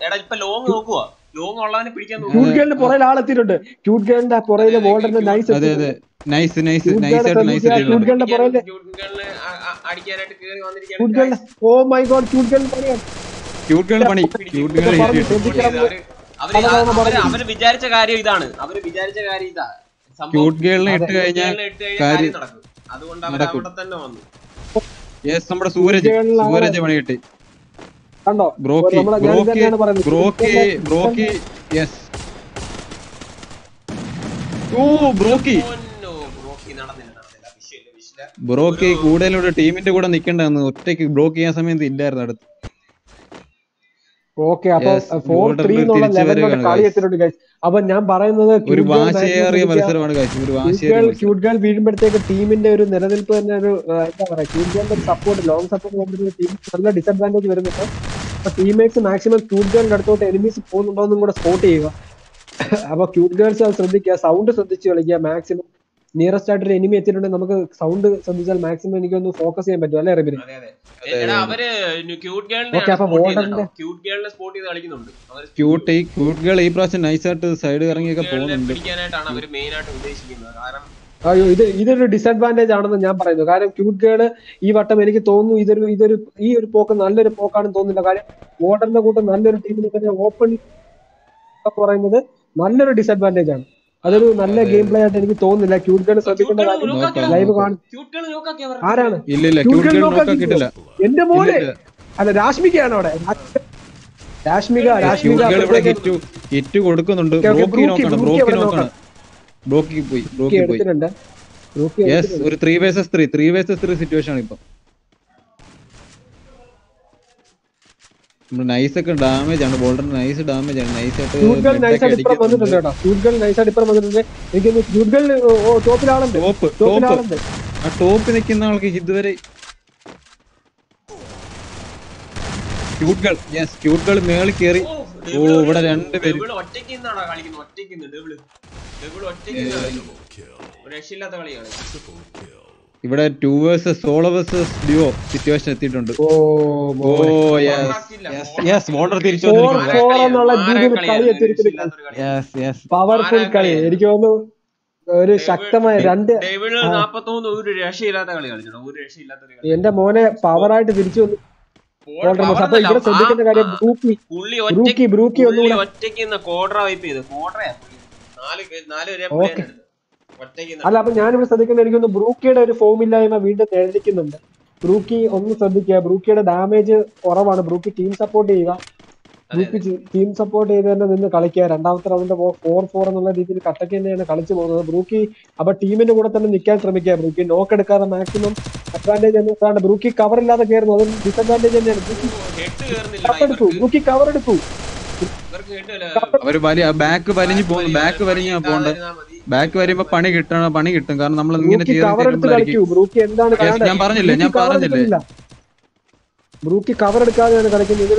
ക്യൂട്ട് ഗേളിന്റെ പുറകിൽ ആളെത്തിയിട്ടുണ്ട്. ക്യൂട്ട് ഗേളിന്റെ പുറകിലെ വോൾഡറിന്റെ nice nice nice nice nice cute ഗേളിന്റെ പുറകിലെ ക്യൂട്ട് ഗേളിന്റെ ഓ മൈ ഗോഡ് ക്യൂട്ട് ഗേളിന് പണിയാണ്. ക്യൂട്ട് ഗേൾ പണി ക്യൂട്ട് ഗേൾ അവര് വിചാരിച്ച കാര്യം ഇതാണ്. അവര് വിചാരിച്ച കാര്യം ഇതാ. ക്യൂട്ട് ഗേളിനെ ഇട്ട് കഴിഞ്ഞാൽ കാര്യം നടക്കും. അതുകൊണ്ട് അവർ അവിടെ തന്നെ വന്നു. യെസ്, നമ്മുടെ സൂരജ് സൂരജ് പണി കിട്ടി. കണ്ടോ ബ്രോക്കി ബ്രോക്കി ബ്രോക്കി ബ്രോക്കി യെസ്. ഓ ബ്രോക്കി ബ്രോക്കി കൂടുതലൂടെ ടീമിന്റെ കൂടെ നിക്കണ്ടായിരുന്നു. ഒറ്റയ്ക്ക് ബ്രോക്ക് ചെയ്യാൻ സമയത്ത് ഇല്ലായിരുന്നു അടുത്ത്. ഓക്കെ, അപ്പൊ ഫോർ ത്രീ എന്നുള്ള ലെവലിലോട്ട് കളി എത്തിയിട്ടുണ്ട് ഗൈസ്. അപ്പൊ ഞാൻ പറയുന്നത് ഒരു വാശിയേറിയ മത്സരമാണ് ഗൈസ്. ഒരു വാശിയേറിയ ക്യൂട്ട് ഗേൾ വീഴുമ്പോഴത്തേക്ക് ടീമിന്റെ ഒരു നിലനിൽപ്പ് തന്നെ ഒരു എന്താ പറയാ, ക്യൂട്ട് ഗേളിന്റെ സപ്പോർട്ട് ലോങ് സപ്പോർട്ട് കൊണ്ടുവരുന്ന ടീം നല്ല ഡിസഡ്വാൻറ്റേജ് വരുന്നുണ്ട്. അപ്പൊ ടീംമേറ്റ്സ് മാക്സിമം ക്യൂട്ട് ഗേളിന്റെ അടുത്തോട്ട് എനിമീസ് പോകുന്നുണ്ടോ എന്നും കൂടെ സ്പോട്ട് ചെയ്യുക. അപ്പൊ ക്യൂട്ട് ഗേൾസ് അത് ശ്രദ്ധിക്കുക, സൗണ്ട് ശ്രദ്ധിച്ച് കളിക്കുക. മാക്സിമം നിയറസ്റ്റ് ആയിട്ട് ഒരു എനിമി എത്തിയിട്ടുണ്ടെങ്കിൽ നമുക്ക് സൗണ്ട് ശ്രദ്ധിച്ചാൽ മാക്സിമം എനിക്കൊന്ന് ഫോക്കസ് ചെയ്യാൻ പറ്റും അല്ലേ റബിന്? ക്യൂട്ട് ഗേൾ ഈ പ്രാവശ്യം നൈസായിട്ട് സൈഡ് ഇറങ്ങിയൊക്കെ പോകുന്നുണ്ട്. അയ്യോ, ഇത് ഇതൊരു ഡിസഡ്വാൻറ്റേജ് ആണെന്ന് ഞാൻ പറയുന്നു. കാരണം ക്യൂട്ട് ഗേള് ഈ വട്ടം എനിക്ക് തോന്നുന്നു ഇതൊരു ഇതൊരു ഈ ഒരു പോക്ക് നല്ലൊരു പോക്കാണെന്ന് തോന്നുന്നില്ല. കാര്യം വോർഡറിന്റെ കൂട്ടം നല്ലൊരു ടീമിന് തന്നെ ഓപ്പൺ പറയുന്നത് നല്ലൊരു ഡിസഡ്വാൻറ്റേജ് ആണ്. അതൊരു നല്ല ഗെയിം പ്ലേ ആയിട്ട് എനിക്ക് തോന്നുന്നില്ല. ക്യൂട്ട് ഗേൾ ശ്രദ്ധിക്കേണ്ട കാര്യം ലൈവ് കാണും. ആരാണ് എന്റെ മോനെ? അല്ല, രാഷ്മികയാണ് അവിടെ. രാഷ്മിക രാഷ്മിക ഹിറ്റ് കൊടുക്കുന്നുണ്ട്. ബ്രോക്കി പോയി ബ്രോക്കി പോയി യെസ്, ഒരു three versus three three versus three situation ആണ് ഇപ്പൊ. നൈസ് ഒക്കെ ഡാമേജ് ആണ്. ബോൾഡർ നൈസ് ഡാമേജ് ആണ്. നൈസ് ആയിട്ട് ടോപ്പ് നിൽക്കുന്ന ആൾക്ക് ഇതുവരെ cute girl yes cute girl മേളിൽ കയറി. ഓ, ഇവിടെ രണ്ടുപേരും ഇവിടെ two versus solo versus duo situation എത്തിയിട്ടുണ്ട്. ഓ യെസ്, ബോർഡർ തിരിച്ചു പവർഫുൾ കളി. എനിക്ക് തോന്നുന്നു ഒരു ശക്തമായ രണ്ട് എന്റെ മോനെ പവറായിട്ട് തിരിച്ചു വന്നു. അപ്പൊ ഇവിടെ ശ്രദ്ധിക്കേണ്ട കാര്യം ബ്രൂക്കി ബ്രൂക്കി ബ്രൂക്കി ഒന്നുകൂടെ അല്ല, അപ്പൊ ഞാനിവിടെ ശ്രദ്ധിക്കുന്നത് എനിക്കൊന്ന് ബ്രൂക്കിയുടെ ഒരു ഫോം ഇല്ലായ്മ വീണ്ടും തെളിയിക്കുന്നുണ്ട്. ബ്രൂക്കി ഒന്ന് ശ്രദ്ധിക്കുക, ബ്രൂക്കിയുടെ ഡാമേജ് കുറവാണ്. ബ്രൂക്കി ടീം സപ്പോർട്ട് ചെയ്യുക. ബ്രൂക്കി ടീം സപ്പോർട്ട് ചെയ്ത് തന്നെ നിന്ന് കളിക്കുക. രണ്ടാമത്തെ റൗണ്ട് ഫോർ ഫോർ എന്നുള്ള രീതിയിൽ കട്ടക്ക് തന്നെയാണ് കളിച്ചു പോകുന്നത് ബ്രൂക്കി. അപ്പൊ ടീമിന്റെ കൂടെ തന്നെ നിൽക്കാൻ ശ്രമിക്കുക. ബ്രൂക്കി നോക്ക് എടുക്കാതെ മാക്സിമം അഡ്വാൻറ്റേജ് എന്ന് ബ്രൂക്കി കവർ ഇല്ലാതെ കയറുന്നു. അത് ഡിസഡ്വാൻറ്റേജ് തന്നെയാണ്. ബ്രൂക്കി ബ്രൂക്കി കവർ എടുത്തു. അവര് വലിയ ബാക്ക് വലിഞ്ഞു പോകുന്നു. Back വലിഞ്ഞ pond. ബാക്ക് വരുമ്പോ പണി കിട്ടണം, പണി കിട്ടും. കാരണം നമ്മൾ ഇങ്ങനെ ഞാൻ പറഞ്ഞില്ലേ ഞാൻ പറഞ്ഞില്ലേ ബ്രൂക്കി കവർ എടുക്കാതെയാണ് കളിക്കുന്നത്.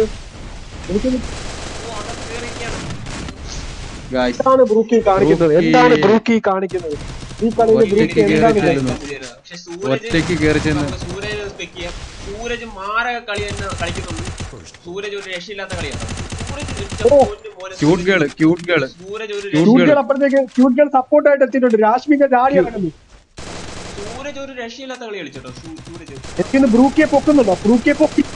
എന്താണ് ബ്രൂക്കി കാണിക്കുന്നത്? എന്താണ് ബ്രൂക്കി കാണിക്കുന്നത് ഈ കളിയിൽ? ബ്രൂക്കി എന്താണ് ഒറ്റയ്ക്ക് കയറി ചെന്ന് സൂരജ് മാരക കളി തന്നെ കളിക്കുന്നുണ്ട്. സൂരജ് ഒരു രക്ഷയില്ലാത്ത കളിയാണ്. Cute girl cute girl cute girl അപ്പോഴത്തേക്ക് ക്യൂട്ട് ഗേൾ സപ്പോർട്ടായിട്ട് എത്തിയിട്ടുണ്ട്. രാഷ്മിക ചാടി ഇറങ്ങുന്നു. സൂരജ് ഒരു രക്ഷയില്ലാത്ത കളി കളിച്ചോ. സൂരജ് എനിക്കൊന്ന് ബ്രൂക്കിയെ പൊക്കുന്നുണ്ടോ? ബ്രൂക്കിയെ പൊക്കി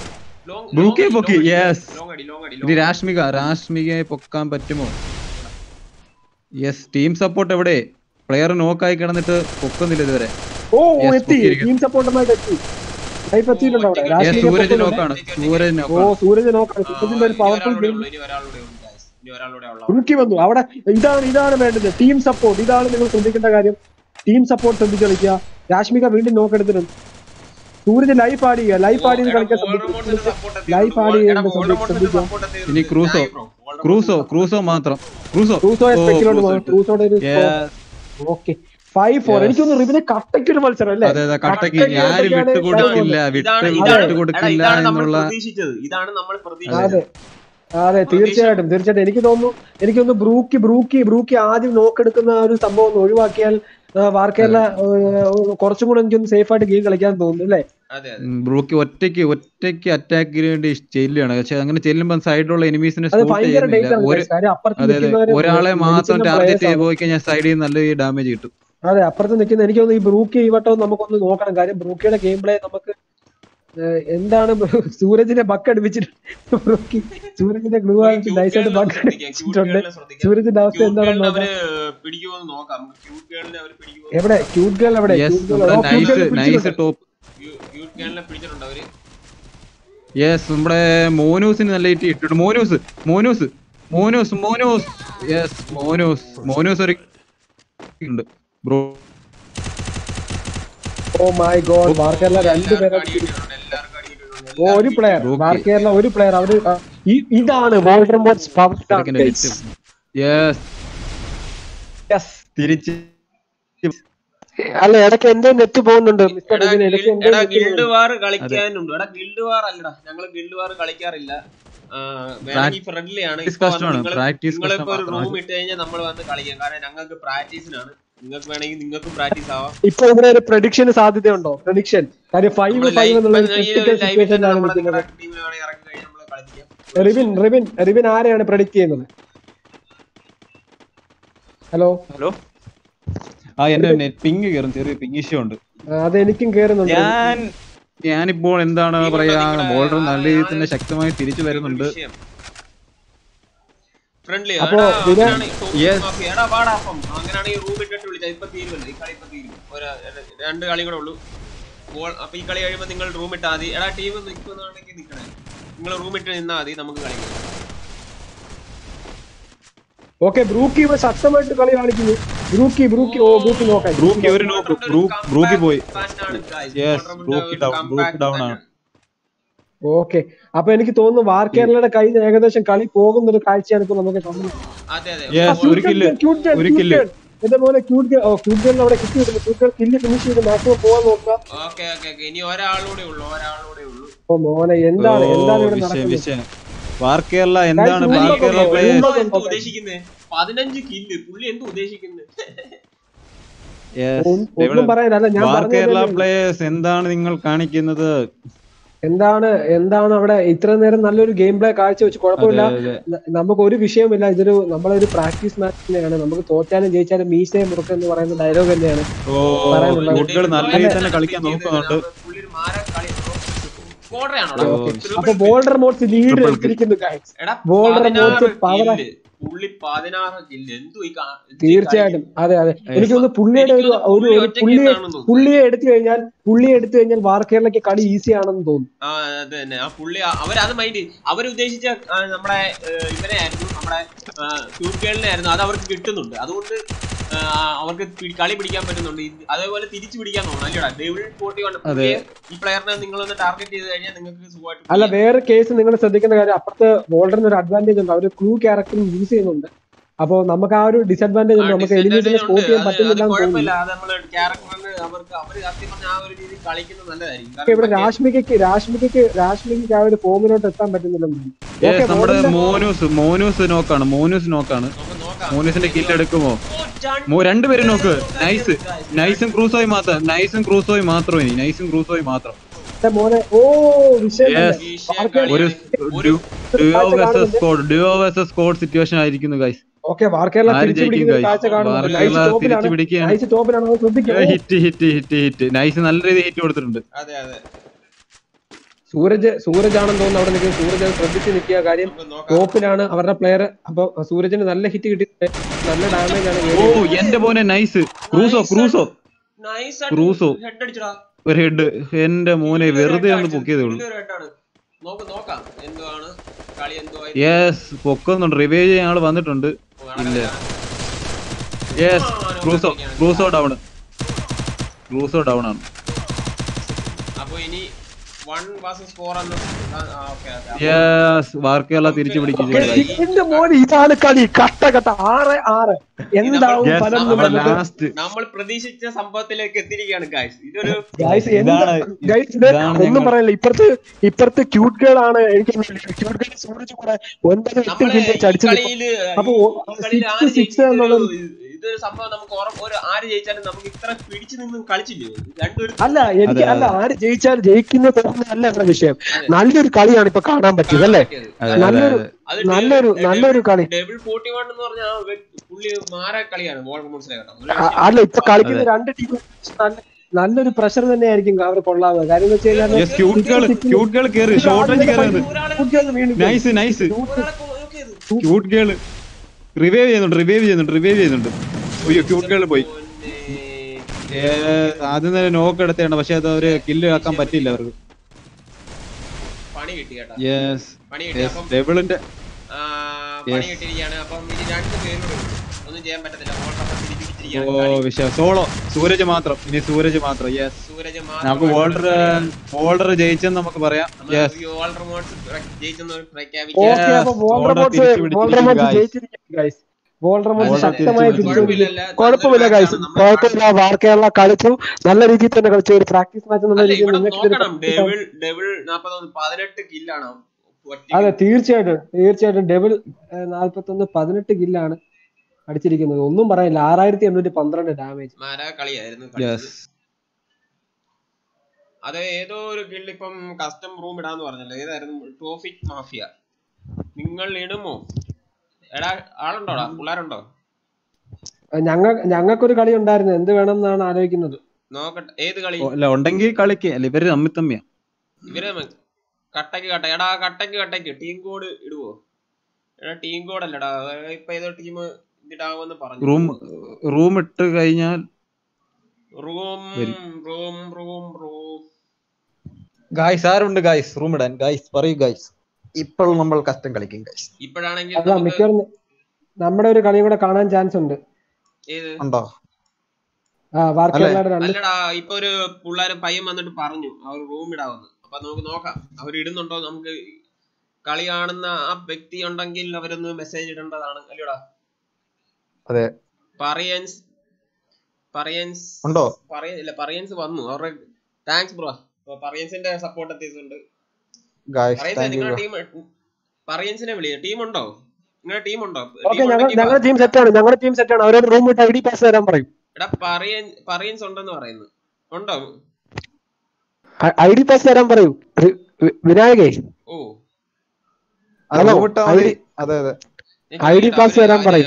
ബ്രൂക്കിയെ പൊക്കി. യെസ്. ലോങ് അടി ലോങ് അടി ഇനി രാഷ്മിക രാഷ്മികയെ പൊക്കാൻ പറ്റുമോ? യെസ്. ടീം സപ്പോർട്ട് എവിടെ? പ്ലെയർ നോക്കായി കിടന്നിട്ട് പൊക്കുന്നില്ല ഇതുവരെ. ഓ Yes, എത്തി പൊക്കിയിരിക്കുന്നു. ടീം സപ്പോർട്ടുമായിട്ട് എത്തി. ലൈഫ് എത്തിയിട്ടുണ്ട് അവിടെ. Yes, രാഷ്ട്രീയ സൂരജ് നോക്കാണ്. സൂരജ് ഓ നോക്കാണ്. സൂരജ് നോക്കാണ്. സൂരജിന്റെ ഒരു പവർഫുൾ ഗെയിം. ഇനി ഒരാളുടെ ഉണ്ട് guys. ഇനി ഒരാളുടെ ഉള്ള ബ്രൂക്കി വന്നു അവിടെ. ഇതാണ് ഇതാണ് വേണ്ടത്. Team support. ഇതാണ് നിങ്ങൾ ശ്രദ്ധിക്കേണ്ട കാര്യം. ടീം സപ്പോർട്ട് ശ്രദ്ധിച്ച് കളിക്കുക. രാഷ്മിക വീണ്ടും നോക്കെടുത്തിട്ടുണ്ട്. സൂരജ് ലൈഫ് ആഡ് ചെയ്യുക. ലൈഫ് ആഡ് ചെയ്ത് കളിക്കാൻ ശ്രദ്ധിക്കുക. ലൈഫ് ആഡ് ചെയ്യേണ്ട ശ്രദ്ധിക്കുക. ഇനി ക്രൂസോ ക്രൂസോ ക്രൂസോ മാത്രം. ക്രൂസോ ക്രൂസോയെ ഓ, സ്പെക്കിലോട്ട് ക്രൂസോ പോകും. ഇട്ടു. ക്രൂസോയുടെ ഒരു Yes. Okay five four. Yes. എനിക്കൊന്ന് റിവിനെ കട്ടയ്ക്ക് ഒരു മത്സരം അല്ലേ? അതെ അതെ കട്ടക്ക് കട്ടയ്ക്ക് ഞാൻ എന്തൊക്കെയാണ് വിട്ടു കൊടുക്കില്ല വിട്ട് ഇതാണ് വിട്ട് ഇതാണ് കൊടുക്കില്ല ഇതാണ് നമ്മൾ എന്നുള്ള പ്രതീക്ഷിച്ചത്. ഇതാണ് നമ്മൾ പ്രതീക്ഷിച്ചത്. അതെ അതെ തീർച്ചയായിട്ടും തീർച്ചയായിട്ടും എനിക്ക് തോന്നുന്നു എനിക്കൊന്ന് ബ്രൂക്കി ബ്രൂക്കി ബ്രൂക്കി ആദ്യം നോക്കെടുക്കുന്ന ഒരു സംഭവം ഒന്ന് ഒഴിവാക്കിയാൽ വാർക്കേല കുറച്ചും കൂടെ എനിക്കൊന്ന് സേഫ് ആയിട്ട് ഗെയിം കളിക്കാൻ തോന്നുന്നു അല്ലേ? അതെ അതെ ഉം, ബ്രൂക്ക് ഒറ്റയ്ക്ക് ഒറ്റയ്ക്ക് അറ്റാക്കിന് വേണ്ടി ചെല്ലുകയാണ്. പക്ഷെ അങ്ങനെ ചെല്ലുമ്പോൾ സൈഡിലുള്ള എനിമീസിനെ അത് സ്പോട്ട് ഭയങ്കര ഡേറ്റ് ചെയ്യുന്നില്ല. ആണ് ഒരു guys. കാര്യം അപ്പുറത്ത് അതെ അതെ നിൽക്കുന്നവര് ഒരാളെ മാത്രം മെഡിസിനും ടാർഗറ്റ് players ചെയ്ത് ആണ്. പോയി കഴിഞ്ഞാൽ സൈഡിൽ നിന്ന് നല്ല ഡാമേജ് കിട്ടും. അതെ അപ്പുറത്ത് നിൽക്കുന്ന എനിക്ക് തോന്നുന്നു ഈ ബ്രൂക്കി ഈ വട്ടം നമുക്കൊന്ന് നോക്കണം. കാര്യം ബ്രൂക്കിയുടെ ഗെയിം പ്ലേ നമുക്ക് ഏഹ്, എന്താണ് സൂരജിനെ ബക്ക് അടിപ്പിച്ചിട്ട് ബ്രൂക്കി സൂരജിന്റെ ഗ്ലൂ ആയിട്ട് നൈസായിട്ട് ബക്ക് അടിപ്പിച്ചിട്ടുണ്ട്. സൂരജിന്റെ അവസ്ഥ എന്താണെന്ന് നോക്കാം. പിടിക്കുമെന്ന് നോക്കാം. ക്യൂട്ട് ഗേളിനെ അവർ പിടിക്കുമോ? എവിടെ ക്യൂട്ട് ഗേൾ എവിടെ? യെസ് ക്യൂട്ട് ഗേൾ നമ്മുടെ നൈസ് നൈസ് ടോപ്പ്. ക്യൂട്ട് ഗേളിനെ പിടിച്ചിട്ടുണ്ട് അവര്. യെസ് നമ്മുടെ മോനൂസിന് നല്ല ഇട്ടി ഇട്ടിട്ട് മോനൂസ് മോനൂസ് മോനൂസ് മോനൂസ് യെസ് മോനൂസ് മോനൂസ് ഒരു ഉണ്ട് ബ്രോ. ഓ മൈ ഗോഡ് വാർക്കേല രണ്ടുപേരെ അടിയിട്ടിട്ടുണ്ട്, എല്ലാവർക്കും അടിയിട്ടിട്ടുണ്ട്. ഓ ഒരു പ്ലെയർ Rookie. വാർക്കേല ഒരു പ്ലെയർ അവര് ആ, ഈ- ഇതാണ് വോൾഡർമോർട്ട്സ് പവർ. യെസ് തിരിച്ച് അല്ല ഇടയ്ക്ക് എന്റെ നെറ്റ് പോകുന്നുണ്ട് മിസ്റ്റർ എടാ, റിവിൻ. ഇടയ്ക്ക് ഗിൽ- എന്റെ എടാ നെറ്റ് ഗിൽഡ് പോകുന്നുണ്ട്. വാർ കളിക്കാനുണ്ട്. എടാ ഗിൽഡ് വാർ അല്ലടാ, ഞങ്ങള് ഗിൽഡ് വാർ കളിക്കാറില്ല. വേണമെങ്കിൽ ഫ്രണ്ട്ലി ആണ്. Practice custom ആണ്. Practice നിങ്ങളിപ്പോ custom ഒരു റൂം മാത്രമാണ്. ഇട്ട് കഴിഞ്ഞാൽ നമ്മൾ വന്ന് കളിക്കാം. കാരണം ഞങ്ങൾക്ക് പ്രാക്ടീസിനാണ്. നിങ്ങൾക്ക് വേണമെങ്കിൽ നിങ്ങൾക്കും പ്രാക്ടീസ് ആവാം. ഇപ്പൊ ഇവിടെ ഒരു പ്രഡിക്ഷന് സാധ്യതയുണ്ടോ? പ്രഡിക്ഷൻ കാര്യം ഫൈവ് നമ്മള് ഫൈവ് live- എന്നുള്ള ഇപ്പൊ ഈ ക്രിട്ടിക്കൽ ഒരു live സിറ്റുവേഷനിലാണ് തന്നെ നമ്മുടെ നിൽക്കുന്നത്. നിങ്ങളുടെ ടീമിനെ വേണമെങ്കിൽ ഇറക്കി കഴിഞ്ഞാൽ നമ്മള് കളിപ്പിക്കാം. റിവിൻ റിവിൻ റിവിൻ ആരെയാണ് പ്രഡിക്ട് ചെയ്യുന്നത്? ഹലോ ഹലോ ആ എന്റെ നെറ്റ് പിങ് കയറും. ചെറിയ പിങ് ഇഷ്യൂ ഉണ്ട്. അത് എനിക്കും കേറുന്നുണ്ട്. ഞാൻ ഞാനിപ്പോൾ എന്താണ് ഈ പറയാ നിങ്ങളുടെ ബോൾഡർ നല്ല രീതിയിൽ തന്നെ ആണ് ശക്തമായി തിരിച്ചു വരുന്നുണ്ട്. ഫ്രണ്ട്ലി അപ്പൊ ഇതിനെ- Yes. എടാ വാടാ അപ്പം അങ്ങനെയാണെങ്കിൽ റൂം ഇട്ടിട്ട് വിളിച്ചാൽ ഇപ്പൊ തീരുമല്ലോ. ഈ കളി ഇപ്പൊ തീരും. ഒരു രണ്ട് കളി കൂടെ ഉള്ളൂ. ബോൾ അപ്പൊ ഈ കളി കഴിയുമ്പോൾ നിങ്ങൾ റൂം ഇട്ടാൽ മതി. എടാ ടീം നിൽക്കുന്നാണെങ്കിൽ നിൽക്കണേ. നിങ്ങൾ റൂം ഇട്ട് നിന്നാൽ മതി, നമുക്ക് കളിക്കാം. ഓക്കെ ബ്രൂക്കി ഇവ ശക്തമായിട്ട് കളി കാണിക്കുന്നു. ബ്രൂക്കി ബ്രൂക്കി ഓ ബ്രൂക്കി നോക്കാം. ബ്രൂക്കി ഒരു നോക്ക് ബ്രൂക്കി പോയി. Yes, Brookie down, Brookie down ആണ്. ഓക്കെ അപ്പൊ എനിക്ക് തോന്നുന്നു വാർക്കേരളയുടെ കയ്യിൽ നിന്ന് ഏകദേശം കളി പോകുന്ന ഒരു കാഴ്ചയാണ് ഇപ്പൊ നമുക്ക് കാണുന്നത്. അതെ അതെ Yes, ഒരു കില്ല് ഒരു കില്ല്. ഇതേപോലെ ക്യൂട്ട് ഗേൾ ഓ ക്യൂട്ട് ഗേളിന് അവിടെ കിട്ടി കിട്ടുന്നു. ക്യൂട്ട് ഗേൾ കില്ല് ഫിനിഷ് ചെയ്ത് മാക്സിമം പോകാൻ നോക്കുക. ഓക്കെ ഓക്കെ ഓക്കെ ഇനി ഒരാളൂടെ ഉള്ളൂ ഒരാളൂടെ ഉള്ളൂ. ഓ മോനെ എന്താണ് എന്താണ് ഇവിടെ വിഷയം നടക്കുന്നത്? വിഷയം വാർക്കേരള എന്താണ് Guys, വാർക്കേരള ഉണ്ടോ? പ്ലേയേഴ്സ് ഉണ്ടോ? എന്ത് ഉദ്ദേശിക്കുന്നത്? പതിനഞ്ച് കില്ല് പുള്ളി എന്ത് ഉദ്ദേശിക്കുന്നത്? ഒന്നും പറയാനല്ല ഞാൻ വാർക്കേരള പറഞ്ഞത് പ്ലേയേഴ്സ് എന്താണ് നിങ്ങൾ കാണിക്കുന്നത്? എന്താണ് എന്താണ് അവിടെ ഇത്ര നേരം നല്ലൊരു ഗെയിം പ്ലേ കാഴ്ച വെച്ച് കുഴപ്പമില്ല. ന- നമുക്ക് ഒരു വിഷയമില്ല. ഇതൊരു നമ്മളൊരു പ്രാക്ടീസ് മാച്ച് തന്നെയാണ്. നമുക്ക് തോറ്റാലും ജയിച്ചാലും മീശയെ മുറുക്ക എന്ന് പറയുന്ന ഡയലോഗ് തന്നെയാണ് പറയാനുള്ളത്. കുട്ടികൾ നല്ല രീതിയിൽ തന്നെ കളിക്കാൻ നോക്കുന്നുണ്ട്. പുള്ളി ഒരു മാര കളി സ്കോഡറാണോ? അപ്പൊ ബോൾഡർ മോഡ്സ് ലീഡ് Triple kill. എടുത്തിരിക്കുന്നു guys. എടാ ബോൾഡർ മോഡ്സ് പതിനാറ് പവർ കില്ല്. പുള്ളി പതിനാറ് കില്ല് എന്തു ഈ കാ- എന്ത് ഈ തീർച്ചയായിട്ടും അതെ അതെ എനിക്ക് തോന്നുന്നു പുള്ളിയുടെ ഒരു എനിക്ക് ഒരു പുള്ളി ഒരു ഒറ്റയ്ക്ക് പുള്ളിയെ നിന്നാണെന്ന് തോന്നുന്നു. പുള്ളിയെ എടുത്തു കഴിഞ്ഞാൽ പുള്ളിയെ എടുത്തു കഴിഞ്ഞാൽ വാർക്കേരളയ്ക്ക് കളി ഈസി ആണെന്ന് തോന്നുന്നു. ആ അത് തന്നെ ആ പുള്ളി അവരത് മൈൻഡ് അവരുദ്ദേശിച്ച ആ, നമ്മുടെ ഏഹ്, ഇവനെ ആയിരുന്നു നമ്മുടെ ക്യൂട്ട് ഗേളിനെ ആയിരുന്നു. അത് അവർക്ക് കിട്ടുന്നുണ്ട്. അതുകൊണ്ട് ആ, അവർക്ക് പി- കളി പിടിക്കാൻ പറ്റുന്നുണ്ട്. ഇത് അതേപോലെ തിരിച്ചു പിടിക്കാൻ തോന്നുന്നു അല്ലേടാ. ഡേവിഡ് ഫോർട്ടി വൺ ഈ പ്ലെയറിനെ നിങ്ങളൊന്ന് ടാർഗറ്റ് ചെയ്ത് കഴിഞ്ഞാൽ നിങ്ങൾക്ക് സുഖമായിട്ട് അല്ല വേറെ കേസ് നിങ്ങൾ ശ്രദ്ധിക്കേണ്ട കാര്യം അപ്പുറത്ത് ബോൾഡറിന് ഒരു അഡ്വാൻറ്റേജ് ഉണ്ട്. അവര് ക്ലൂ ക്യാരക്ടറും യൂസ് ചെയ്യുന്നുണ്ട്. അപ്പൊ നമുക്ക് ആ ഒരു ഡിസഡ്വാൻറ്റേജ് ഉണ്ട്. നമുക്ക് എലിമിനേഷനെ സ്പോട്ട് ചെയ്യാൻ പറ്റുന്നില്ല എന്ന് തോന്നുന്നു. കുഴപ്പമില്ല. അത് നമ്മള് ക്യാരക്ടറിന് അവർക്ക് അവര് സത്യം പറഞ്ഞാൽ ആ ഒരു രീതിയിൽ കളിക്കുന്നത് നല്ലതായിരിക്കും. പക്ഷേ ഇവിടെ കാരണം രാഷ്മികയ്ക്ക് രാഷ്മികയ്ക്ക് രാഷ്മികയ്ക്ക് ആ ഒരു ഫോമിലോട്ട് എത്താൻ പറ്റുന്നില്ലെന്ന് Yes, നമ്മുടെ മോനൂസ് മോനൂസ് നോക്കാണ് മോനൂസ് നോക്കാണ് നമുക്ക് നോക്കാം. മോനൂസിന്റെ കില്ല് എടുക്കുമോ? ഓ, ചാൻ- മോ- രണ്ടുപേരും നോക്ക്. നൈസ് നൈസും ക്രൂസോയും മാത്രം നൈസും ക്രൂസോയും മാത്രം ഇനി നൈസും ക്രൂസോയും മാത്രം. മോനെ ഓ വിഷയം Yes. തന്നെ. വിഷയം ഒരു ഒരു duo versus squad duo versus squad situation ആയിരിക്കുന്നു ഗൈസ്. ഓക്കെ വാർക്കേരള ആര് തിരിച്ചു ജയിക്കും പിടിക്കുന്ന ഒരു guys? കാഴ്ച കാണുന്നുണ്ട്. വാർക്കേരള നൈസ് തിരിച്ചു ടോപ്പിലാണ് പിടിക്കുകയാണ്. നൈസ് ടോപ്പിലാണ് അത് ശ്രദ്ധിക്കുക. Hit hit hit hit nice നല്ല രീതിയിൽ ഹിറ്റ് കൊടുത്തിട്ടുണ്ട്. അതെ അതെ സൂരജ് സൂരജ് ആണെന്ന് തോന്നുന്നു അവിടെ നിൽക്കുന്നത്. സൂരജ് അത് ശ്രദ്ധിച്ച് നിൽക്കുക. കാര്യം ടോപ്പിലാണ് അവരുടെ പ്ലെയർ. അപ്പൊ സൂരജിന് നല്ല ഹിറ്റ് കിട്ടി, നല്ല ഡാമേജ് ആണ്. ഓ എന്റെ മോനെ നൈസ്. ക്രൂസോ ക്രൂസോ ക്രൂസോ ഒരു ഹെഡ്. എന്റെ മോനെ വെറുതെ ഒന്ന് പൊക്കിയതേ ഉള്ളൂ. യെസ് പൊക്കുന്നുണ്ട്. റിവൈവ് ചെയ്യാൻ ആള് വന്നിട്ടുണ്ട്. ഇല്ല yes Crusoe Crusoe down. Crusoe down ആണ്. അപ്പൊ ഇനി വാർക്കയെല്ലാം തിരിച്ചു പിടിക്കും. എന്റെ മോനെ ഇതാണ് കളി. കട്ട കട്ട ആറ് ആറ് എന്താവും ഫലം? നമ്മൾ പ്രതീക്ഷിച്ച സംഭവത്തിലേക്ക് എത്തിയിരിക്കുകയാണ് ഗൈസ്. ഇതൊരു ഒന്നും പറയല്ല. ഇപ്പുറത്ത് ഇപ്പുറത്ത് ക്യൂട്ട് ഗേൾ ആണ്. എനിക്ക് ക്യൂട്ട് ഗേൾ സൂരജ് കൂടെ ഒൻപത് എട്ട് മിനിറ്റ് അടിച്ചത്. അപ്പൊ സിക്സ് സിക്സ് എന്നുള്ളത് ഇതൊരു സംഭവം നമുക്ക് ഒരു ആര് ജയിച്ചാലും നമുക്ക് ഇത്ര പിടിച്ചു നിന്നും കളിച്ചില്ലേ രണ്ടുപേരും. അല്ല എനിക്ക് അല്ല ആര് ജയിച്ചാലും ജയിക്കുന്ന തോന്നുന്നതല്ല എന്ന വിഷയം. നല്ലൊരു കളിയാണ് ഇപ്പൊ കാണാൻ പറ്റിയത് അല്ലേ? നല്ലൊരു നല്ലൊരു നല്ലൊരു കളി. ഡബിൾ ഫോർട്ടി വൺ എന്ന് പറഞ്ഞാൽ പുള്ളി മാറാ കളിയാണ്. അല്ല ഇപ്പൊ കളിക്കുന്ന രണ്ട് ടീം നല്ലൊരു പ്രഷർ തന്നെയായിരിക്കും അവർ കൊള്ളാവുക. കാര്യം എന്ന് വെച്ച് കഴിഞ്ഞാൽ റിവൈവ് ചെയ്യുന്നുണ്ട് റിവൈവ് ചെയ്യുന്നുണ്ട് റിവൈവ് ചെയ്യുന്നുണ്ട് അയ്യോ ക്യൂട്ട് ഗേൾ പോയി. ആദ്യം തന്നെ നോക്ക് എടുത്താണ്, പക്ഷെ അത് ഒരു കില്ല് ആക്കാൻ പറ്റില്ല അവർക്ക്. യെസ് ഡബിളിന്റെ ഓ വിഷയം സോളോ സൂരജ് മാത്രം. ഇനി സൂരജ് മാത്രം. യെസ് നമുക്ക് വോൾഡർ വോൾഡർ ജയിച്ചെന്ന് നമുക്ക് പറയാം. യെസ് കുഴപ്പമില്ല ഗൈസ്, കുഴപ്പമില്ല. വാർക്കയുള്ള കളിച്ചു നല്ല രീതിയിൽ തന്നെ കളിച്ചു. ഒരു പ്രാക്ടീസ് മാച്ച് എന്നുള്ള രീതിയിൽ അതെ തീർച്ചയായിട്ടും തീർച്ചയായിട്ടും ഡബിൾ നാല്പത്തൊന്ന് പതിനെട്ട് കില്ലാണ് അടിച്ചിരിക്കുന്നത്. ഒന്നും പറയില്ല. ആറായിരത്തി എണ്ണൂറ്റി പന്ത്രണ്ട് ഡാമേജ് കളിയായിരുന്നു. അത് ഏതോ ഒരു ഗിൽഡ് ഇപ്പം കസ്റ്റം റൂം ഇടാന്ന് പറഞ്ഞല്ലോ. ഏതായിരുന്നു? ടോഫിക് മാഫിയ. നിങ്ങൾ ഇടുമോ? എടാ ആളുണ്ടോടാ? പിള്ളേരുണ്ടോ? ഞങ്ങ ഞങ്ങൾക്കൊരു കളി ഉണ്ടായിരുന്നു. എന്ത് വേണം എന്നാണ് ആലോചിക്കുന്നത്. നോക്കട്ടെ ഏത് കളി ഉണ്ടെങ്കിൽ കളിക്ക്. അല്ല ഇവര് തമ്മി തമ്മിയാ ഇവര് കട്ടക്ക് കട്ട. എടാ കട്ടക്ക് കട്ടക്ക് ടീം കോഡ് ഇടുവോ? എടാ ടീം കോഡ് അല്ലടാ. ഇപ്പൊ ഏതോ ടീം ഇടാമെന്ന് പറഞ്ഞു. റൂം റൂം ഇട്ട് കഴിഞ്ഞാൽ room room room room guys ആരുണ്ട് ഗായ്സ് റൂം ഇടാൻ? ഗായ്സ് പറയൂ ഗായ്സ്. ഇപ്പോൾ നമ്മൾ കസ്റ്റം കളിക്കും ഗായ്സ്. ഇപ്പോഴാണെങ്കിൽ മിക്കവാറും നമ്മുടെ ഒരു കളി കൂടെ കാണാൻ ചാൻസ് ഉണ്ട്. ഏത് ഉണ്ടോ? അല്ലടാ ഇപ്പൊ ഒരു പിള്ളേരും പയ്യൻ വന്നിട്ട് പറഞ്ഞു അവർ റൂം ഇടാവുന്നു. അപ്പൊ നമുക്ക് നോക്കാം അവർ ഇടുന്നുണ്ടോ. നമുക്ക് കളി കാണുന്ന ആ വ്യക്തി ഉണ്ടെങ്കിൽ അവരൊന്ന് മെസ്സേജ് ഇടേണ്ടതാണ് അല്ലടാ. അതെ പറയൻസ് പറയൻസ് ഉണ്ടോ? പറയില്ല പറയൻസ് വന്നു. അവരുടെ താങ്ക്സ് ബ്രോ. പറയൻസിന്റെ സപ്പോർട്ട് എത്തിയിട്ടുണ്ട്. നിങ്ങളുടെ ടീം പറയൻസിനെ വിളിയ ടീം ഉണ്ടോ? നിങ്ങളുടെ ടീം ഉണ്ടോ? ഞങ്ങളുടെ ടീം സെറ്റ് ആണ്. ഞങ്ങളുടെ ടീം സെറ്റ് ആണ്. അവരോട് റൂം ഇട്ട് ഐഡി പാസ് തരാൻ പറയും. എടാ പറയൻ പറയൻസ് ഉണ്ടെന്ന് പറയുന്നു. ഉണ്ടോ? ഐഡി പാസ് തരാൻ പറയൂ വിനായകേ. ഓ ഹലോ അതെ അതെ ഐഡി പാസ് തരാൻ പറയും.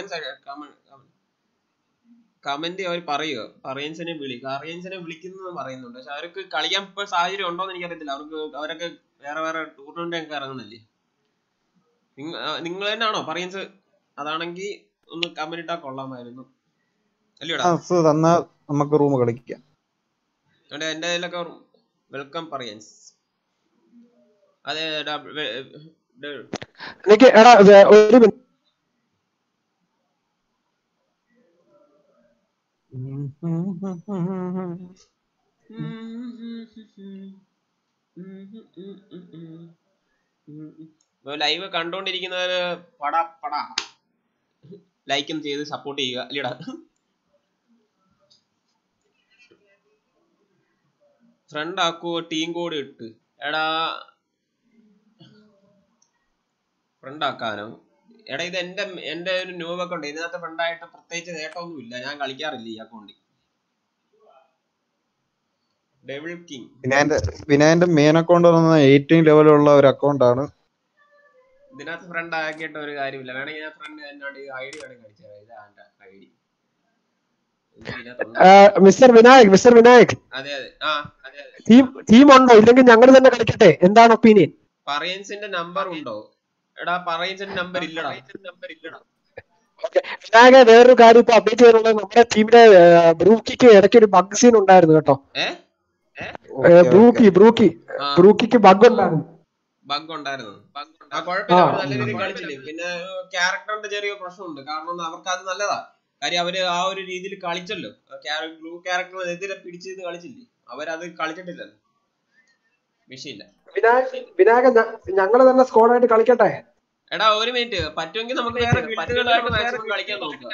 കമന്റ് അവർ പറയുക പറയൻസിനെ വിളി പറയൻസിനെ വിളിക്കുന്നു പറയുന്നുണ്ട്. പക്ഷെ അവർക്ക് കളിക്കാൻ ഇപ്പൊ സാഹചര്യം ഉണ്ടോന്ന് എനിക്കറിയത്തില്ല. അവർക്ക് അവരൊക്കെ വേറെ വേറെ ടൂർണമെന്റ് ഒക്കെ ഇറങ്ങുന്നില്ലേ. നിങ്ങൾ തന്നെയാണോ പറയൻസ്? അതാണെങ്കിൽ ഒന്ന് കമന്റ് ഇട്ടാ കൊള്ളാമായിരുന്നു അല്ലയോടാ. നമുക്ക് റൂം കളിക്കാം. എന്റെ കയ്യിലൊക്കെ വെൽക്കം പറയൻസ്. അതെ ഒരു ലൈവ് കണ്ടോണ്ടിരിക്കുന്നവര് പടാ പടാ ലൈക്കും ചെയ്ത് സപ്പോർട്ട് ചെയ്യുക അല്ലടാ. ഫ്രണ്ട് ആക്കുവോ ടീം കോഡ് ഇട്ട്? എടാ ഫ്രണ്ട് ആക്കാനോ? എടാ ഇത് എന്റെ എന്റെ ഒരു ന്യൂ അക്കൗണ്ട്. ഇതിനകത്ത് ഫ്രണ്ടായിട്ട് പ്രത്യേകിച്ച് നേട്ടമൊന്നും ഇല്ല. ഞാൻ കളിക്കാറില്ല ഈ അക്കൗണ്ടിൽ. ഡെവിൾ കിങ് വിനായന്റെ മെയിൻ അക്കൗണ്ട് എയ്റ്റീൻ ലെവലുള്ള ഒരു അക്കൗണ്ട് ആണ്. ഇതിനകത്ത് ഫ്രണ്ട് ആക്കിയിട്ട് ഒരു കാര്യമില്ല. വേണമെങ്കിൽ ഞാൻ ഫ്രണ്ട് എന്നോട് ഐ ഡി വേണമെങ്കിൽ അടിച്ചു തരാം. ഇതാ I D. Mister Vinayak mister Vinayak അതെ അതെ ആ അതെ അതെ ടീം ടീം ഉണ്ടോ ഇല്ലെങ്കിൽ ഞങ്ങൾ തന്നെ കളിക്കട്ടെ? എന്താണ് ഒപ്പീനിയൻ? പറയൻസിന്റെ നമ്പർ ഉണ്ടോ? എടാ പറയൻസിന്റെ നമ്പർ ഇല്ലടാ. വിനായക, വേറൊരു കാര്യം ഇപ്പൊ അപ്ഡേറ്റ് ചെയ്യാനുള്ളത്, നമ്മുടെ ടീമിലെ ബ്രൂക്കിക്ക് ഇടയ്ക്ക് ഒരു ബഗ് സീൻ ഉണ്ടായിരുന്നു കേട്ടോ. ബ്രൂക്കി ബ്രൂക്കി ബ്രൂക്കിക്ക് ബഗ് ഉണ്ടായിരുന്നു. ബഗ് ഉണ്ടായിരുന്നു. ആ കുഴപ്പമില്ല, അവര് നല്ല രീതിയിൽ കളിച്ചില്ലേ. പിന്നെ ക്യാരക്ടറിന്റെ ചെറിയ പ്രശ്നമുണ്ട്. കാരണം അവർക്ക് അത് നല്ലതാ. കാര്യം അവര് ആ ഒരു രീതിയിൽ കളിച്ചല്ലോ. ബ്ലൂ ക്യാരക്ടറിനെതിരെ പിടിച്ച് കളിച്ചില്ലേ, അവരത് കളിച്ചിട്ടില്ലല്ലോ. വിഷയമില്ല. വിനായക, ഞങ്ങള് തന്നെ സ്ക്വാഡായിട്ട് കളിക്കട്ടെ? എടാ ഒരു മിനിറ്റ്, പറ്റുമെങ്കിൽ നമുക്ക് വേറെ ഗിൽഡുകളായിട്ട് മാക്സിമം കളിക്കാൻ നോക്കാം.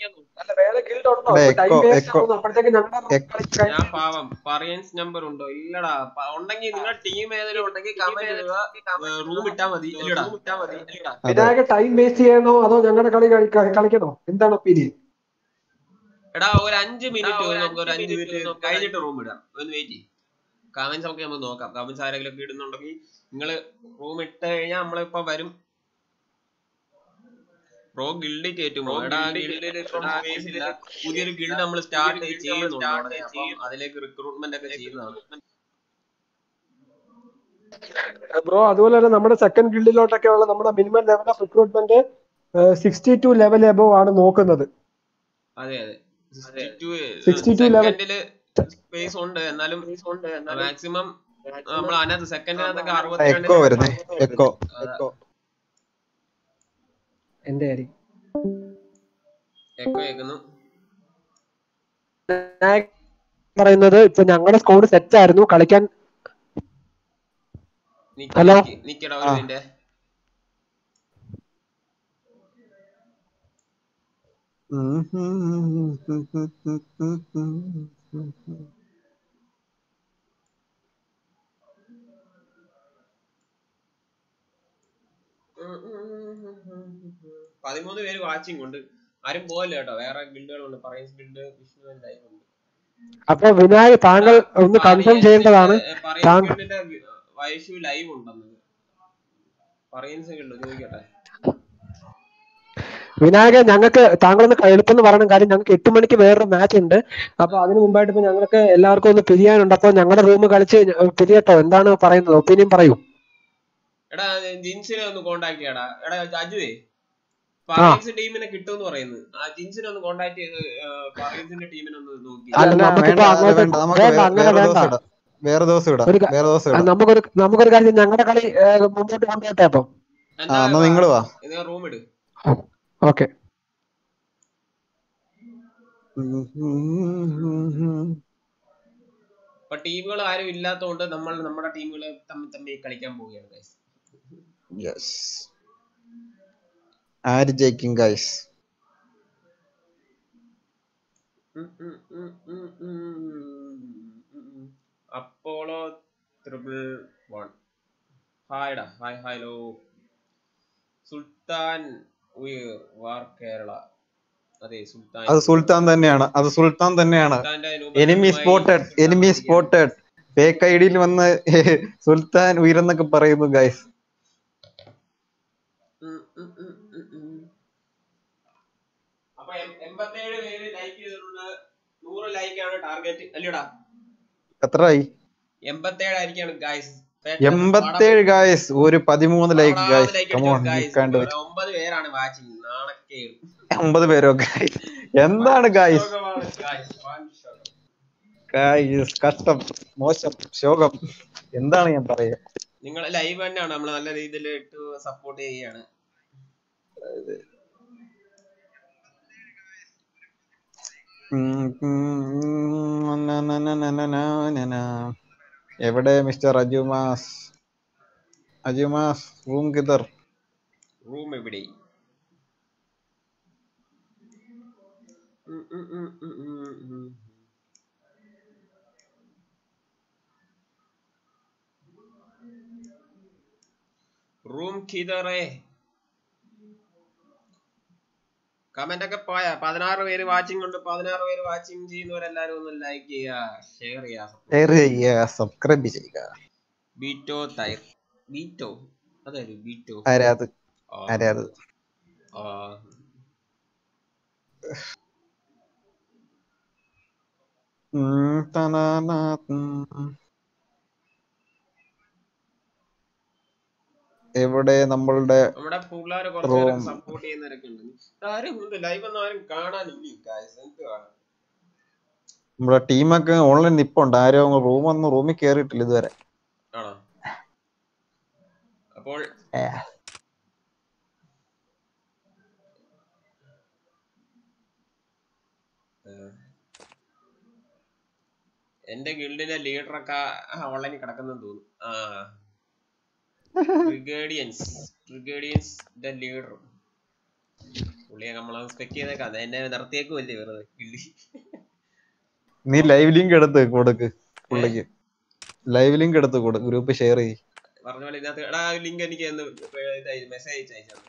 ഞാൻ പാവം പറയൻസ് നമ്പർ ഉണ്ടോ? ഇല്ലടാ. ഉണ്ടെങ്കിൽ നിങ്ങളുടെ ടീം ഏതെങ്കിലും ഉണ്ടെങ്കിൽ കമന്റ് ഇടുക, റൂം ഇട്ടാ മതി. വിനായക, ടൈം വേസ്റ്റ് ചെയ്യണോ അതോ ഞങ്ങളുടെ കളി കളിക്കണോ? എന്താണ് ഒപ്പീനിയൻ? എടാ ഒരു അഞ്ച് മിനിറ്റ് നമുക്ക് ഒരു അഞ്ച് മിനിറ്റ് കഴിഞ്ഞിട്ട് റൂം ഇടാം. ഒന്ന് വെയിറ്റ് ചെയ്യും. കമന്റ്സ് ഒക്കെ നമുക്ക് നോക്കാം. കമന്റ്സ് ആരെങ്കിലും ഒക്കെ ഇടുന്നുണ്ടെങ്കിൽ നിങ്ങള് റൂം ഇട്ട് കഴിഞ്ഞാൽ നമ്മളിപ്പോ വരും. ബ്രോ ഗിൽഡ് കയറ്റുമോ? എടാ ഗിൽഡിൽ സ്പേസ് ഇല്ല. പുതിയൊരു ഗിൽഡ് നമ്മൾ സ്റ്റാർട്ട് ചെയ്യുന്നുണ്ട്. അപ്പം അതിലേക്ക് റിക്രൂട്ട്മെന്റ് ഒക്കെ ചെയ്യുന്നതാണ്. ബ്രോ അതുപോലെ തന്നെ നമ്മുടെ സെക്കൻഡ് ഗിൽഡിലോട്ടൊക്കെ ഉള്ള നമ്മുടെ minimum level of recruitment sixty two level above ആണ് നോക്കുന്നത്. അതെ അതെ, സെക്കൻഡില് സ്പേസ് ഉണ്ട്. എന്നാലും മാക്സിമം നമ്മൾ അതിനകത്ത് സെക്കൻഡിനകത്തൊക്കെ അറുപത്തിരണ്ട് എന്റെ കാര്യം എക്കോ കേൾക്കുന്നു പറയുന്നത്. ഇപ്പൊ ഞങ്ങളുടെ സ്കോഡ് സെറ്റ് ആയിരുന്നു കളിക്കാൻ. ഹലോ, നിക്കടാ ഒരു മിനിറ്റ്. പതിമൂന്ന് പേര് വാച്ചിങ് ഉണ്ട്. ആരും പോകല്ല കേട്ടോ. വേറെ ഗിൽഡുകളുണ്ട്. പറയൻസ് ഗിൽഡ്, വിഷ്ണു ലൈവ് ഉണ്ട്. അപ്പൊ വിനായക്, താങ്കൾ ഒന്ന് കൺഫേം ചെയ്യേണ്ടതാണ്. വൈഷു ലൈവ് ഉണ്ടെന്ന് പറയൻസ് ഗിൽഡ് ചോദിക്കട്ടെ. വിനായക, ഞങ്ങൾക്ക് താങ്കളൊന്ന് എളുപ്പം പറയണം. കാര്യം ഞങ്ങൾക്ക് എട്ട് മണിക്ക് വേറൊരു മാച്ച് ഉണ്ട്. അപ്പൊ അതിന് മുമ്പായിട്ട് ഇപ്പൊ ഞങ്ങൾക്ക് എല്ലാവർക്കും ഒന്ന് പിരിയാനുണ്ട്. അപ്പൊ ഞങ്ങളുടെ റൂം കളിച്ച് പിരിയട്ടോ? എന്താണ് പറയുന്നത്? ഒപ്പീനിയൻ പറയൂ. എടാ ജിൻസിനെ ഒന്ന് കോണ്ടാക്ട് ചെയ്യടാ. എടാ അജുവേ, പറയൻസ് ടീമിനെ കിട്ടുമെന്ന് പറയുന്നത്. ആ ജിൻസിനെ ഒന്ന് കോണ്ടാക്ട് ചെയ്ത് പറയൻസിന്റെ ടീമിനെ ഒന്ന് നോക്കി. നമുക്കൊരു നമുക്കൊരു കാര്യം, ഞങ്ങളുടെ കളി മുമ്പോട്ട് കൊണ്ടുപോട്ടെ. അപ്പം നിങ്ങൾ വാ, റൂം ഇട്. ഓക്കെ. ഇപ്പൊ ടീമുകൾ ആരും ഇല്ലാത്തതുകൊണ്ട് നമ്മൾ നമ്മുടെ ടീമുകൾ തമ്മിൽ തമ്മിൽ കളിക്കാൻ പോവുകയാണ് ഗൈസ്. യെസ്, ആര് ജയിക്കും ഗൈസ്? Apollo triple one. ഹായ്ഡാ, hi hello. Sultan war Kerala. അതെ, സുൽത്താൻ. അത് സുൽത്താൻ തന്നെയാണ്. അത് സുൽത്താൻ തന്നെയാണ്. Enemy spotted, enemy spotted. Fake ഐഡിയിൽ വന്ന് സുൽത്താൻ ഉയർന്നൊക്കെ പറയുന്നു ഗൈസ്. അപ്പൊ എൺപത്തേഴ് പേര് ലൈക്ക് ചെയ്തിട്ടുണ്ട്. നൂറ് ലൈക്ക് ആണ് ടാർഗറ്റ് അല്ലടാ. എത്രയായി? എൺപത്തേഴ് ആയിരിക്കാണ് ഗൈസ്. എൺപത്തേഴ് ഗൈസ്. ഒരു പതിമൂന്ന് ലൈക്ക് ഗൈസ്. ഒമ്പത് പേരാണ് വാച്ചിങ്. നാണക്കേട്. ഒമ്പത് പേരോ ഗൈസ്? എന്താണ് ഗൈസ്? ഗൈസ് കഷ്ടം, മോശം, ശോകം. എന്താണ് ഞാൻ പറയാ? നിങ്ങൾ ലൈവ് തന്നെയാണ്. നമ്മൾ നല്ല രീതിയിൽ ഇട്ട് സപ്പോർട്ട് ചെയ്യാണ്. എവിടെ മിസ്റ്റർ അജുമാസ്? അജുമാസ്, റൂം കിതർ? റൂം എവിടെ? റൂം കിതറേ. കമന്റ് ഒക്കെ പോയാ? പതിനാറ് പേര് വാച്ചിങ് ഉണ്ട്. പതിനാറ് പേര് വാച്ചിങ് ചെയ്യുന്നവരെല്ലാരും ഒന്ന് ലൈക്ക് ചെയ്യുക, ഷെയർ ചെയ്യുക, സബ്സ്ക്രൈബ് ചെയ്യുക. ബീറ്റോ തൈർ. ബീറ്റോ അതായത് ബീറ്റോ ആരാത്? ആരാത്? എവിടെ നമ്മളുടെ നമ്മുടെ പിള്ളേരെ കുറച്ച് റൂം? പേരൊക്കെ സപ്പോർട്ട് ചെയ്യുന്നവരൊക്കെ ഉണ്ട്. ആരും ലൈവ് ഒന്നും ആരും കാണാനില്ല ഗായ്സ്. എന്ത് കാണാൻ? നമ്മുടെ ടീമൊക്കെ ഓൺലൈൻ നിപ്പുണ്ട്. ആരും റൂം ഒന്നും റൂമിൽ കേറിയിട്ടില്ല ഇതുവരെ. ആണോ? അപ്പോൾ ഏ, എന്റെ ഗിൽഡിന്റെ ലീഡറൊക്കെ ഓൺലൈനിൽ കിടക്കുന്നെന്ന് തോന്നുന്നു. ആ ബ്രിഗേഡിയൻസ് ബ്രിഗേഡിയൻസ് ദ ലീഡർ പുള്ളിയെ നമ്മളെ സ്പെക്ട് ചെയ്തേക്കാം. എന്നെ നിർത്തിയേക്കുമല്ലേ വെറുതെ ഗിൽഡി. നീ ലൈവ് ലിങ്ക് എടുത്ത് കൊടുക്ക് പുള്ളിക്ക്. ലൈവ് ലിങ്ക് എടുത്ത് കൊടുക്ക്, ഗ്രൂപ്പ് ഷെയർ ചെയ്യ്. പറഞ്ഞ പോലെ ഇതിനകത്ത് എടാ ലിങ്ക് എനിക്ക് മെസ്സേജ് അയച്ചാൽ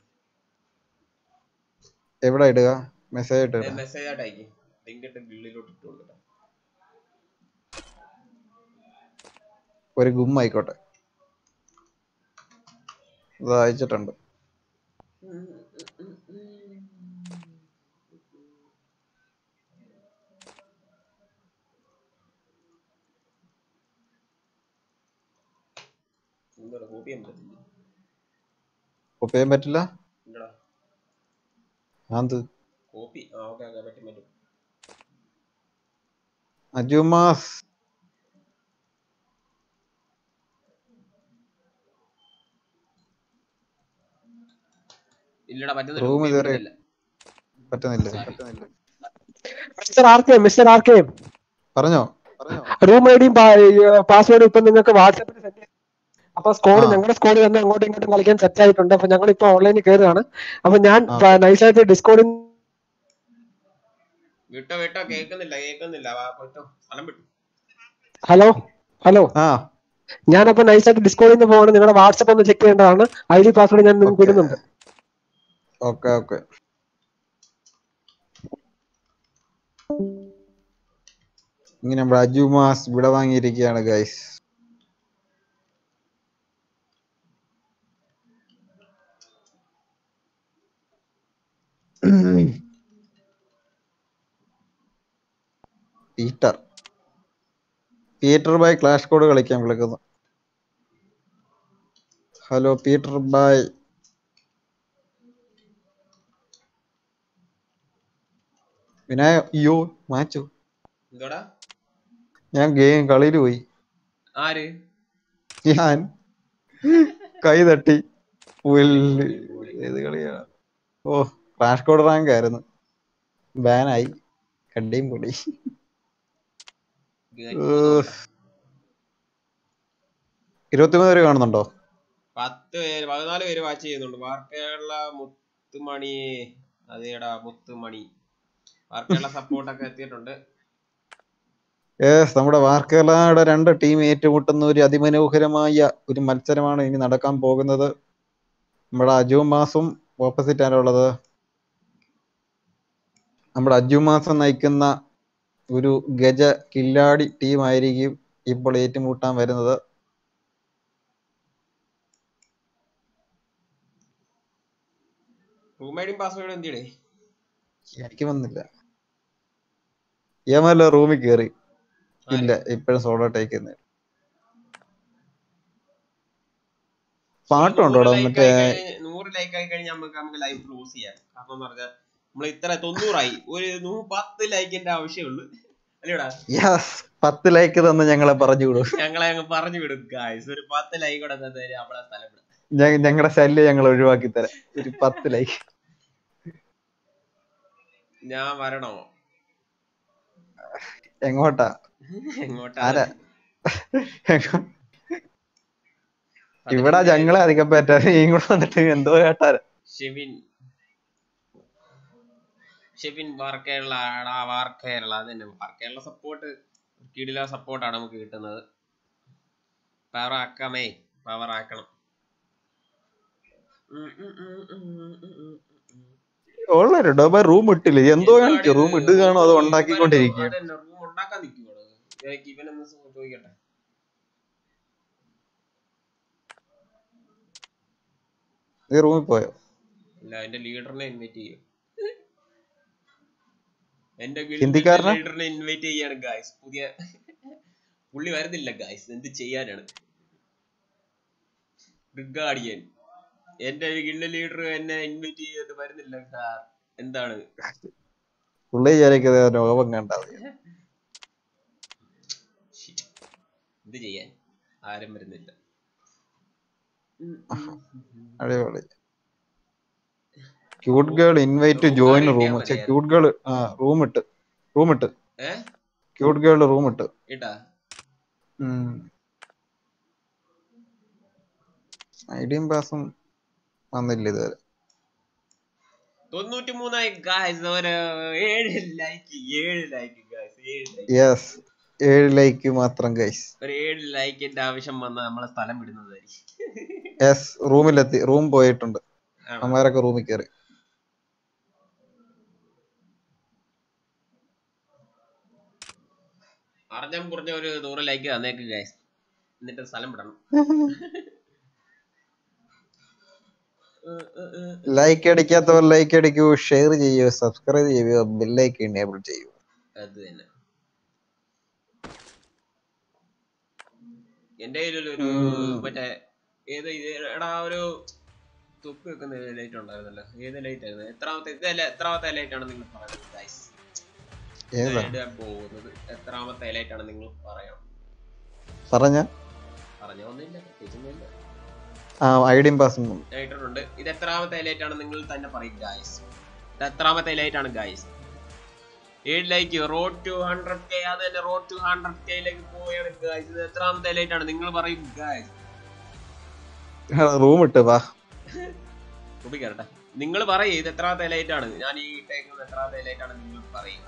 എവിടെ ഇടുക? മെസ്സേജ് ഇട്ട് ഇടുക. മെസ്സേജ് ആയിട്ട് അയക്കും. ലിങ്ക് ഇട്ട് ഗിൽഡിലോട്ട് ഇട്ട് കൊടുക്കട്ടെ. ഒരു ഗും ആയിക്കോട്ടെ. ഇത് അയച്ചിട്ടുണ്ട്. കോപ്പി ചെയ്യാൻ പറ്റില്ല. കോപ്പി ചെയ്യാൻ പറ്റില്ല? ഇല്ലടാ അത് കോപ്പി. ആ ഓക്കെ ഓക്കെ പറ്റും പറ്റും. അജുമാസ് ഇല്ലടാ പറ്റുന്നില്ല. റൂം കോപ്പി ഇതുവരെ പറ്റുന്നില്ല. പറ്റുന്നില്ല. പറ്റുന്നില്ല. Mister R K mister R K പറഞ്ഞോ? റൂം ഐഡിയും പാസ്വേഡും ഇപ്പൊ നിങ്ങൾക്ക് വാട്സാപ്പിൽ സെറ്റ് ചെയ്യാം. അപ്പൊ സ്കോഡ് ആ. ഞങ്ങളുടെ സ്കോഡ് തന്നെ അങ്ങോട്ടും ഇങ്ങോട്ടും കളിക്കാൻ സെറ്റ് ആയിട്ടുണ്ട്. അപ്പൊ ഞങ്ങൾ ഇപ്പൊ ഓൺലൈനിൽ കയറുകയാണ്. അപ്പൊ ഞാൻ ആ. നൈസായിട്ട് ഡിസ്കോഡിൽ വിട്ടോ വിട്ടോ കേൾക്കുന്നില്ല കേൾക്കുന്നില്ല. വാ, വിട്ടോ സ്ഥലം വിട്ടു. ഹലോ ഹലോ ആ ഞാനപ്പോ നൈസായിട്ട് ഡിസ്കോഡിൽ നിന്ന് പോകണം. നിങ്ങളുടെ വാട്സാപ്പ് ഒന്ന് ചെക്ക് ചെയ്യേണ്ടതാണ്. ഐ ഡി പാസ്വേഡ് ഞാൻ നിങ്ങൾക്ക് ഓക്കെ ഇടുന്നുണ്ട്. Okay okay. ഇങ്ങനെ നമ്മുടെ അജുമാസ് വിട വാങ്ങിയിരിക്കുകയാണ് guys. Peter Peter bye clash code കളിക്കാൻ വിളിക്കുന്നു. Hello Peter by. വിനായ അയ്യോ മാച്ചു. എന്തോടാ? ഞാൻ ഗെയിം കളിയിൽ പോയി. ആര്? ഞാൻ കൈ തട്ടി. പുല്ല്. ഏത് കളിയാണ്? ഓ ക്ലാഷ് കോഡ് റാങ്ക് ആയിരുന്നു. ബാനായി. കണ്ടിയും പൊടി. ഇരുപത്തിമൂന്ന് പേര് കാണുന്നുണ്ടോ? പത്ത് പേര് പതിനാല് പേര് വാച്ച് ചെയ്യുന്നുണ്ട്. വാർക്കയുള്ള മുത്തുമണി. അതേടാ മുത്തുമണി. വാർക്കയുള്ള സപ്പോർട്ടൊക്കെ എത്തിയിട്ടുണ്ട്. യെസ്, നമ്മുടെ വാർക്കലയുടെ രണ്ട് ടീം ഏറ്റുമുട്ടുന്ന ഒരു അതിമനോഹരമായ ഒരു മത്സരമാണ് ഇനി നടക്കാൻ പോകുന്നത്. നമ്മുടെ അജുമാസും ഓപ്പോസിറ്റ് ആണുള്ളത്. നമ്മുടെ അജുമാസം നയിക്കുന്ന ഒരു ഗജ കില്ലാടി ടീം ആയിരിക്കും ഇപ്പോൾ ഏറ്റുമുട്ടാൻ വരുന്നത്. റൂം ഐഡിയും പാസ്വേഡും എന്തിടേ? എനിക്ക് വന്നില്ല. യമല്ല റൂമിൽ കയറി. ഇല്ല, ഇപ്പഴും സോളോ ടേക്കുന്നത്. പാട്ടുണ്ടോടാ മറ്റേ? നൂറ് ലൈക്ക് ആയി കഴിഞ്ഞാൽ നമുക്ക് നമുക്ക് ലൈവ് ക്ലോസ് ചെയ്യാം. കാരണം എന്ന് പറഞ്ഞാൽ നമ്മൾ ഇത്ര തൊണ്ണൂറായി. ഒരു പത്ത് ലൈക്കിന്റെ ആവശ്യമുള്ളൂ അല്ലേടാ? യെസ്, പത്ത് ലൈക്ക് തന്ന് ഞങ്ങളെ പറഞ്ഞു വിടും. ഞങ്ങളെ അങ്ങ് പറഞ്ഞു വിടും ഗായ്സ്. ഒരു പത്ത് ലൈക്ക് കൂടെ തന്നെ നമ്മളെ സ്ഥലം വിടും. ഞങ്ങളുടെ ശല്യം ഞങ്ങൾ ഒഴിവാക്കി തരാം. ഒരു പത്ത് ലൈക്ക്. ഞാൻ വരണോ? എങ്ങോട്ടാ? എങ്ങോട്ടാ? ഇവിടെ ഞങ്ങളെ അധികം പറ്റാതെ ഇങ്ങോട്ട് വന്നിട്ട് എന്തോ കേട്ടാല്. ഷെബിൻ ഷെബിൻ വാർക്കേരള വാർക്കേരള അത് തന്നെ. വാർക്കേരള സപ്പോർട്ട് കിടില സപ്പോർട്ടാണ് നമുക്ക് കിട്ടുന്നത്. പവർ ആക്കാമേ, പവർ ആക്കണം. ഉള്ളവരുണ്ടോ? റൂം ഇട്ടില്ല. എന്തോ കാണിക്കും. റൂം ഇടുകയാണോ അത് ഉണ്ടാക്കിക്കൊണ്ടിരിക്കും. റൂം ഉണ്ടാക്കാൻ നിൽക്കുവാണ്. ഇവനൊന്ന് ചോദിക്കട്ടെ. നീ റൂമിൽ പോയോ? ഇല്ല, എന്റെ ലീഡറിനെ ഇൻവൈറ്റ് ചെയ്യും. എന്റെ ഹിന്ദിക്കാരനാ? ലീഡറിനെ ഇൻവൈറ്റ് ചെയ്യാണ് ഗായ്സ്. പുതിയ പുള്ളി വരുന്നില്ല ഗായ്സ്. എന്ത് ചെയ്യാനാണ്? ബ്രിഗാഡിയൻ എന്റെ ഒരു ഗിൽഡ് ലീഡർ എന്നെ ഇൻവൈറ്റ് ചെയ്തിട്ട് വരുന്നില്ല സാർ. എന്താണ് പുള്ളി വിചാരിക്കുന്നത് രോഗം കണ്ടാ മതി. എന്ത് ചെയ്യാൻ, ആരും വരുന്നില്ല. അടിപൊളി. Cute girl invite join room. Cute girl ആ റൂം ഇട്ട് റൂം ഇട്ട് ക്യൂട്ട് ഗേൾ റൂം ഇട്ട് ഇട്ടാ ഐഡിയും പാസും വന്നില്ല ഇതുവരെ. തൊണ്ണൂറ്റി മൂന്നായി ഗായ്സ്. ഒരു ഏഴ് ലൈക്ക് ഏഴ് ലൈക്ക് ഗായ്സ് ഏഴ് ലൈക്ക്. യെസ് ഏഴ് ലൈക്ക് മാത്രം ഗൈസ്. ഒരു ഏഴ് ലൈക്കിന്റെ ആവശ്യം വന്നാൽ നമ്മളെ സ്ഥലം വിടുന്നതായിരിക്കും. യെസ് റൂമിലെത്തി. റൂം പോയിട്ടുണ്ട്. അമ്മമാരൊക്കെ റൂമിൽ കയറി. അറിഞ്ഞം കുറഞ്ഞ ഒരു നൂറ് ലൈക്ക് തന്നേക്ക് ഗൈസ്, എന്നിട്ട് സ്ഥലം വിടണം. ലൈക്ക് അടിക്കാത്തവർ ലൈക്ക് അടിക്കൂ, ഷെയർ ചെയ്യൂ, സബ്സ്ക്രൈബ് ചെയ്യൂ, ബെല്ലൈക്കൺ എനേബിൾ ചെയ്യൂ. അത് തന്നെ. എന്റെ കയ്യിലൊരു മറ്റേ ഏത് എടാ ഒരു തുപ്പി വെക്കുന്ന ലൈറ്റ് ഉണ്ടായിരുന്നല്ലോ. ഏത് ലൈറ്റ് ആയിരുന്നു? എത്രാമത്തെ ഇതല്ല എത്രാമത്തെ ലൈറ്റ് ആണ് നിങ്ങൾ പറയുന്നത് ഗൈസ്? പോകുന്നത് എത്രാമത്തെ ലൈറ്റ് ആണ് നിങ്ങൾ പറയാം? പറഞ്ഞ പറഞ്ഞ ഒന്നുമില്ല, പ്രത്യേകിച്ചൊന്നുമില്ല. ഐഡിയും പാസും ലൈറ്ററുണ്ട്. ഇത് എത്രാമത്തെ ലൈറ്റ് ആണ് നിങ്ങൾ തന്നെ പറയും ഗൈസ്. ഇത് എത്രാമത്തെ ലൈറ്റ് ആണ് ഗൈസ്? ഏഴ് like road to hundred K. അത് തന്നെ റോഡ് ടു ഹൺഡ്രഡ് കെയിലേക്ക് പോവുകയാണ് ഗൈസ്. ഇത് എത്രാമത്തെ ലൈറ്റ് ആണ് നിങ്ങൾ പറയും ഗൈസ്? റൂം ഇട്ട് വാ കുടിക്കട്ടെ. നിങ്ങൾ പറയും ഇത് എത്രാമത്തെ ലൈറ്റ് ആണ്? ഞാൻ ഈ ഇട്ടേക്കുന്നത് എത്രാമത്തെ ലൈറ്റ് ആണ് നിങ്ങൾ പറയുക?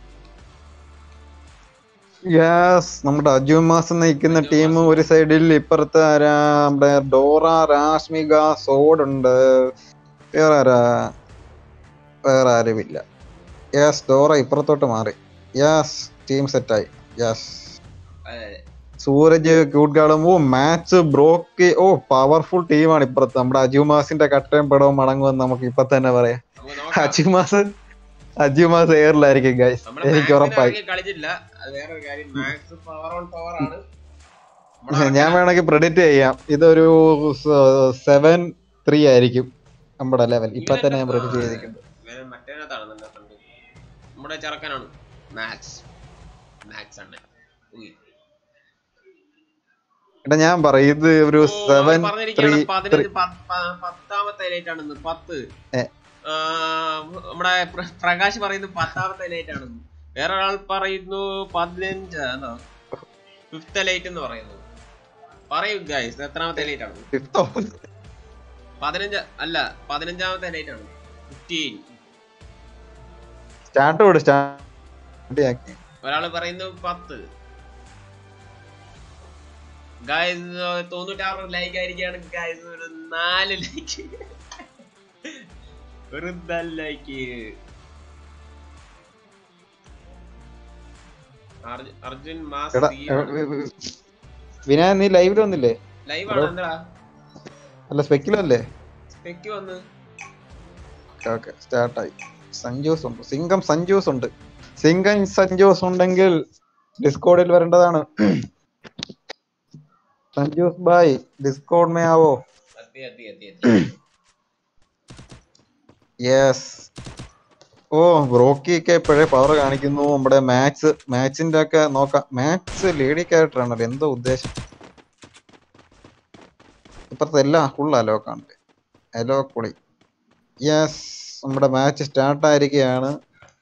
യെസ് നമ്മുടെ അജു മാസം നയിക്കുന്ന ടീം ഒരു സൈഡിൽ, ഇപ്പുറത്ത് നമ്മുടെ ഡോറ, രാഷ്മിക, സോഡുണ്ട്. വേറെ ആരാ? വേറെ ആരുമില്ല. യെസ് ഡോറ ഇപ്പുറത്തോട്ട് മാറി. യെസ് ടീം സെറ്റായി. യെസ് സൂരജ്, ക്യൂട്ട് ഗാളും. ഓ മാച്ച് ബ്രോക്ക്. ഓ പവർഫുൾ ടീമാണ് ഇപ്പുറത്ത്. നമ്മുടെ അജുമാസിന്റെ കട്ടയും പടവും മടങ്ങുമെന്ന് നമുക്ക് ഇപ്പൊ തന്നെ പറയാം. അജുമാസ് അജുമാസ് എയറിലായിരിക്കും ഗൈസ്, എനിക്ക് ഉറപ്പായി. ഞാൻ വേണമെങ്കിൽ പ്രെഡിക്റ്റ് ചെയ്യാം, ഇതൊരു സെവൻ ത്രീ ആയിരിക്കും നമ്മുടെ ലെവൽ. ഇപ്പൊ തന്നെ ഞാൻ പ്രെഡിക്റ്റ് ചെയ്തിട്ടുണ്ട്. നമ്മുടെ ചെറുക്കനാണ് മാക്സ്. മാക്സ് ആണ്. എടാ ഞാൻ പറയും ഇത് ഒരു സെവൻ ത്രീ. പത്താമത്തെ ലൈറ്റ് ആണെന്ന്. പത്ത് നമ്മുടെ പ്രകാശ് പറയുന്നു പത്താമത്തെ ലൈറ്റ് ആണെന്ന്. വേറെ ഒരാൾ പറയുന്നു പതിനഞ്ച് ഫിഫ്ത്ത് ലൈറ്റ് എന്ന് പറയുന്നു. പറയൂ ഗൈസ് എത്രാമത്തെ ലൈറ്റ് ആണ്? പതിനഞ്ച് അല്ല പതിനഞ്ചാമത്തെ ലൈറ്റ് ആണ്. ഫിഫ്റ്റീൻ. സ്റ്റാർട്ട് കൊടു. ഒരാള് പറയുന്നു പത്ത്. ഗൈസ് തൊണ്ണൂറ്റാറ് ലൈക്ക് ആയിരിക്കാണ് ഗൈസ്. ഒരു നാല് ലൈക്ക് ഒരു നാല് ലൈക്ക്. അർജുൻ മാസ് വിനാ നീ ലൈവിൽ വന്നില്ലേ? ലൈവ് ആണ്. എന്താ അല്ല സ്പെക്കിലല്ലേ? സ്പെക്ക് വന്ന് ഓക്കേ സ്റ്റാർട്ടായി. സഞ്ജോസ് ഉണ്ട്. സിംഗം സഞ്ജോസ് ഉണ്ട്. സിംഗം സഞ്ജോസ് ഉണ്ടെങ്കിൽ ഡിസ്കോഡിൽ വരേണ്ടതാണ്. സഞ്ജോസ് ഭായ് ഡിസ്കോഡ് മേ ആവോ? യെസ്. ഓ ബ്രോക്കി ഒക്കെ ഇപ്പോഴേ പവർ കാണിക്കുന്നു. നമ്മുടെ മാച്ച് മാച്ചിന്റെ ഒക്കെ നോക്കാം. മാച്ച് ലേഡി ക്യാരക്ടർ ആണല്ലോ, എന്തോ ഉദ്ദേശം. ഇപ്പുറത്തെ എല്ലാം ഫുൾ അലോക്കാണ്. അലോ കുളി. യെസ് നമ്മുടെ മാച്ച് സ്റ്റാർട്ട് ആയിരിക്കുകയാണ്.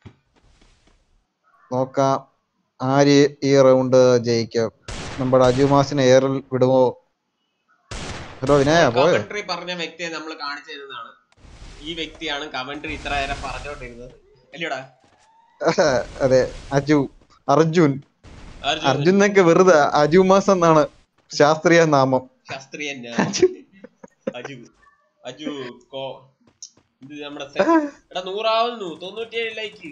നോക്കാം ആര് ഈ റൗണ്ട് ജയിക്കാം. നമ്മുടെ അജുമാസിനെ എയറിൽ വിടുമോ? ഹലോ വിനയ പോയോ? പറഞ്ഞ വ്യക്തിയെ നമ്മൾ കാണിച്ചു തരുന്നതാണ്. ഈ വ്യക്തിയാണ് കമന്ററി ഇത്ര നേരം പറഞ്ഞോണ്ടിരുന്നത് അല്ലടാ? അതെ അജു അർജുൻ. അർജുനൊക്കെ വെറുതെ. അജുമാസ് എന്നാണ് ശാസ്ത്രീയ നാമം. ശാസ്ത്രീയ അജു അജു ഇത് നമ്മുടെ നൂറാവുന്നു. തൊണ്ണൂറ്റിയേഴ് ലൈക്ക്.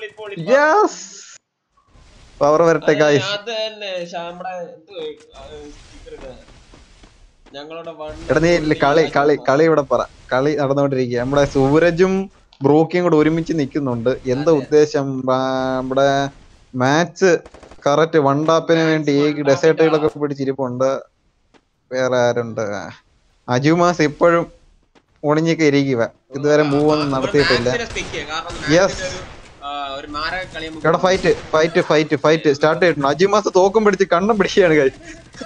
പവർ വരട്ടെ ഗൈസ്. അത് തന്നെ നമ്മുടെ ഞങ്ങളുടെ എടാ നീ കളി കളി കളി ഇവിടെ പറ. കളി നടന്നുകൊണ്ടിരിക്കുക. നമ്മുടെ സൂരജും ബ്രോക്കിയും കൂടെ ഒരുമിച്ച് നിൽക്കുന്നുണ്ട്. എന്താ ഉദ്ദേശം? നമ്മുടെ മാച്ച് കറക്റ്റ് വണ്ടാപ്പിന് വേണ്ടി ഈ ഡെസേർട്ടുകളൊക്കെ പിടിച്ചിരിപ്പുണ്ട്. വേറെ ആരുണ്ട്? അജുമാസ് ഇപ്പോഴും ഒണിഞ്ഞൊക്കെ ഇരിക്കുക, ഇതുവരെ മൂവ് ഒന്നും നടത്തിയിട്ടില്ല. യെസ് എടാ fight fight fight fight start ചെയ്തിട്ടുണ്ട്. അജുമാസ് തോക്കും പിടിച്ച് കണ്ണം പിടിക്കുകയാണ് കാര്യം.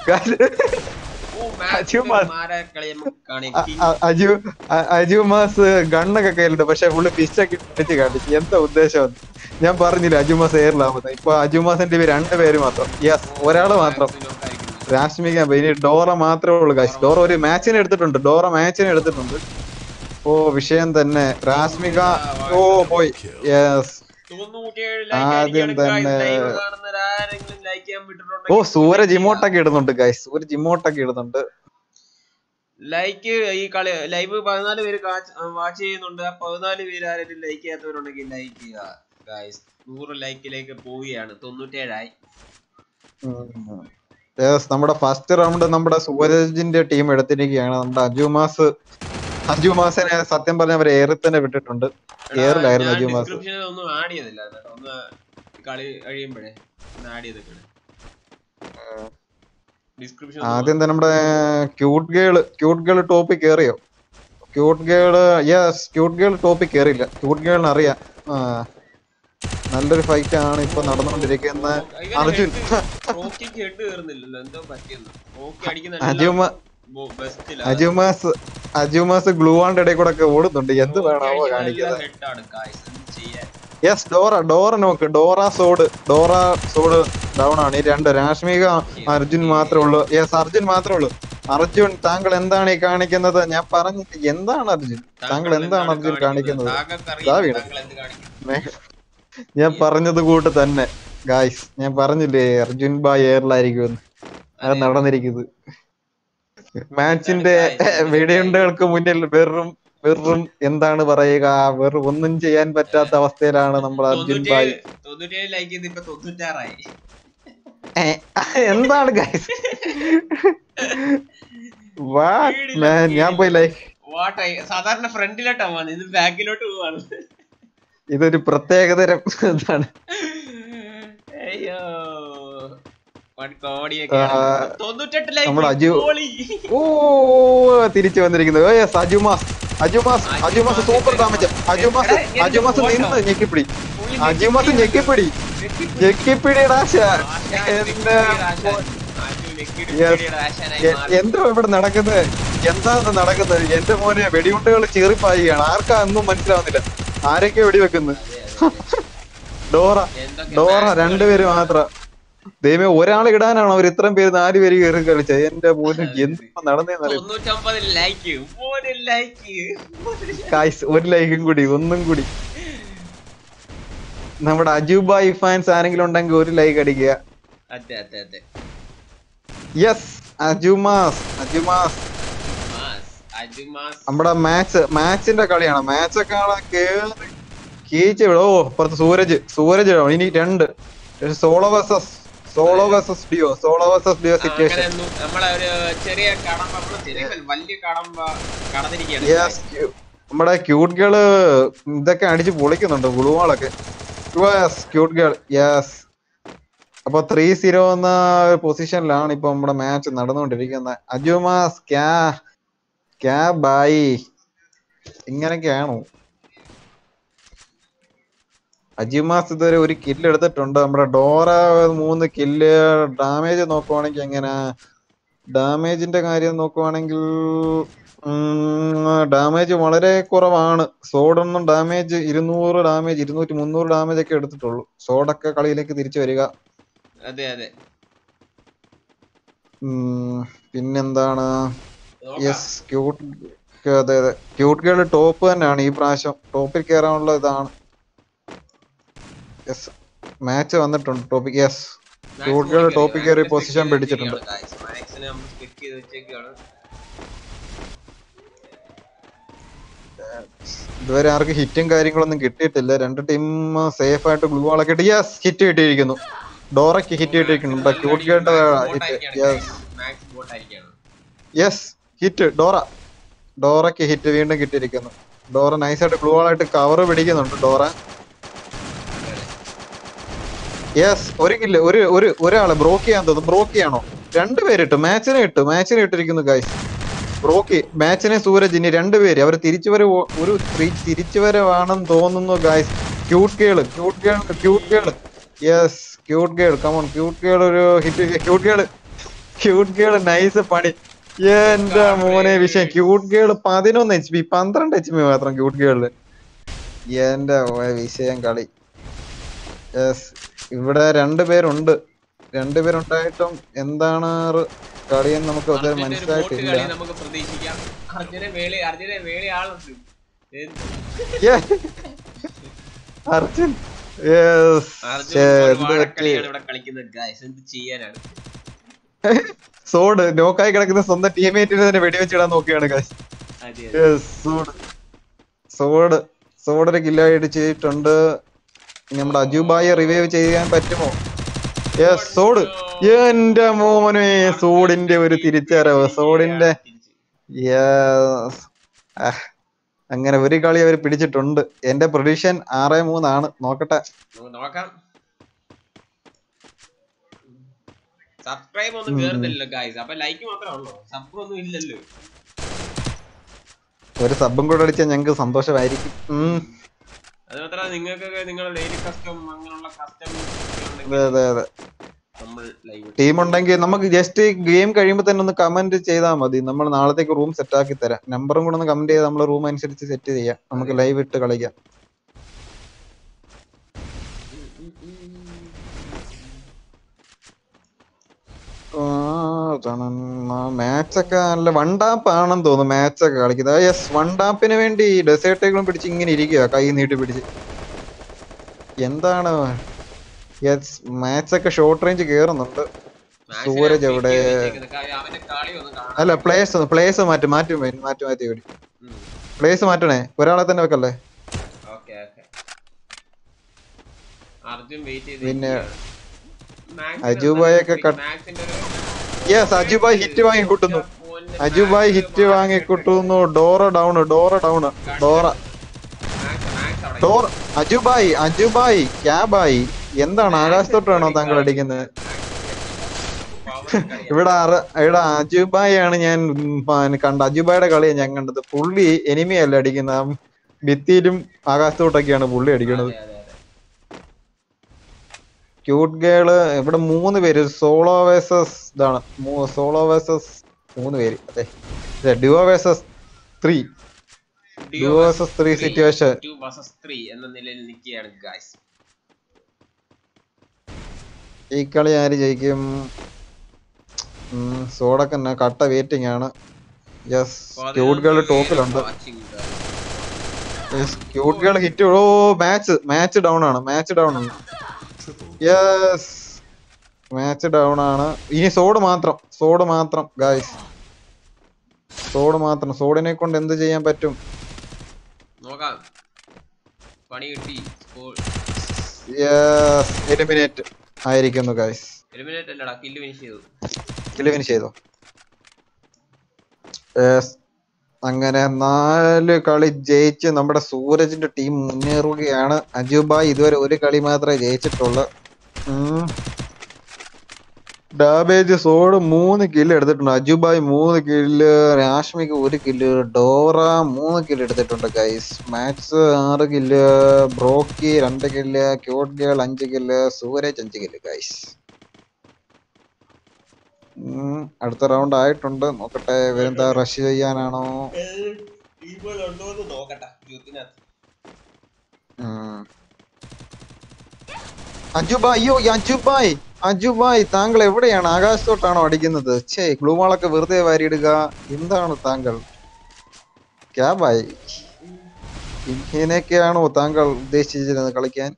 അജു അജുമാസ് ഗണ്ണൊക്കെ കയ്യിലുണ്ട്, പക്ഷെ പുള്ളി പിസ്റ്റൊക്കെ പിടിച്ച് കാണിച്ചു. എന്താ ഉദ്ദേശം ഞാൻ പറഞ്ഞില്ല. അജുമാസ് എയറിലാവുന്നത് ഇപ്പൊ അജുമാസിന്റെ രണ്ട് പേര് മാത്രം. യെസ് ഒരാള് മാത്രം രാഷ്മിക. ഇനി ഡോറ മാത്രമേ ഉള്ളൂ ഗൈസ്. ഡോറ ഒരു മാച്ചിനെ എടുത്തിട്ടുണ്ട്, ഡോറ മാച്ചിനെ എടുത്തിട്ടുണ്ട്. ഓ വിഷയം തന്നെ. രാഷ്മിക ഓ പോയി. യെസ് ആദ്യം തന്നെ ഓ സൂരജ് ഇമോട്ടൊക്കെ ഇടുന്നുണ്ട് ഗൈസ്, സൂരജ് ഇമോട്ടൊക്കെ ഇടുന്നുണ്ട്. ലൈക്ക് ഈ കളി ലൈവ് പതിനാല് പേര് വാച്ച് ചെയ്യുന്നുണ്ട്. ആ പതിനാല് പേര് ആരെങ്കിലും ലൈക്ക് ചെയ്യാത്തവരുണ്ടെങ്കിൽ ലൈക്ക് ചെയ്യുക ഗൈസ്. നൂറ് ലൈക്കിലേക്ക് പോവുകയാണ്, തൊണ്ണൂറ്റേഴായി. നമ്മുടെ ഫസ്റ്റ് റൗണ്ട് നമ്മുടെ സൂരജിന്റെ ടീം എടുത്തിരിക്കുകയാണ്. നമ്മുടെ അജുമാസ് അജുമാസിനെ സത്യം പറഞ്ഞ അവർ എയറിൽ തന്നെ വിട്ടിട്ടുണ്ട്. എയറിലായിരുന്നു അജുമാസ്. ഒന്നും ആഡ് ചെയ്തില്ല, ഒന്ന് കളി കഴിയുമ്പോഴേ ആഡ് ചെയ്തിട്ടുണ്ട്. ആദ്യം തന്നെ നമ്മുടെ ക്യൂട്ട് ഗേള് ക്യൂട്ട് ഗേള് ടോപ്പിൽ കയറിയോ? Cute girl yes cute girl ടോപ്പിൽ കയറിയില്ല. ക്യൂട്ട് ഗേളിന് അറിയാം. ആ നല്ലൊരു ഫൈറ്റ് ആണ് ഇപ്പൊ നടന്നുകൊണ്ടിരിക്കുന്ന. അർജുൻ അജുമാസ് അജുമാസ് ഗ്ലൂവാണ്ട് ഇടയിൽ കൂടെ ഒക്കെ ഓടുന്നുണ്ട്. എന്ത് വേണമോ കാണിക്കുന്നത്. യെസ് ഡോറ ഡോറ നോക്ക്. Dora squad Dora squad down ആണ്. ഈ രണ്ട് രാഷ്മിക അർജുൻ മാത്രമേ ഉള്ളൂ. യെസ് അർജുൻ മാത്രമേ ഉള്ളൂ. അർജുൻ താങ്കൾ എന്താണ് ഈ കാണിക്കുന്നത്? ഞാൻ പറഞ്ഞിട്ട് എന്താണ് അർജുൻ താങ്കൾ എന്താണ് അർജുൻ കാണിക്കുന്നത്? ഞാൻ പറഞ്ഞത് കൂട്ട് തന്നെ ഗായ്സ്. ഞാൻ പറഞ്ഞില്ലേ അർജുൻ ബായ് എയറിലായിരിക്കുമെന്ന്. അത് നടന്നിരിക്കുന്നത്. മാച്ചിന്റെ വെടിയുണ്ടകൾക്ക് മുന്നിൽ വെറും വെറും എന്താണ് പറയുക, വെറും ഒന്നും ചെയ്യാൻ പറ്റാത്ത അവസ്ഥയിലാണ് നമ്മൾ അർജുൻ ബായ്. എന്താണ് ഗൈസ് ഞാൻ പോയി ലൈക്ക് സാധാരണ ഫ്രണ്ടിലോട്ടാ പോകുന്നത്, ഇത് ബാക്കിലോട്ട് പോവാണ്. ഇതൊരു പ്രത്യേകതരം എന്താണ്. അയ്യോ നമ്മുടെ അജു ഓ തിരിച്ചു വന്നിരിക്കുന്നത്. അജുമാസ് അജുമാസ് അജുമാസ് സൂപ്പർ ഡാമേജ്. അജുമാസ് അജുമാസ് നിന്ന് ഞെക്കിപ്പിടി. അജുമാസ് ഞെക്കിപ്പിടി ഞെക്കിപ്പിടി ഡാശ. എന്താ ഇവിടെ നടക്കുന്നത്? എന്താണ് നടക്കുന്നത്? എന്റെ മോനെ വെടിയുണ്ടകൾ ചീറിപ്പായുകയാണ്. ആർക്കാ ഒന്നും മനസ്സിലാവുന്നില്ല. ആരൊക്കെ വെടിവെക്കുന്നത്? ഡോറ ഡോറ രണ്ടുപേര് മാത്രം. ദൈവമേ ഒരാൾ ഇടാനാണ് അവർ ഇത്രയും പേര് നാല് പേര് കയറി കളിച്ചത്. എന്റെ മോന് എന്താ നടന്നേന്നറിയാം. ഒരു ലൈക്കും കൂടി ഒന്നും കൂടി. നമ്മുടെ അജുബായ് ഫാൻസ് ആരെങ്കിലും ഉണ്ടെങ്കിൽ ഒരു ലൈക്ക് അടിക്കുക. യെസ് അജുമാസ് അജുമാസ് നമ്മുടെ മാച്ച് മാച്ചിന്റെ കളിയാണ്. മാച്ചൊക്കെ കേറി കീച്ച് വിടും. ഓ പുറത്ത് സൂരജ് സൂരജ് ഇടാം. ഇനി രണ്ട് solo versus solo versus duo solo versus duo situation. നമ്മുടെ ക്യൂട്ട് ഗേള് ഇതൊക്കെ അടിച്ച് പൊളിക്കുന്നുണ്ട് ഗ്ലൂവാളൊക്കെ. Cute girl yes. അപ്പൊ ത്രീ സീറോ എന്ന പൊസിഷനിലാണ് ഇപ്പൊ നമ്മുടെ മാച്ച് നടന്നുകൊണ്ടിരിക്കുന്നത്. അജുമാസ് ക്യാ ക്യാ ബായി ഇങ്ങനെയൊക്കെയാണോ? അജിമാസ് ഇതുവരെ ഒരു കില്ല് എടുത്തിട്ടുണ്ട്. നമ്മുടെ ഡോറ മൂന്ന് കില്ല്. ഡാമേജ് നോക്കുവാണെങ്കിൽ എങ്ങനെ? ഡാമേജിന്റെ കാര്യം നോക്കുവാണെങ്കിൽ ഡാമേജ് വളരെ കുറവാണ്. സോഡൊന്നും ഡാമേജ് ഇരുന്നൂറ് ഡാമേജ് ഇരുന്നൂറ്റി മുന്നൂറ് ഡാമേജ് ഒക്കെ എടുത്തിട്ടുള്ളൂ. സോഡൊക്കെ കളിയിലേക്ക് തിരിച്ചു വരിക. അതെ അതെ. പിന്നെന്താണ്? യെസ് ക്യൂട്ട് അതെ അതെ ക്യൂട്ട് ഗേൾ ടോപ്പ് തന്നെയാണ് ഈ പ്രാവശ്യം. ടോപ്പിൽ കയറാനുള്ള ഇതാണ്. യെസ് മാച്ച് വന്നിട്ടുണ്ട് ടോപ്പിക്. യെസ് ക്യൂട്ട് ഗേൾ ടോപ്പിൽ കയറി പൊസിഷൻ പിടിച്ചിട്ടുണ്ട്. ഇതുവരെ ആർക്ക് ഹിറ്റും കാര്യങ്ങളൊന്നും കിട്ടിയിട്ടില്ല. രണ്ട് ടീം സേഫ് ആയിട്ട് ഗ്ലൂ വാളൊക്കെ ഇട്ട് യെസ് ഹിറ്റ് കിട്ടിയിരിക്കുന്നു. ഡോറയ്ക്ക് ഹിറ്റ് കിട്ടിയിരിക്കുന്നു. ക്യൂട്ട് ഗേളിന്റെ ഹിറ്റ്. യെസ് ഹിറ്റ് ഡോറ ഡോറയ്ക്ക് ഹിറ്റ് വീണ്ടും കിട്ടിയിരിക്കുന്നു. ഡോറ നൈസായിട്ട് ഗ്ലൂ വാളായിട്ട് കവർ പിടിക്കുന്നുണ്ട് ഡോറ. യെസ് ഒരു കില്ല് ഒരു ഒരു ഒരാളെ ബ്രോക്ക് ചെയ്യാൻ തോന്നുന്നു. ബ്രോക്ക് ചെയ്യാണോ? രണ്ടുപേരിട്ട് മാച്ചിനെ ഇട്ട് മാച്ചിനെ ഇട്ടിരിക്കുന്നു ഗൈസ്. ബ്രോക്കി മാച്ചിനെ സൂരജ് ഇനി രണ്ടുപേര് അവർ തിരിച്ചുവരവ് ഒരു തിരിച്ചുവരവാണെന്ന് തോന്നുന്നു guys. Cute girl cute girl cute girl yes cute girl come on cute girl ഒരു hit cute girl cute girl nice പണി. എന്റെ മോനെ വിഷയം ക്യൂട്ട് ഗേള് പതിനൊന്ന് എച്ച് പി പന്ത്രണ്ട് എച്ച് പി മാത്രം ക്യൂട്ട് ഗേളില്. എന്റെ വിഷയം കളി. യെസ് ഇവിടെ രണ്ടുപേരുണ്ട്. രണ്ടുപേരുണ്ടായിട്ടും എന്താണ് കളിയെന്ന് നമുക്ക് അതുവരെ മനസ്സിലായിട്ടില്ല. നമുക്ക് പ്രതീക്ഷിക്കാം. അർജുനെ വേളി അർജുനെ വേളി ആളുണ്ട്. അർജുൻ സോഡ് നോക്കായി കിടക്കുന്ന സ്വന്തം ടീമേറ്റിനെ തന്നെ വെടിവെച്ചിടാൻ നോക്കിയാണ് ഗൈസ്. സോഡ് സോഡ് സോഡൊരു കില്ലായിട്ട് ചെയ്തിട്ടുണ്ട്. നമ്മുടെ അജുബായെ റിവൈവ് ചെയ്യാൻ പറ്റുമോ? Yes squad. എന്റെ മോനെ സോഡിന്റെ ഒരു തിരിച്ചറിവ്. സോഡിന്റെ അങ്ങനെ ഒരു കളി അവർ പിടിച്ചിട്ടുണ്ട്. എന്റെ പ്രൊഡിക്ഷൻ ആറ് മൂന്നാണ്. നോക്കട്ടെ നോക്കാം. സബ്സ്ക്രൈബ് ഒന്നും കേറുന്നില്ലല്ലോ ഗൈസ്. അപ്പൊ ലൈക്ക് മാത്രമേ ഉള്ളൂ, സബ് ഒന്നും ഇല്ലല്ലോ. ഒരു സബും കൂടെ അടിച്ചാൽ ഞങ്ങൾക്ക് സന്തോഷമായിരിക്കും. അത് മാത്രമല്ല നിങ്ങൾക്ക് നിങ്ങളുടെ ഡെയിലി കസ്റ്റം അങ്ങനെയുള്ള കസ്റ്റം ടീം ഉണ്ടെങ്കിൽ നമുക്ക് ജസ്റ്റ് ഗെയിം കഴിയുമ്പോൾ തന്നെ ഒന്ന് കമന്റ് ചെയ്താൽ മതി. നമ്മൾ നാളത്തേക്ക് റൂം സെറ്റ് ആക്കി തരാം. നമ്പറും കൂടെ ഒന്ന് കമന്റ് ചെയ്താൽ നമ്മൾ റൂം അനുസരിച്ച് സെറ്റ് ചെയ്യാം. നമുക്ക് ലൈവ് ഇട്ട് കളിക്കാം. മാച്ചൊക്കെ നല്ല വൺ ടാപ്പ് ആണെന്ന് തോന്നുന്നു. മാച്ചൊക്കെ കളിക്കുന്നത് യെസ് വൺ ടാപ്പിന് വേണ്ടി ഡെസേർട്ടുകളും പിടിച്ച് ഇങ്ങനെ ഇരിക്കുക കൈ നീട്ടി പിടിച്ച്. എന്താണ് യെസ് മാച്ചൊക്കെ ഷോർട്ട് റേഞ്ച് കേറുന്നുണ്ട്. സൂരജ് എവിടെ? അല്ല പ്ലേസ് പ്ലേസ് മാറ്റി മാറ്റി മാറ്റി മാറ്റി ഓടി പ്ലേസ് മാറ്റണേ. ഒരാളെ തന്നെ വെക്കല്ലേ. പിന്നെ അജുബായൊക്കെ യെസ് അജുബായ് ഹിറ്റ് വാങ്ങി കൂട്ടുന്നു. അജുബായ് ഹിറ്റ് വാങ്ങി കൂട്ടുന്നു. Dora down Dora down Dora ഡോർ അജുബായ് അജുബായ് ക്യാബായി. എന്താണ് ആകാശത്തോട്ടാണോ താങ്കൾ അടിക്കുന്നത്? ഇവിടെ ഇവിടെ അജുബായി ആണ് ഞാൻ കണ്ട. അജുബായുടെ കളിയാണ് ഞാൻ കണ്ടത്. പുള്ളി എനിമിയല്ല അടിക്കുന്നത്, ഭിത്തിയിലും ആകാശത്തോട്ടൊക്കെയാണ് പുള്ളി അടിക്കുന്നത്. ക്യൂട്ട് ഗേള് ഇവിടെ മൂന്ന് പേര് സോളോ വേഴ്സസ് ഇതാണ്. സോളോ വേഴ്സസ് മൂന്ന് പേര്. അതെ duo versus three duo versus three situation എന്ന നിലയിൽ നിൽക്കുകയാണ് ഗൈസ്. ഈ കളി ആര് ജയിക്കും? സോഡൊക്കെ കട്ട വെയിറ്റിംഗ് ആണ്. യെസ് ക്യൂട്ട് ഗേൾ ടോപ്പിലുണ്ട്. Cute girl hit. ഓ മാച്ച് മാച്ച് ഡൗൺ ആണ്. മാച്ച് ഡൗൺ ആണ്. യെസ് മാച്ച് ഡൗൺ ആണ്. ഇനി സോഡ് മാത്രം സോഡ് മാത്രം ഗായ്സ്. സോഡ് മാത്രം. സോഡിനെ കൊണ്ട് എന്ത് ചെയ്യാൻ പറ്റും? യെസ് എലിമിനേറ്റ് ആയിരിക്കുന്നു ഗായ്സ്. കില്ല് ഫിനിഷ് ചെയ്തോ? യെസ് അങ്ങനെ നാല് കളി ജയിച്ച് നമ്മുടെ സൂരജിന്റെ ടീം മുന്നേറുകയാണ്. അജുബായ് ഇതുവരെ ഒരു കളി മാത്രമേ ജയിച്ചിട്ടുള്ളൂ. ഡാമേജ് സോഡ് മൂന്ന് കില്ല് എടുത്തിട്ടുണ്ട്. അജുബായ് മൂന്ന് കില്ല്, രാഷ്മിക്ക് ഒരു കില്ല്, ഡോറ മൂന്ന് കില്ല് എടുത്തിട്ടുണ്ട് ഗൈസ്. മാക്സ് ആറ് കില്ല്, ബ്രോക്കി രണ്ട് കില്ല്, ക്യൂട്ട് ഗേൾ അഞ്ച് കില്ല്, സൂരജ് അഞ്ച് കില്ല് ഗൈസ്. അടുത്ത റൗണ്ട് ആയിട്ടുണ്ട്. നോക്കട്ടെ ഇവരെന്താ റഷ് ചെയ്യാനാണോ? അജുബായ് അയ്യോ അജുബായ് അജുബായ് താങ്കൾ എവിടെയാണ്? ആകാശത്തോട്ടാണോ അടിക്കുന്നത്? ഛേ ഗ്ലൂവാളൊക്കെ വെറുതെ വാരിയിടുക. എന്താണ് താങ്കൾ? ക്യാബായ് ഇങ്ങനെയൊക്കെയാണോ താങ്കൾ ഉദ്ദേശിച്ചിരുന്നത് കളിക്കാൻ?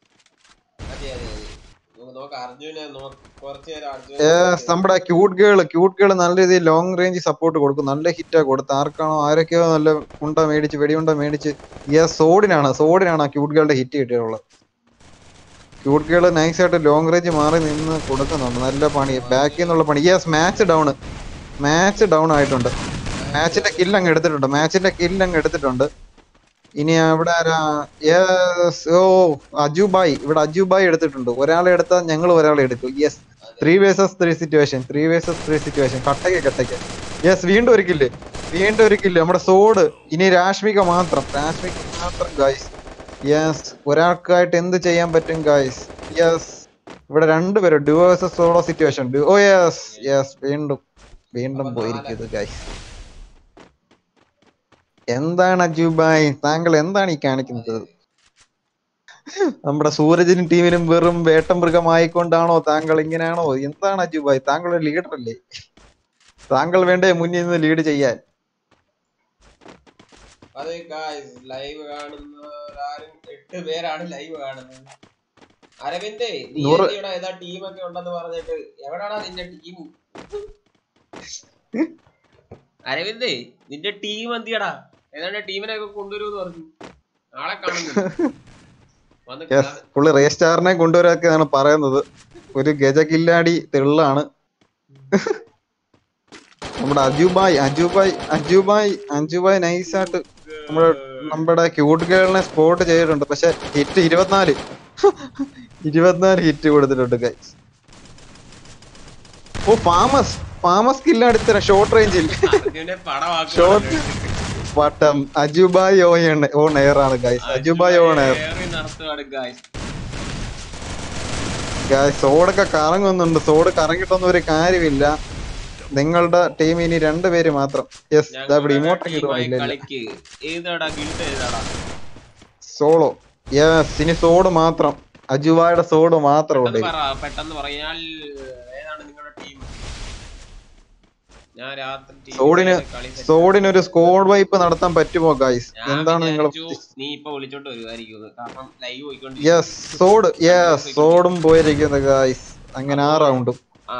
നമ്മുടെ ക്യൂട്ട് ഗേള് ക്യൂട്ട് ഗേള് നല്ല രീതിയിൽ ലോങ് റേഞ്ച് സപ്പോർട്ട് കൊടുക്കും. നല്ല ഹിറ്റാ കൊടുത്ത്. ആർക്കാണോ ആരൊക്കെയോ നല്ല ഉണ്ട മേടിച്ച് വെടിയുണ്ട മേടിച്ച്. യെസ് സോഡിനാണ് സോഡിനാണ് ആ ക്യൂട്ട് ഗേളുടെ ഹിറ്റ് കിട്ടിയുള്ളത്. ക്യൂട്ട് ഗേള് നൈസായിട്ട് ലോങ് റേഞ്ച് മാറി നിന്ന് കൊടുക്കുന്നുണ്ട്. നല്ല പണി ബാക്കിൽ നിന്നുള്ള പണി. Yes match down match down ആയിട്ടുണ്ട്. മാച്ചിന്റെ കില്ല് അങ്ങ് എടുത്തിട്ടുണ്ട്. മാച്ചിന്റെ കില്ല് അങ്ങ് എടുത്തിട്ടുണ്ട്. ഇനി അവിടെ യെസ് ഓ അജുബായ് ഇവിടെ അജുബായ് എടുത്തിട്ടുണ്ട്. ഒരാളെ എടുത്താൽ ഞങ്ങൾ ഒരാളെ എടുക്കും. Yes three versus three situation three versus three situation കട്ടയ്ക്ക് കട്ടയ്ക്ക്. യെസ് വീണ്ടും ഒരു കില്ല് വീണ്ടും ഒരു കില്ല് നമ്മുടെ സോഡ്. ഇനി രാഷ്മിക മാത്രം, രാഷ്മിക മാത്രം ഗായ്സ്. യെസ്, ഒരാൾക്കായിട്ട് എന്ത് ചെയ്യാൻ പറ്റും ഗായ്സ്? യെസ്, ഇവിടെ രണ്ടുപേരും ഡ്യൂ വേഴ്സസ് സോളോ സിറ്റുവേഷൻ. ഓ യെസ് യെസ്, വീണ്ടും വീണ്ടും പോയിരിക്കുന്നത് ഗായ്സ്. എന്താണ് അജൂബായ്, താങ്കൾ എന്താണ് ഈ കാണിക്കുന്നത്? നമ്മുടെ സൂരജിനും ടീമിനും വെറും വേട്ടമൃഗമായിക്കൊണ്ടാണോ താങ്കൾ ഇങ്ങനെയാണോ? എന്താണ് അജൂബായ്, താങ്കൾ ഒരു ലീഡർ അല്ലേ? താങ്കൾ വേണ്ടേ മുന്നിൽ നിന്ന് ലീഡ് ചെയ്യാൻ? അതെ ഗായ്സ്, ലൈവ് കാണുന്നവരാരും എട്ട് പേരാണ് ലൈവ് കാണുന്നത്. അരവിന്ദേ, നീ എന്തിനാ ഏതാ ടീമൊക്കെ ഉണ്ടെന്ന് പറഞ്ഞിട്ട് എവിടാണ് നിന്റെ ടീം? അരവിന്ദേ, നിന്റെ ടീം എന്തിയടാ? ഏതാണ്ട് ടീമിനെ ഒക്കെ കൊണ്ടുവരുമെന്ന് പറഞ്ഞു. നാളെ കാണുന്നു. പുള്ളി റേസ്റ്റാറിനെ കൊണ്ടുവരാക്കാണ് പറയുന്നത്. ഒരു ഗജകില്ലാടി തെള്ളാണ് നമ്മുടെ അജൂബായ്. അജൂബായ് അജൂബായ് അജൂബായ് നൈസായിട്ട് നമ്മുടെ നമ്മുടെ ക്യൂട്ട് ഗേളിനെ സ്പോട്ട് ചെയ്തിട്ടുണ്ട്. പക്ഷെ ഹിറ്റ് ഇരുപത്തിനാല് ഇരുപത്തിനാല് ഹിറ്റ് കൊടുത്തിട്ടുണ്ട് ഗൈസ്. ഓ ഫാമസ് ഫാമസ് കില്ലടിത്തര ഷോർട്ട് റേഞ്ചിൽ. ഷോർട്ട് വട്ടം. അജൂബായ് ഓൺ എയർ ആണ് guys. Ajubhai on air guys. സോഡൊക്കെ കറങ്ങുന്നുണ്ട്. സോഡ് കറങ്ങിട്ടൊന്നും ഒരു കാര്യമില്ല. നിങ്ങളുടെ ടീം ഇനി രണ്ടുപേര് മാത്രം. യെസ്, ഇവിടെ ഇമോട്ടൊക്കെ സോളോ. യെസ്, ഇനി സോഡ് മാത്രം. അജുബായുടെ സോഡ് മാത്രം ഉണ്ട്. സോഡിന് സോഡിന് ഒരു സ്കോഡ് വൈപ്പ് നടത്താൻ പറ്റുമോ ഗൈസ്? എന്താണ് നിങ്ങൾ? യെസ്, സോഡ്. യെസ്, സോഡും പോയിരിക്കുന്നത് ഗൈസ്. അങ്ങനെ ആ റൗണ്ടും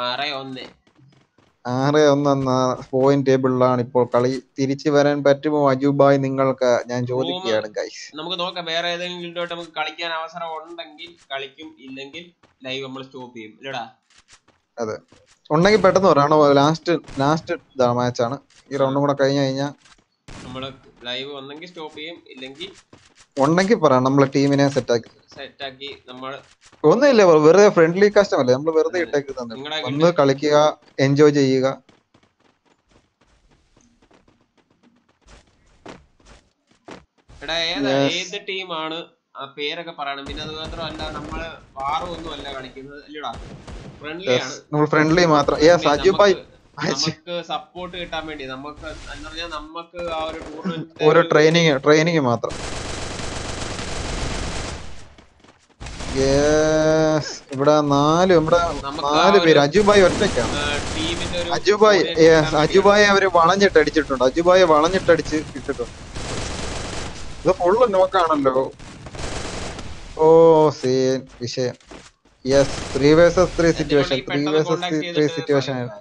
ആറ് ഒന്നെന്ന പോയിന്റ് ടേബിളിലാണ് ഇപ്പോൾ കളി. തിരിച്ചു വരാൻ പറ്റുമോ അജൂബായ് നിങ്ങൾക്ക്? ഞാൻ ചോദിക്കുകയാണ് ഗൈസ്. നമുക്ക് നോക്കാം, വേറെ ഏതെങ്കിലും നമുക്ക് കളിക്കാൻ അവസരം ഉണ്ടെങ്കിൽ കളിക്കും, ഇല്ലെങ്കിൽ ലൈവ് നമ്മൾ സ്റ്റോപ്പ് ചെയ്യും. ഇല്ലടാ, അതെ, ഉണ്ടെങ്കിൽ പെട്ടെന്ന് പറയാണോ? ലാസ്റ്റ് ലാസ്റ്റ് ഇതാ മാച്ചാണ്. ഈ റൗണ്ടും കൂടെ കഴിഞ്ഞു കഴിഞ്ഞാൽ നമ്മള് ലൈവ് ഒന്നെങ്കിൽ സ്റ്റോപ്പ് ചെയ്യും, ഇല്ലെങ്കിൽ ഉണ്ടെങ്കിൽ പറയാം. നമ്മളെ ടീമിനെ സെറ്റാക്കി സെറ്റാക്കി നമ്മൾ ഒന്നുമില്ല, വെറുതെ ഫ്രണ്ട്ലി കസ്റ്റം അല്ലേ, നമ്മൾ വെറുതെ ഇട്ടേക്ക് തന്നെ ഒന്ന് കളിക്കുക, എൻജോയ് ചെയ്യുക. എടാ, ഏത് ടീമാണ് ആ പേരൊക്കെ പറയണം. പിന്നെ അത് മാത്രമല്ല, നമ്മള് വാറും ഒന്നും അല്ല കളിക്കുന്നത്, അല്ലടാ, ഫ്രണ്ട്ലി ആണ്. നമ്മൾ ഫ്രണ്ട്ലി മാത്രം. നമുക്ക് സപ്പോർട്ട് കിട്ടാൻ വേണ്ടി നമുക്ക് എന്ന് പറഞ്ഞാൽ നമുക്ക് ആ ഒരു ടൂർണമെന്റ് ഒരു ട്രെയിനിങ് ട്രെയിനിങ് മാത്രം. ഇവിടെ നാല് ഇവിടെ നാല് പേര്. അജുബായ് ഒറ്റയ്ക്കാണ്. അജുബായ് അജുബായ് അവര് വളഞ്ഞിട്ട് അടിച്ചിട്ടുണ്ട്. അജുബായ് വളഞ്ഞിട്ടടിച്ച് ഇട്ടിട്ടുണ്ട്. ഇത് ഫുള്ള് നോക്കാണല്ലോ. ഓ സീൻ വിഷയം. Yes, three versus three situation. Three versus three situation ആണ്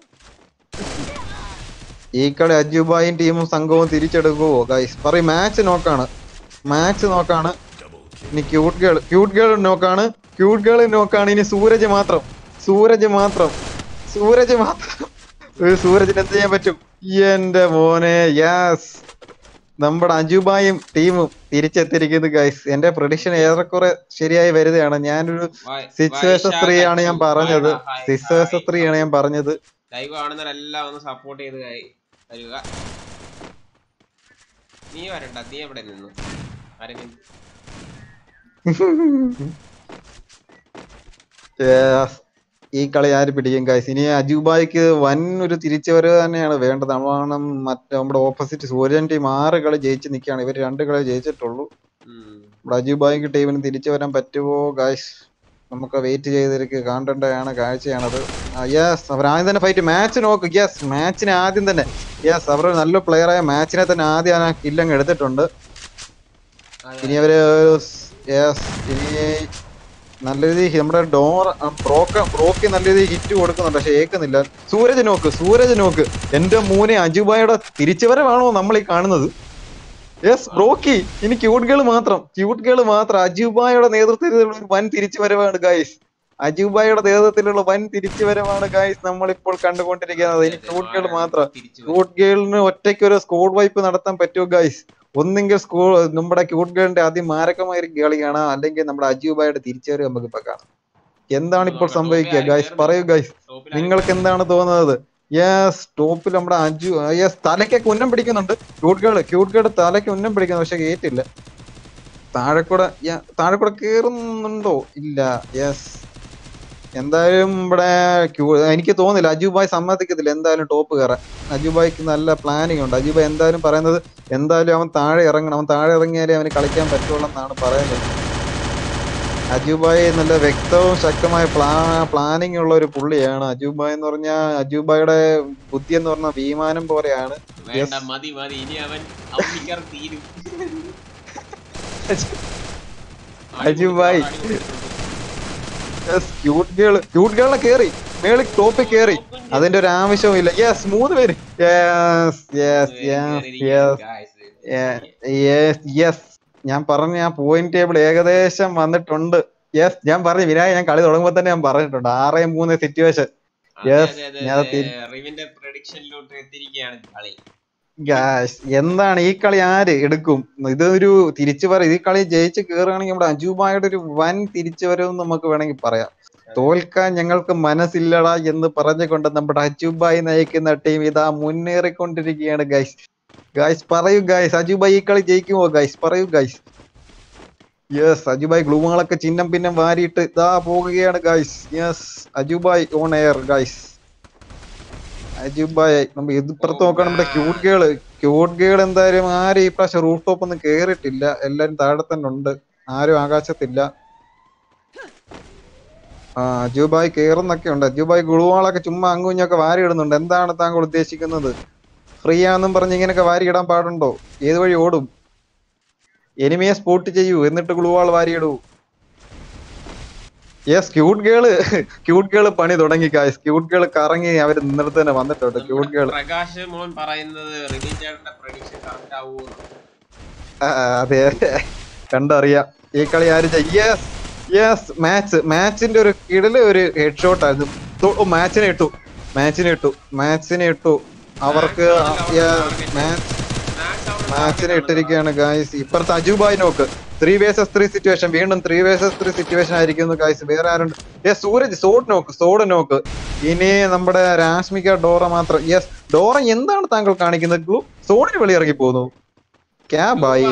ഈ കളി. അജുബായും ടീമും സംഘവും തിരിച്ചെടുക്കുവോ ഗൈസ്? പറയും. മാച്ച് നോക്കാണ്, മാച്ച് നോക്കാണ്. ഇനി ക്യൂട്ട് ഗേൾ ക്യൂട്ട് ഗേൾ നോക്കാണ്. ക്യൂട്ട് ഗേൾ നോക്കാണ്. ഇനി സൂരജ് മാത്രം, സൂരജ് മാത്രം, സൂരജ് മാത്രം. സൂരജിന് എന്ത് ചെയ്യാൻ പറ്റും? എന്റെ മോനെ. യെസ്, നമ്മുടെ അജുബായും ടീമും തിരിച്ചെത്തിയിരിക്കുന്നു ഗൈസ്. എന്റെ പ്രഡിക്ഷൻ ഏറെക്കുറെ ശരിയായി വരുന്നതാണ്. ഞാനൊരു സിക്സ് വേഴ്സസ് ത്രീ ആണ് ഞാൻ പറഞ്ഞത്. സിക്സ് വേഴ്സസ് ത്രീ ആണ് ഞാൻ പറഞ്ഞത്. ലൈവ് കാണുന്നവരെല്ലാം ഒന്ന് സപ്പോർട്ട് ചെയ്ത് തരുക. നീ വരണ്ട, നീ എവിടെ നിന്നു? ആരെങ്കിലും ഈ കളി ആര് പിടിക്കും ഗൈസ്? ഇനി അജുബായിക്ക് വൻ ഒരു തിരിച്ചുവരവ് തന്നെയാണ് വേണ്ടത്. നമ്മളാണ് മറ്റേ നമ്മുടെ ഓപ്പോസിറ്റ് സൂര്യൻ ടീം ആറ് കളി ജയിച്ച് നിൽക്കുകയാണ്. ഇവർ രണ്ട് കളി ജയിച്ചിട്ടുള്ളൂ. നമ്മുടെ അജുബായിക്ക് ടീമിന് തിരിച്ചു വരാൻ പറ്റുമോ ഗൈസ്? നമുക്ക് വെയിറ്റ് ചെയ്തിരിക്കുക, കാണേണ്ടതാണ് കാഴ്ചയാണത്. യെസ്, അവർ ആദ്യം തന്നെ ഫൈറ്റ്. മാച്ച് നോക്ക്. യെസ്, മാച്ചിനെ ആദ്യം തന്നെ. യെസ്, അവർ നല്ല പ്ലെയറായ മാച്ചിനെ തന്നെ ആദ്യം ആ കില്ലങ്ങ് എടുത്തിട്ടുണ്ട്. ഇനി അവര് യെസ് ഇനി നല്ല രീതിയിൽ നമ്മുടെ ഡോർ ബ്രോക്ക ബ്രോക്ക് നല്ല രീതിയിൽ ഹിറ്റ് കൊടുക്കുന്നുണ്ട്. പക്ഷെ ഏക്കുന്നില്ല. സൂരജ് നോക്ക്, സൂരജ് നോക്ക്. എന്റെ മൂനെ, അജുബായുടെ തിരിച്ചുവരവാണോ നമ്മൾ ഈ കാണുന്നത്? Yes, Brocky. ഇനി ക്യൂട്ട് ഗേൾ മാത്രം, ക്യൂട്ട് ഗേൾ മാത്രം. അജുബായുടെ നേതൃത്വത്തിലുള്ള വൻ തിരിച്ചുവരവാണ് ഗൈസ്. അജുബായുടെ നേതൃത്വത്തിലുള്ള വൻ തിരിച്ചുവരവാണ് ഗൈസ് നമ്മളിപ്പോൾ കണ്ടുകൊണ്ടിരിക്കുന്നത്. ഇനി ക്യൂട്ട് ഗേൾ മാത്രം. ക്യൂട്ട് ഗേളിന് ഒറ്റയ്ക്ക് ഒരു സ്കോഡ് വൈപ്പ് നടത്താൻ പറ്റുമോ ഗൈസ്? ഒന്നെങ്കിൽ സ്കൂ നമ്മുടെ ക്യൂട്ട് ഗേളിന്റെ ആദ്യം മാരകമായ ഒരു കളി കാണാം, അല്ലെങ്കിൽ നമ്മുടെ അജുബായുടെ തിരിച്ചുവരവ് നമുക്ക് ഇപ്പൊ കാണാം. എന്താണ് ഇപ്പോൾ സംഭവിക്കുക ഗൈസ്? പറയൂ ഗൈസ്, നിങ്ങൾക്ക് എന്താണ് തോന്നുന്നത്? യെസ് ടോപ്പിൽ നമ്മുടെ അജു യെസ് തലയ്ക്കൊക്കെ ഉന്നം പിടിക്കുന്നുണ്ട്. ക്യൂട്ട് ഗേൾ ക്യൂട്ട് ഗേൾ തലയ്ക്ക് ഉന്നം പിടിക്കുന്നു, പക്ഷെ കേറ്റില്ല. താഴെ കൂടെ താഴെ കൂടെ കേറുന്നുണ്ടോ? ഇല്ല. യെസ് എന്തായാലും ഇവിടെ എനിക്ക് തോന്നുന്നില്ല അജുബായ് സമ്മതിക്കത്തില്ല എന്തായാലും ടോപ്പ് കയറാൻ. അജുബായ്ക്ക് നല്ല പ്ലാനിങ് ഉണ്ട്. അജുബായ് എന്തായാലും പറയുന്നത് എന്തായാലും അവൻ താഴെ ഇറങ്ങണം, അവൻ താഴെ ഇറങ്ങിയാലേ അവന് കളിക്കാൻ പറ്റുള്ളൂ എന്നാണ് പറയുന്നത്. അജുബായ് നല്ല വ്യക്തവും ശക്തമായ പ്ലാ പ്ലാനിങ് ഉള്ള ഒരു പുള്ളിയാണ് അജുബായ് എന്ന് പറഞ്ഞാൽ. അജുബായുടെ ബുദ്ധി എന്ന് പറഞ്ഞാൽ വിമാനം പോലെയാണ്. അജുബായ് ക്യൂട്ട് ഗേൾ ക്യൂട്ട് ഗേളിനെ കേറി മേളിൽ ടോപ്പിൽ കേറി, അതിന്റെ ഒരു ആവശ്യവും ഇല്ല. യെസ് മൂന്ന് പേര്. Yes yes yes yes yes ഞാൻ പറഞ്ഞ ആ പോയിന്റ് ടേബിൾ ഏകദേശം വന്നിട്ടുണ്ട്. യെസ് ഞാൻ പറഞ്ഞു വിനായക്, ഞാൻ കളി തുടങ്ങുമ്പോ തന്നെ ഞാൻ പറഞ്ഞിട്ടുണ്ട് ആറ് മൂന്ന് സിറ്റുവേഷൻ. യെസ് ഞാൻ എന്താണ് ഈ കളി ആര് എടുക്കും? ഇതൊരു തിരിച്ചു വരവ്. ഈ കളി ജയിച്ച് കേറുകയാണെങ്കിൽ നമ്മുടെ അജുബായുടെ ഒരു വൻ തിരിച്ചു വരവ് നമുക്ക് വേണമെങ്കിൽ പറയാം. തോൽക്കാൻ ഞങ്ങൾക്ക് മനസ്സില്ലടാ എന്ന് പറഞ്ഞുകൊണ്ട് നമ്മുടെ അജുബായ് നയിക്കുന്ന ടീം ഇതാ മുന്നേറിക്കൊണ്ടിരിക്കുകയാണ്. ഗൈസ് ഗൈസ് പറയൂ ഗൈസ്, അജുബായ് ഈ കളി ജയിക്കുമോ ഗൈസ്? പറയൂ ഗൈസ്. യെസ് അജുബായ് ഗ്ലൂമുകളൊക്കെ ചിഹ്നം പിന്നെ വാരിയിട്ട് ഇതാ പോകുകയാണ് guys. Yes Ajubhai on air guys. Ajubhai നമ്മൾ ഇതിപ്പുറത്ത് നോക്കണം നമ്മുടെ ക്യൂട്ട് ഗേള്. ക്യൂട്ട് ഗേൾ എന്തായാലും ആരും ഈ പ്രാവശ്യം റൂഫ് ടോപ്പ് ഒന്നും കേറിയിട്ടില്ല, എല്ലാരും താഴെ തന്നെ ഉണ്ട്, ആരും ആകാശത്തില്ല. ആ അജുബായ് കേറുന്നൊക്കെ ഉണ്ട്. അജുബായ് ഗ്ലൂവാളൊക്കെ ചുമ്മാ അങ്ങുഞ്ഞൊക്കെ വാരി ഇടുന്നുണ്ട്. എന്താണ് താങ്കൾ ഉദ്ദേശിക്കുന്നത്? ഫ്രീ ആണെന്നും പറഞ്ഞ് ഇങ്ങനെയൊക്കെ വാരി ഇടാൻ പാടുണ്ടോ? ഏത് വഴി ഓടും? എനിമിയെ സ്പോട്ട് ചെയ്യൂ എന്നിട്ട് ഗ്ലൂവാൾ വാരിയിടൂ. Yes cute girl cute girl പണി തുടങ്ങി ഗൈസ്. ക്യൂട്ട് ഗേള് കറങ്ങി അവര് നിന്നിടത്ത് തന്നെ വന്നിട്ടുണ്ട്. ക്യൂട്ട് ഗേള് അതെ കണ്ടറിയാം ഈ കളി ആര്. യെസ് യെസ് മാച്ച് മാച്ചിന്റെ ഒരു കിടല് ഒരു ഹെഡ് ഷോട്ട് ആയിരുന്നു. മാച്ചിനെ ഇട്ടു മാച്ചിനെ ഇട്ടു മാച്ചിനെ ഇട്ടു അവർക്ക് മാച്ചിനെ ഇട്ടിരിക്കുകയാണ് ഗൈസ്. ഇപ്പുറത്ത് അജുബായ് നോക്ക് ത്രീ വേഴ്സസ് ത്രീ സിറ്റുവേഷൻ, വീണ്ടും ത്രീ വേഴ്സസ് ത്രീ സിറ്റുവേഷൻ ആയിരിക്കുന്നു ഗൈസ്. വേറെ ആരുണ്ട്? യെസ് സൂരജ് സോഡ് നോക്ക് സോഡ് നോക്ക്. ഇനി നമ്മുടെ രാഷ്മിക ഡോറ മാത്രം. യെസ് ഡോറ എന്താണ് താങ്കൾ കാണിക്കുന്നത്? ഗ്ലൂ സോഡിന് വെളി ഇറങ്ങി പോകുന്നു. ക്യാബായി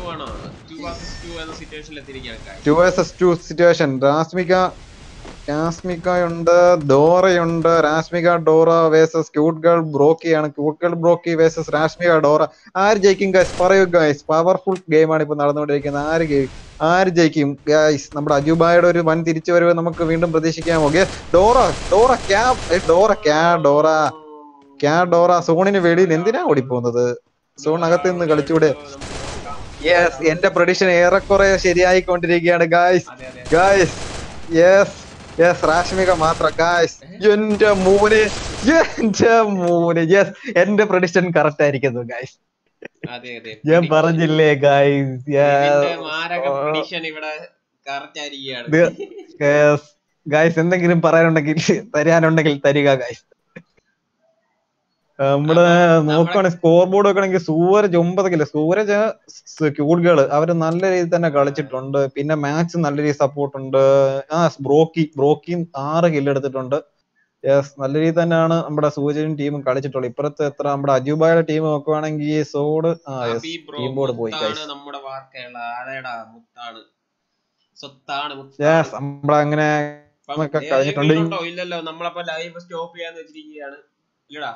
two versus two situation. Rashmika രാഷ്മികയുണ്ട്, ഡോറയുണ്ട്. Rashmika Dora versus cute girl ബ്രോക്കിയാണ്. Cute girl Brocky versus Rashmika Dora. ആര് ജയിക്കും ഗൈസ്? പറയൂ ഗൈസ്. പവർഫുൾ ഗെയിമാണ് ഇപ്പൊ നടന്നുകൊണ്ടിരിക്കുന്നത്. ആര് ഗെയിം ആര് ജയിക്കും ഗൈസ്? നമ്മുടെ അജുബായുടെ ഒരു വൻ തിരിച്ചു വരവ് നമുക്ക് വീണ്ടും പ്രതീക്ഷിക്കാമോ? ഡോറ ഡോറ ക്യാ ഡോറ ക്യാ ഡോറ ക്യാ ഡോറ സോണിന് വെളിയിൽ എന്തിനാ ഓടിപ്പോകുന്നത്? സോണകത്ത് നിന്ന് കളിച്ചൂടെ? യെസ് എന്റെ പ്രഡിക്ഷൻ ഏറെക്കുറെ ശരിയായിക്കൊണ്ടിരിക്കുകയാണ് guys guys. Yes yes Rashmika മാത്രം ഗൈസ്. എന്റെ മൂന്ന് എന്റെ മൂന്ന് യെസ് എന്റെ പ്രഡിക്ഷൻ കറക്റ്റ് ആയിരിക്കുന്നു ഗൈസ്. ഞാൻ പറഞ്ഞില്ലേ ഗൈസ്. ഗൈസ് എന്തെങ്കിലും പറയാനുണ്ടെങ്കിൽ തരാനുണ്ടെങ്കിൽ തരിക ഗൈസ്. നമ്മള് നോക്കുകയാണെങ്കിൽ സ്കോർ ബോർഡ് വെക്കണമെങ്കിൽ സൂരജ് ഒമ്പത് കില്ല്. സൂരജ് ക്യൂട്ട് ഗേള് അവര് നല്ല രീതിയിൽ തന്നെ കളിച്ചിട്ടുണ്ട്. പിന്നെ മാച്ച് നല്ല രീതിയിൽ സപ്പോർട്ട് ഉണ്ട്. ആ ബ്രോക്കി ബ്രോക്കി ആറ് കില്ല് എടുത്തിട്ടുണ്ട്. യെസ് നല്ല രീതിയിൽ തന്നെയാണ് നമ്മുടെ സൂരജും ടീമും കളിച്ചിട്ടുള്ളത്. ഇപ്പുറത്ത് എത്ര നമ്മുടെ അജുബായുടെ ടീം നോക്കുവാണെങ്കിൽ സോഡ് ആ യെസ് ടീം ബോർഡ് പോയി യെസ് നമ്മളങ്ങനെ കഴിഞ്ഞിട്ടുണ്ട്. ഇല്ലല്ലോ നമ്മളപ്പോ ലൈവ് സ്റ്റോപ്പ് ചെയ്യാന്ന് വെച്ചിരിക്കുകയാണ് ഇല്ലടാ.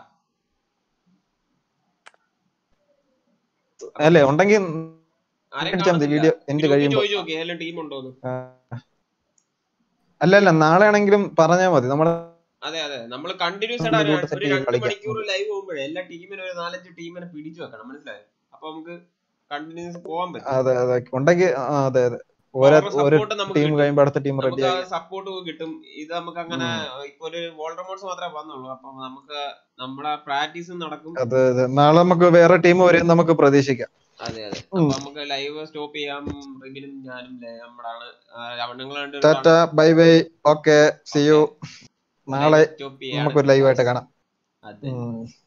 അല്ലേ ഉണ്ടെങ്കിൽ വീഡിയോ എന്റെ കഴിയുമ്പോ. അല്ല അല്ല നാളെ ആണെങ്കിലും പറഞ്ഞാൽ മതി. നമ്മള് അതെ അതെ നമ്മൾ കണ്ടിന്യൂസ് ആയിട്ട് ഒരു രണ്ട് മണിക്കൂർ ലൈവ് പോകുമ്പോഴേ എല്ലാ ടീമിനും ഒരു നാലഞ്ച് ടീമിനെ പിടിച്ചു വെക്കണം, മനസ്സിലായോ? അപ്പൊ നമുക്ക് കണ്ടിന്യൂസ് പോകാൻ പറ്റും. അതെ അതെ ഉണ്ടെങ്കിൽ അതെ അതെ സപ്പോർട്ട് കിട്ടും. ഇത് നമുക്ക് അങ്ങനെ ഇപ്പൊ ഒരു വോൾഡർമോട്ട്സ് മാത്രമേ വന്നുള്ളൂ. അപ്പൊ നമുക്ക് നമ്മുടെ പ്രാക്ടീസ് നടക്കും. അതെ അതെ നാളെ നമുക്ക് വേറെ ടീം വരും നമുക്ക് പ്രതീക്ഷിക്കാം. അതെ അതെ അപ്പൊ നമുക്ക് ലൈവ് സ്റ്റോപ്പ് ചെയ്യാം. റിബിനും ഞാനും നമ്മളാണ്. Tata bye bye okay see you. നാളെ നമുക്കൊരു ലൈവ് ആയിട്ട് കാണാം. അതെ.